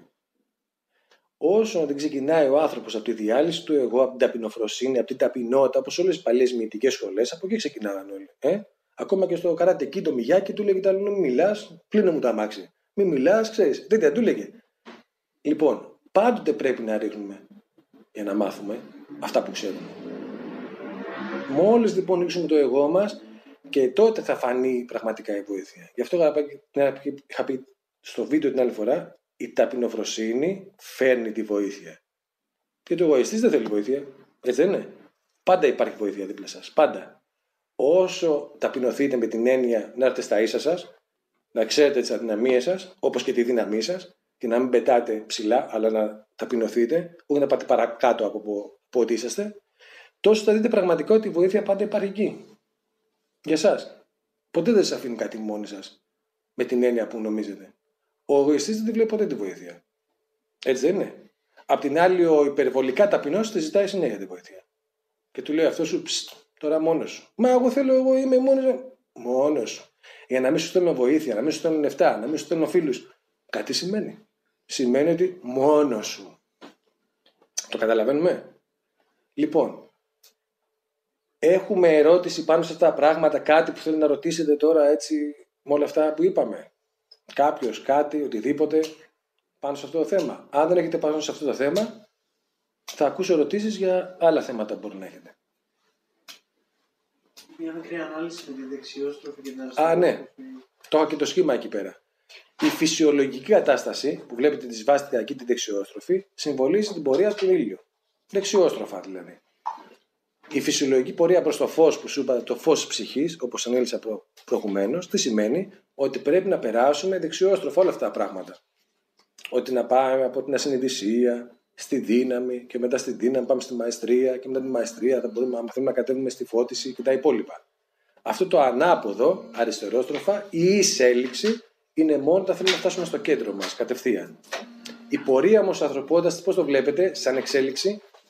Όσο δεν ξεκινάει ο άνθρωπος από τη διάλυση του εγώ, από την ταπεινοφροσύνη, από την ταπεινότητα, όπως όλες τις παλιές μυητικές σχολές, από εκεί ξεκινάγαν όλοι. Ακόμα και στο καράτεκι, το Μιγιάκι του λέγει: μην μιλάς, κλείνω μου το αμάξι. Μην μιλάς, ξέρεις. Δεν του λέγε. Λοιπόν, πάντοτε πρέπει να ρίχνουμε για να μάθουμε αυτά που ξέρουμε. Μόλις λοιπόν ρίξουμε το εγώ μας, και τότε θα φανεί πραγματικά η βοήθεια. Γι' αυτό είχα πει στο βίντεο την άλλη φορά. Η ταπεινοφροσύνη φέρνει τη βοήθεια. Και το εγωιστής δεν θέλει βοήθεια. Έτσι δεν είναι. Πάντα υπάρχει βοήθεια δίπλα σας. Πάντα. Όσο ταπεινωθείτε με την έννοια να έρθετε στα ίσα σας, να ξέρετε τις αδυναμίες σας, όπως και τη δύναμή σας, και να μην πετάτε ψηλά, αλλά να ταπεινωθείτε, όχι να πάτε παρακάτω από ό,τι είσαστε, τόσο θα δείτε πραγματικά ότι η βοήθεια πάντα υπάρχει εκεί. Για εσάς. Ποτέ δεν σας αφήνει κάτι μόνοι σας. Με την έννοια που νομίζετε. Ο εγωιστής δεν τη βλέπει ποτέ τη βοήθεια. Έτσι δεν είναι. Απ' την άλλη, ο υπερβολικά ταπεινός τη ζητάει συνέχεια τη βοήθεια. Και του λέει αυτό σου, τώρα μόνος σου. Μα εγώ είμαι μόνος σου. Για να μην σου στέλνω βοήθεια, να μην σου στέλνω λεφτά, να μην σου στέλνω φίλους. Κάτι σημαίνει. Σημαίνει ότι μόνος σου. Το καταλαβαίνουμε. Λοιπόν, έχουμε ερώτηση πάνω σε αυτά τα πράγματα, κάτι που θέλει να ρωτήσετε τώρα έτσι με όλα αυτά που είπαμε. Κάποιος, κάτι, οτιδήποτε πάνω σε αυτό το θέμα. Αν δεν έχετε πάνω σε αυτό το θέμα, θα ακούσω ερωτήσεις για άλλα θέματα που μπορεί να έχετε. Μια μικρή ανάλυση με τη δεξιόστροφη και την αριστερόστροφη. Α, ναι. Το έχω και το σχήμα εκεί πέρα. Η φυσιολογική κατάσταση που βλέπετε τη σβάστηκα εκεί, τη δεξιόστροφη, συμβολίζει την πορεία του ήλιου. Δεξιόστροφα δηλαδή. Η φυσιολογική πορεία προς το φως που σου είπα, το φως της ψυχής, όπως ανέλησα προηγουμένως, τι σημαίνει? Ότι πρέπει να περάσουμε δεξιόστροφα όλα αυτά τα πράγματα. Ότι να πάμε από την ασυνειδησία στη δύναμη και μετά στη δύναμη πάμε στη μαεστρία και μετά τη μαεστρία θα μπορούμε να κατέβουμε στη φώτιση και τα υπόλοιπα. Αυτό το ανάποδο, αριστερόστροφα, η εισέλιξη είναι μόνο όταν θέλουμε να φτάσουμε στο κέντρο μας κατευθείαν. Η πορεία όμως της ανθρωπότητας, πώς το βλέπετε, σαν εξέλιξη?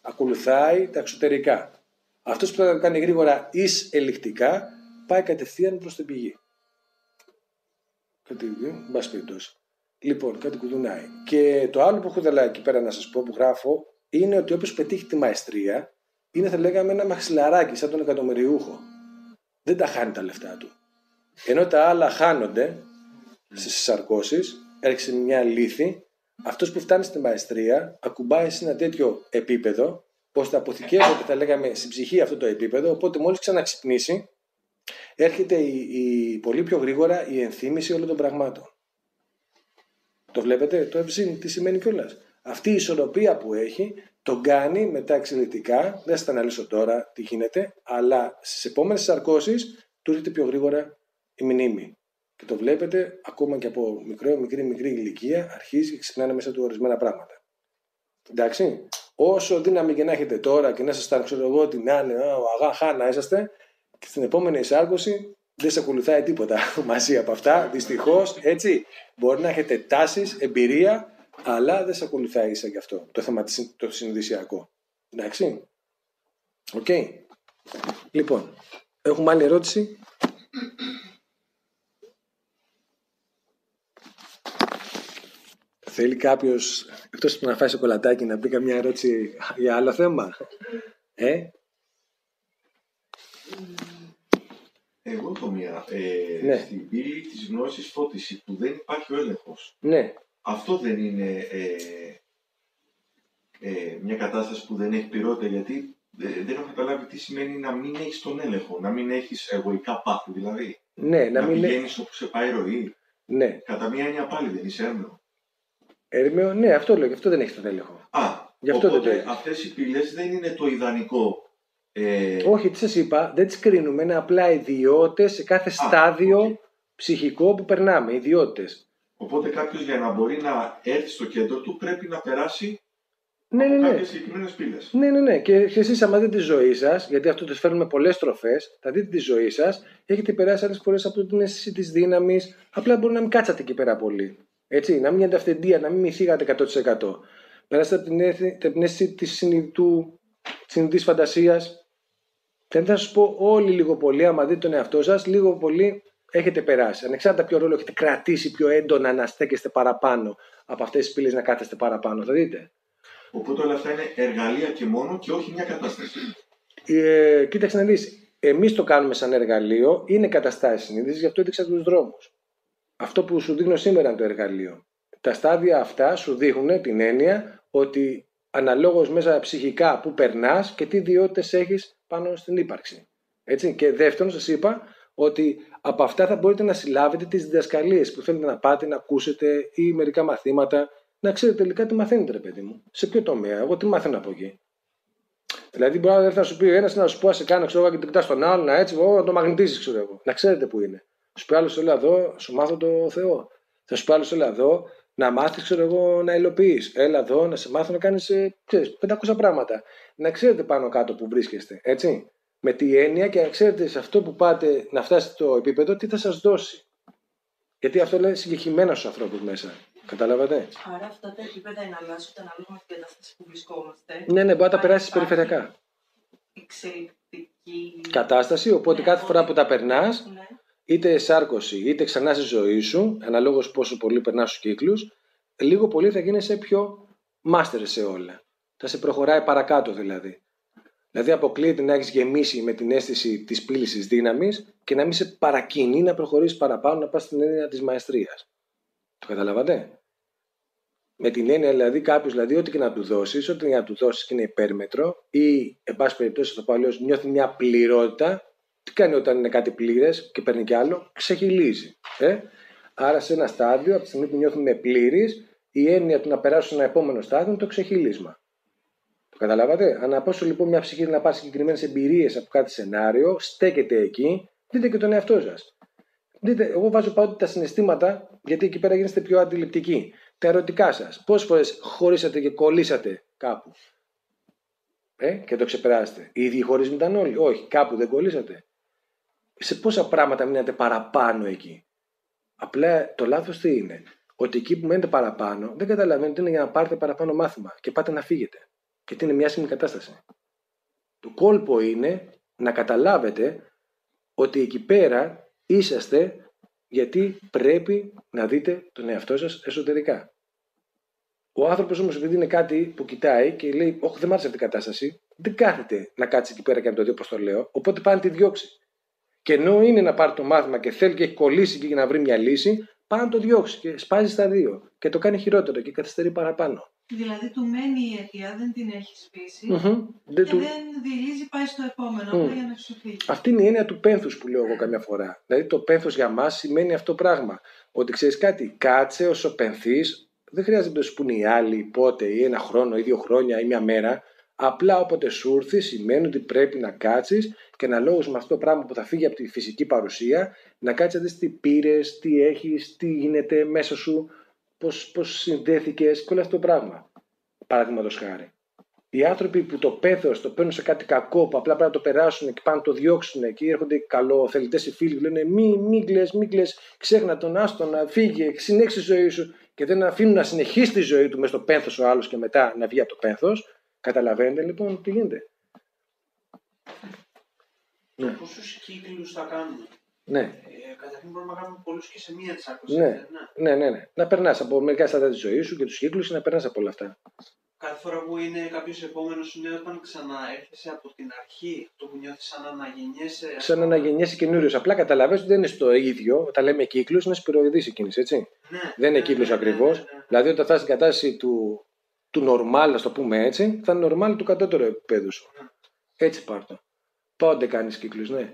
ακολουθάει τα εξωτερικά. Αυτός που θα το κάνει γρήγορα εις ελικτικά πάει κατευθείαν προς την πηγή. Κάτι, εν πάση περιπτώσει. Λοιπόν, κάτι κουδουνάει. Και το άλλο που έχω δει εκεί πέρα να σας πω, που γράφω, είναι ότι όποιος πετύχει τη μαεστρία, είναι θα λέγαμε ένα μαξιλαράκι σαν τον εκατομμυριούχο. Δεν τα χάνει τα λεφτά του. Ενώ τα άλλα χάνονται στις σαρκώσεις, έρχεσαι μια λύθη, αυτός που φτάνει στη μαεστρία ακουμπάει σε ένα τέτοιο επίπεδο, ώστε αποθηκεύεται, θα λέγαμε, στην ψυχή αυτό το επίπεδο, οπότε μόλις ξαναξυπνήσει, έρχεται πολύ πιο γρήγορα η ενθύμηση όλων των πραγμάτων. Το βλέπετε, το ευζήν τι σημαίνει κιόλας. Αυτή η ισορροπία που έχει τον κάνει μετά εξελικτικά, δεν θα τα αναλύσω τώρα τι γίνεται, αλλά στις επόμενες σαρκώσεις του έρχεται πιο γρήγορα η μνήμη. Και το βλέπετε ακόμα και από μικρή ηλικία αρχίζει και ξυπνάνε μέσα του ορισμένα πράγματα. Εντάξει, όσο δύναμη και να έχετε τώρα και να σας ξέρω εγώ ότι να είναι αγάχα να είσαστε, και στην επόμενη εισάρκωση δεν σε ακολουθάει τίποτα μαζί από αυτά, δυστυχώς, έτσι. Μπορεί να έχετε τάσεις, εμπειρία, αλλά δεν σε ακολουθάει ίσα γι' αυτό, το θέμα το συνειδησιακό. Εντάξει. Οκ. Λοιπόν, έχουμε άλλη ερώτηση. Θέλει κάποιος, εκτός που να φάει σοκολατάκι, να πει καμιά ερώτηση για άλλο θέμα. Εγώ το μία. Ναι. Στην πύλη της γνώσης φώτιση που δεν υπάρχει ο έλεγχος. Ναι. Αυτό δεν είναι μια κατάσταση που δεν έχει πληρότητα, γιατί δεν έχω καταλάβει τι σημαίνει να μην έχεις τον έλεγχο, να μην έχεις εγωικά πάθη δηλαδή. Ναι, να πηγαίνεις όπου σε πάει η ροή. Ναι. Κατά μία έννοια πάλι δεν είσαι έρμεο. Έρμεο, ναι, αυτό λέω, γι' αυτό δεν έχει τον έλεγχο. Γι' αυτό οπότε αυτές οι πύλες δεν είναι το ιδανικό. Όχι, τι σας είπα, δεν τις κρίνουμε, είναι απλά ιδιότητες σε κάθε στάδιο ψυχικό που περνάμε, ιδιότητες. Οπότε κάποιος για να μπορεί να έρθει στο κέντρο του πρέπει να περάσει κάποιες συγκεκριμένες πύλες. Ναι. Και εσείς άμα δείτε τη ζωή σας, γιατί αυτό το φέρνουμε πολλές στροφές, θα δείτε τη ζωή σας, έχετε περάσει άλλες φορές από την αίσθηση της δύναμης, απλά μπορεί να μην κάτσατε εκεί πέρα πολύ. Έτσι, να μην γίνετε αυθεντία, να μην μυθίγατε 100%. Περάσατε από την αίσθηση της συνειδητής φαντασίας. Και θα σας πω όλοι λίγο πολύ, άμα δείτε τον εαυτό σας, λίγο πολύ έχετε περάσει. Ανεξάρτητα ποιο ρόλο έχετε κρατήσει πιο έντονα να στέκεστε παραπάνω από αυτές τις πύλες, να κάθεστε παραπάνω. Θα δείτε. Οπότε όλα αυτά είναι εργαλεία και μόνο και όχι μια κατάσταση. Κοίταξε να δεις. Εμείς το κάνουμε σαν εργαλείο, είναι καταστάσεις συνείδησης, γι' αυτό έδειξα τους δρόμους. Αυτό που σου δείχνω σήμερα είναι το εργαλείο. Τα στάδια αυτά σου δείχνουν την έννοια ότι αναλόγως μέσα ψυχικά που περνάς και τι ιδιότητες έχεις πάνω στην ύπαρξη. Έτσι. Και δεύτερον, σας είπα ότι από αυτά θα μπορείτε να συλλάβετε τις διδασκαλίες που θέλετε να πάτε, να ακούσετε ή μερικά μαθήματα, να ξέρετε τελικά τι μαθαίνετε, ρε παιδί μου. Σε ποιο τομέα, εγώ τι μάθαινα από εκεί. Δηλαδή, μπορεί να έρθει να σου πει ένας να σου πω, σε κάνω, ξέρω εγώ, και την κοιτάς τον άλλον, έτσι, να το μαγνητίζεις, ξέρω εγώ. Να ξέρετε που είναι. Σου πει άλλος, έλα εδώ, σου μάθω το Θεό. Θα σου πει άλλος, έλα εδώ, να μάθεις, ξέρω εγώ, να υλοποιείς. Έλα εδώ, να σε μάθω να κάνεις 500 πράγματα. Να ξέρετε πάνω κάτω που βρίσκεστε, έτσι. Με τη έννοια και να ξέρετε σε αυτό που πάτε να φτάσετε στο επίπεδο, τι θα σας δώσει. Γιατί αυτό λέει συγκεκριμένα στους ανθρώπους μέσα. Καταλάβατε. Άρα αυτά τα επίπεδα εναλλάσσονται ανάλογα με την κατάσταση που βρισκόμαστε. Ναι, μπορεί να τα περάσεις περιφερειακά. Εξελικτική κατάσταση, οπότε κάθε φορά που τα περνάς, είτε σάρκωση, είτε ξανά στη ζωή σου, αναλόγως πόσο πολύ περνάς στους κύκλους, λίγο πολύ θα γίνεσαι πιο μάστερ σε όλα. Θα σε προχωράει παρακάτω δηλαδή. Δηλαδή αποκλείεται να έχεις γεμίσει με την αίσθηση της πύλης της δύναμης και να μην σε παρακινεί να προχωρήσεις παραπάνω, να πας στην έννοια της μαεστρίας. Το καταλαβαίνετε. Με την έννοια δηλαδή κάποιος, δηλαδή, ό,τι και να του δώσεις, ό,τι και να του δώσεις και είναι υπέρμετρο ή, εν πάση περιπτώσει, θα το πω αλλιώς, νιώθει μια πληρότητα. Τι κάνει όταν είναι κάτι πλήρες και παίρνει κι άλλο, ξεχυλίζει. Άρα σε ένα στάδιο, από τη στιγμή που νιώθουμε πλήρης, η έννοια του να περάσουν σε ένα επόμενο στάδιο είναι το ξεχυλίσμα. Το καταλάβατε. Αναπόσω λοιπόν μια ψυχή να πάρει συγκεκριμένες εμπειρίες από κάτι σενάριο, στέκεται εκεί, δείτε και τον εαυτό σας. Δείτε, εγώ βάζω πάντοτε τα συναισθήματα, γιατί εκεί πέρα γίνεστε πιο αντιληπτικοί. Τα ερωτικά σας. Πόσες φορές χωρίσατε και κολλήσατε κάπου και το ξεπεράσετε. Οι ίδιοι χωρισμοί ήταν όλοι. Όχι, κάπου δεν κολλήσατε. Σε πόσα πράγματα μείνατε παραπάνω εκεί. Απλά το λάθος τι είναι. Ότι εκεί που μένετε παραπάνω δεν καταλαβαίνετε ότι είναι για να πάρετε παραπάνω μάθημα και πάτε να φύγετε. Γιατί είναι μια άσχημη κατάσταση. Το κόλπο είναι να καταλάβετε ότι εκεί πέρα είσαστε γιατί πρέπει να δείτε τον εαυτό σας εσωτερικά. Ο άνθρωπος όμως, επειδή είναι κάτι που κοιτάει και λέει: όχι, δεν μ' άρεσε αυτή η κατάσταση, δεν κάθεται να κάτσει εκεί πέρα και να το δει όπως το λέω, οπότε πάει να τη διώξει. Και ενώ είναι να πάρει το μάθημα και θέλει και έχει κολλήσει και για να βρει μια λύση, πάει να το διώξει και σπάζει στα δύο. Και το κάνει χειρότερο και καθυστερεί παραπάνω. Δηλαδή του μένει η αιτία, δεν την έχει σβήσει Δεν και δεν διηλύζει, πάει στο επόμενο απλά για να ξεφύγει. Αυτή είναι η έννοια του πένθους που λέω εγώ καμιά φορά. Δηλαδή το πένθος για μας σημαίνει αυτό το πράγμα. Ότι ξέρεις κάτι, κάτσε όσο πενθείς, δεν χρειάζεται να το σου πούνε οι άλλοι πότε ή ένα χρόνο ή 2 χρόνια ή μια μέρα. Απλά όποτε σου έρθει σημαίνει ότι πρέπει να κάτσεις και να λόγεις με αυτό το πράγμα που θα φύγει από τη φυσική παρουσία, να κάτσεις να δεις τι πήρες, τι έχεις, τι γίνεται μέσα σου, πώς συνδέθηκες και όλο αυτό το πράγμα. Παραδείγματος χάρη. Οι άνθρωποι που το πένθος το παίρνουν σε κάτι κακό, που απλά πρέπει να το περάσουν και πάνε να το διώξουν και έρχονται καλοθελητές οι φίλοι που λένε μη κλαις, ξέχνα τον, άστον, να φύγει, συνέχισε τη ζωή σου και δεν αφήνουν να συνεχίσει τη ζωή του μέσα στο πένθος ο άλλος και μετά να βγει από το πένθος. Καταλαβαίνετε λοιπόν τι γίνεται. Ναι. Πόσους κύκλους θα κάνουμε. Ναι. Καταρχήν μπορούμε να κάνουμε πολλούς και σε μία τσάκωση. Ναι. Να περνάς από μερικά στάδια της ζωής σου και τους κύκλους και να περνάς από όλα αυτά. Κάθε φορά που είναι κάποιος επόμενος είναι όταν ξαναέρχεσαι από την αρχή, το που νιώθεις σαν να αναγεννιέσαι. Σαν να αναγεννιέσαι καινούριος. Απλά καταλαβαίνεις ότι δεν είναι στο ίδιο. Όταν λέμε κύκλους, είναι σπυροειδής η κίνηση, έτσι. Ναι, δεν είναι κύκλος ακριβώς. Δηλαδή, όταν φτάσει στην κατάσταση του normal, να το πούμε έτσι, θα είναι normal του κατώτερου επίπεδου σου. Έτσι πάρτο. Πότε κάνεις κύκλους, ναι.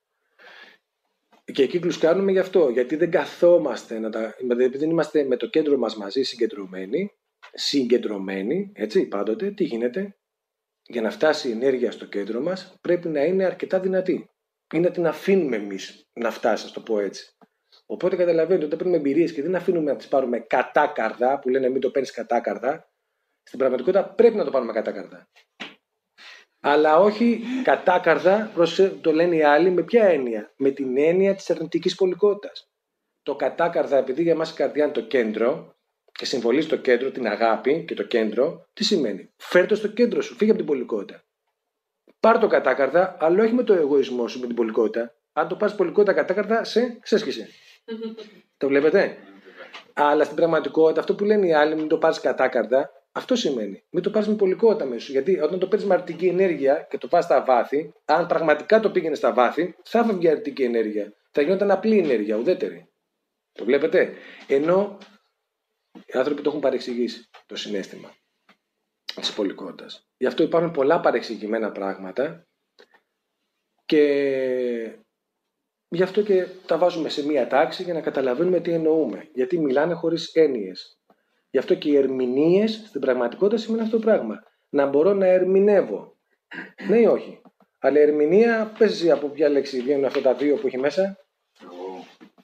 Και κύκλους κάνουμε γι' αυτό. Γιατί δεν καθόμαστε, επειδή δεν είμαστε με το κέντρο μας μαζί συγκεντρωμένοι, έτσι πάντοτε, τι γίνεται. Για να φτάσει η ενέργεια στο κέντρο μας πρέπει να είναι αρκετά δυνατή. Ή να την αφήνουμε εμείς να φτάσει, να το πω έτσι. Οπότε καταλαβαίνετε ότι όταν παίρνουμε εμπειρίες και δεν αφήνουμε να τις πάρουμε κατάκαρδα, που λένε μην το παίρνεις κατάκαρδα, στην πραγματικότητα πρέπει να το πάρουμε κατάκαρδα. Αλλά όχι κατάκαρδα, το λένε οι άλλοι, με ποια έννοια? Με την έννοια της αρνητικής πολικότητας. Το κατάκαρδα, επειδή για μας η καρδιά είναι το κέντρο και συμβολίζει το κέντρο, την αγάπη και το κέντρο, τι σημαίνει? Φέρ' το στο κέντρο σου, φύγε από την πολικότητα. Πάρ' το κατάκαρδα, αλλά όχι με το εγωισμό σου, με την πολικότητα. Αν το πάρεις πολικότητα κατάκαρδα, σε ξέσχισε. Το βλέπετε? Αλλά στην πραγματικότητα, αυτό που λένε οι άλλοι, μην το πάρεις κατάκαρδα, αυτό σημαίνει. Μην το πάρεις με πολικότητα μέσα σου. Γιατί όταν το παίρνεις με αρνητική ενέργεια και το πας στα βάθη, αν πραγματικά το πήγαινε στα βάθη, θα φεύγει αρνητική ενέργεια. Θα γινόταν απλή ενέργεια, ουδέτερη. Το βλέπετε? Ενώ οι άνθρωποι το έχουν παρεξηγήσει το συναίσθημα της πολικότητας. Γι' αυτό υπάρχουν πολλά παρεξηγημένα πράγματα και γι' αυτό και τα βάζουμε σε μία τάξη για να καταλαβαίνουμε τι εννοούμε. Γιατί μιλάνε χωρίς έννοιες. Γι' αυτό και οι ερμηνείες στην πραγματικότητα σημαίνει αυτό το πράγμα. Να μπορώ να ερμηνεύω. Ναι ή όχι? Αλλά η ερμηνεία, πες εσύ από ποια λέξη βγαίνουν αυτά τα δύο που έχει μέσα. Εγώ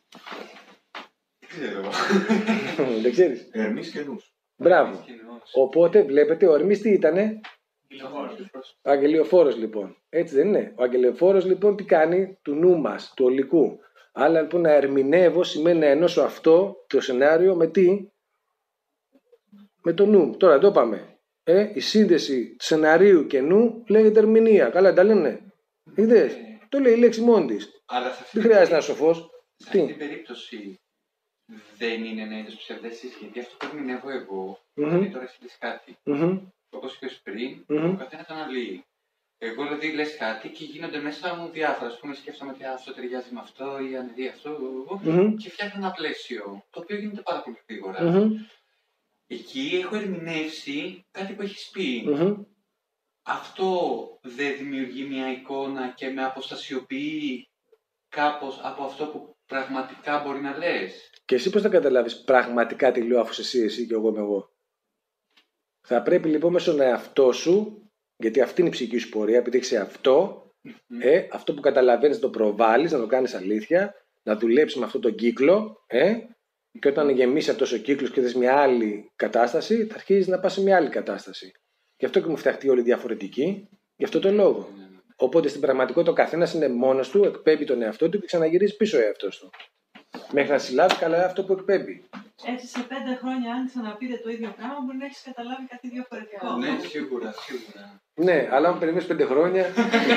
δεν ξέρω. Δεν ξέρεις? Ερμής και νους. Μπράβο. Οπότε βλέπετε ο Ερμής τι ήτανε? Αγγελιοφόρος λοιπόν. Έτσι δεν είναι? Ο αγγελιοφόρος λοιπόν τι κάνει? Του νου μας, του ολικού. Αλλά λοιπόν να ερμηνεύω σημαίνει να ενώσω αυτό το σενάριο με τι? Με το νου. Τώρα το είπαμε. Η σύνδεση σεναρίου και νου λέγεται ερμηνεία. Καλά τα λένε? Είδες? Το λέει η λέξη μόνη της. Δεν χρειάζεται να είσαι σοφός. Σε αυτή την περίπτωση δεν είναι ένα είδος ψευδέστησης, γιατί αυτό που ερμηνεύω εγώ, δηλαδή τώρα εσύ λες κάτι. Όπως είπες πριν, ο καθένας αναλύει. Εγώ δηλαδή λες κάτι και γίνονται μέσα μου διάφορα. Ας πούμε, σκέφτομαι ότι αυτό ταιριάζει με αυτό ή αν δει αυτό, και φτιάχνω ένα πλαίσιο, το οποίο γίνεται πάρα πολύ γρήγορα. Εκεί έχω ερμηνεύσει κάτι που έχεις πει. Αυτό δεν δημιουργεί μια εικόνα και με αποστασιοποιεί κάπως από αυτό που πραγματικά μπορεί να λες? Και εσύ πώς θα καταλάβεις πραγματικά τι λέω, αφού εσύ και εγώ είμαι εγώ? Θα πρέπει λοιπόν μέσω στον εαυτό σου, γιατί αυτή είναι η ψυχική σου πορεία, επειδή έχεις αυτό, αυτό που καταλαβαίνεις να το προβάλλεις, να το κάνεις αλήθεια, να δουλέψεις με αυτόν τον κύκλο, και όταν γεμίσει αυτός ο κύκλος και δεις μια άλλη κατάσταση, θα αρχίσεις να πας σε μια άλλη κατάσταση. Γι' αυτό και μου φτιαχτεί όλοι διαφορετικοί, γι' αυτό το λόγο. Οπότε στην πραγματικότητα ο καθένας είναι μόνος του, εκπέμπει τον εαυτό του και ξαναγυρίζει πίσω ο εαυτός του. Μέχρι να συλλάβει καλά αυτό που εκπέμπει. Έτσι σε 5 χρόνια, αν ξαναπείτε το ίδιο πράγμα, μπορεί να έχεις καταλάβει κάτι διαφορετικό. Ναι, σίγουρα, σίγουρα. Ναι, αλλά αν περιμένεις 5 χρόνια.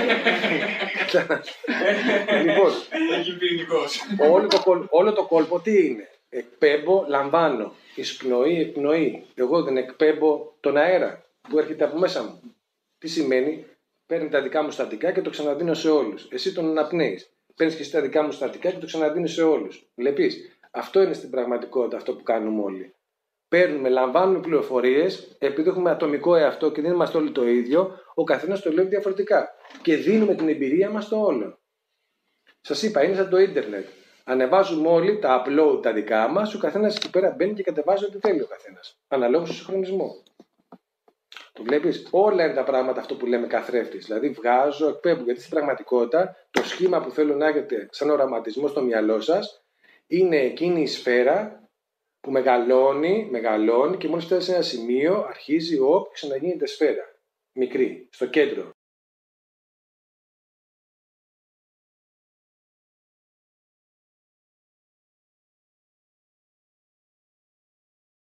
Λοιπόν, Έχει πυρηνικός. όλο το κόλπο τι είναι? Εκπέμπω, λαμβάνω. Εισπνοή, εκπνοή. Εγώ δεν εκπέμπω τον αέρα που έρχεται από μέσα μου. Τι σημαίνει? Παίρνει τα δικά μου στατικά και το ξαναδίνω σε όλους. Εσύ τον αναπνέεις. Παίρνεις και εσύ τα δικά μου στατικά και το ξαναδίνεις σε όλους. Βλέπεις? Αυτό είναι στην πραγματικότητα αυτό που κάνουμε όλοι. Παίρνουμε, λαμβάνουμε πληροφορίες, επειδή έχουμε ατομικό εαυτό και δεν είμαστε όλοι το ίδιο, ο καθένας το λέει διαφορετικά. Και δίνουμε την εμπειρία μας στο όλο. Σας είπα, είναι σαν το ίντερνετ. Ανεβάζουμε όλοι τα upload τα δικά μας, ο καθένας εκεί πέρα μπαίνει και κατεβάζει ό,τι θέλει ο καθένας. Αναλόγως στο συγχρονισμό. Το βλέπεις? Όλα είναι τα πράγματα αυτό που λέμε καθρέφτης. Δηλαδή βγάζω, εκπέμπω. Γιατί στην πραγματικότητα το σχήμα που θέλω να έχετε σαν οραματισμό στο μυαλό σας είναι εκείνη η σφαίρα που μεγαλώνει και μόλις φτάσει σε ένα σημείο αρχίζει και ξαναγίνεται σφαίρα. Μικρή, στο κέντρο.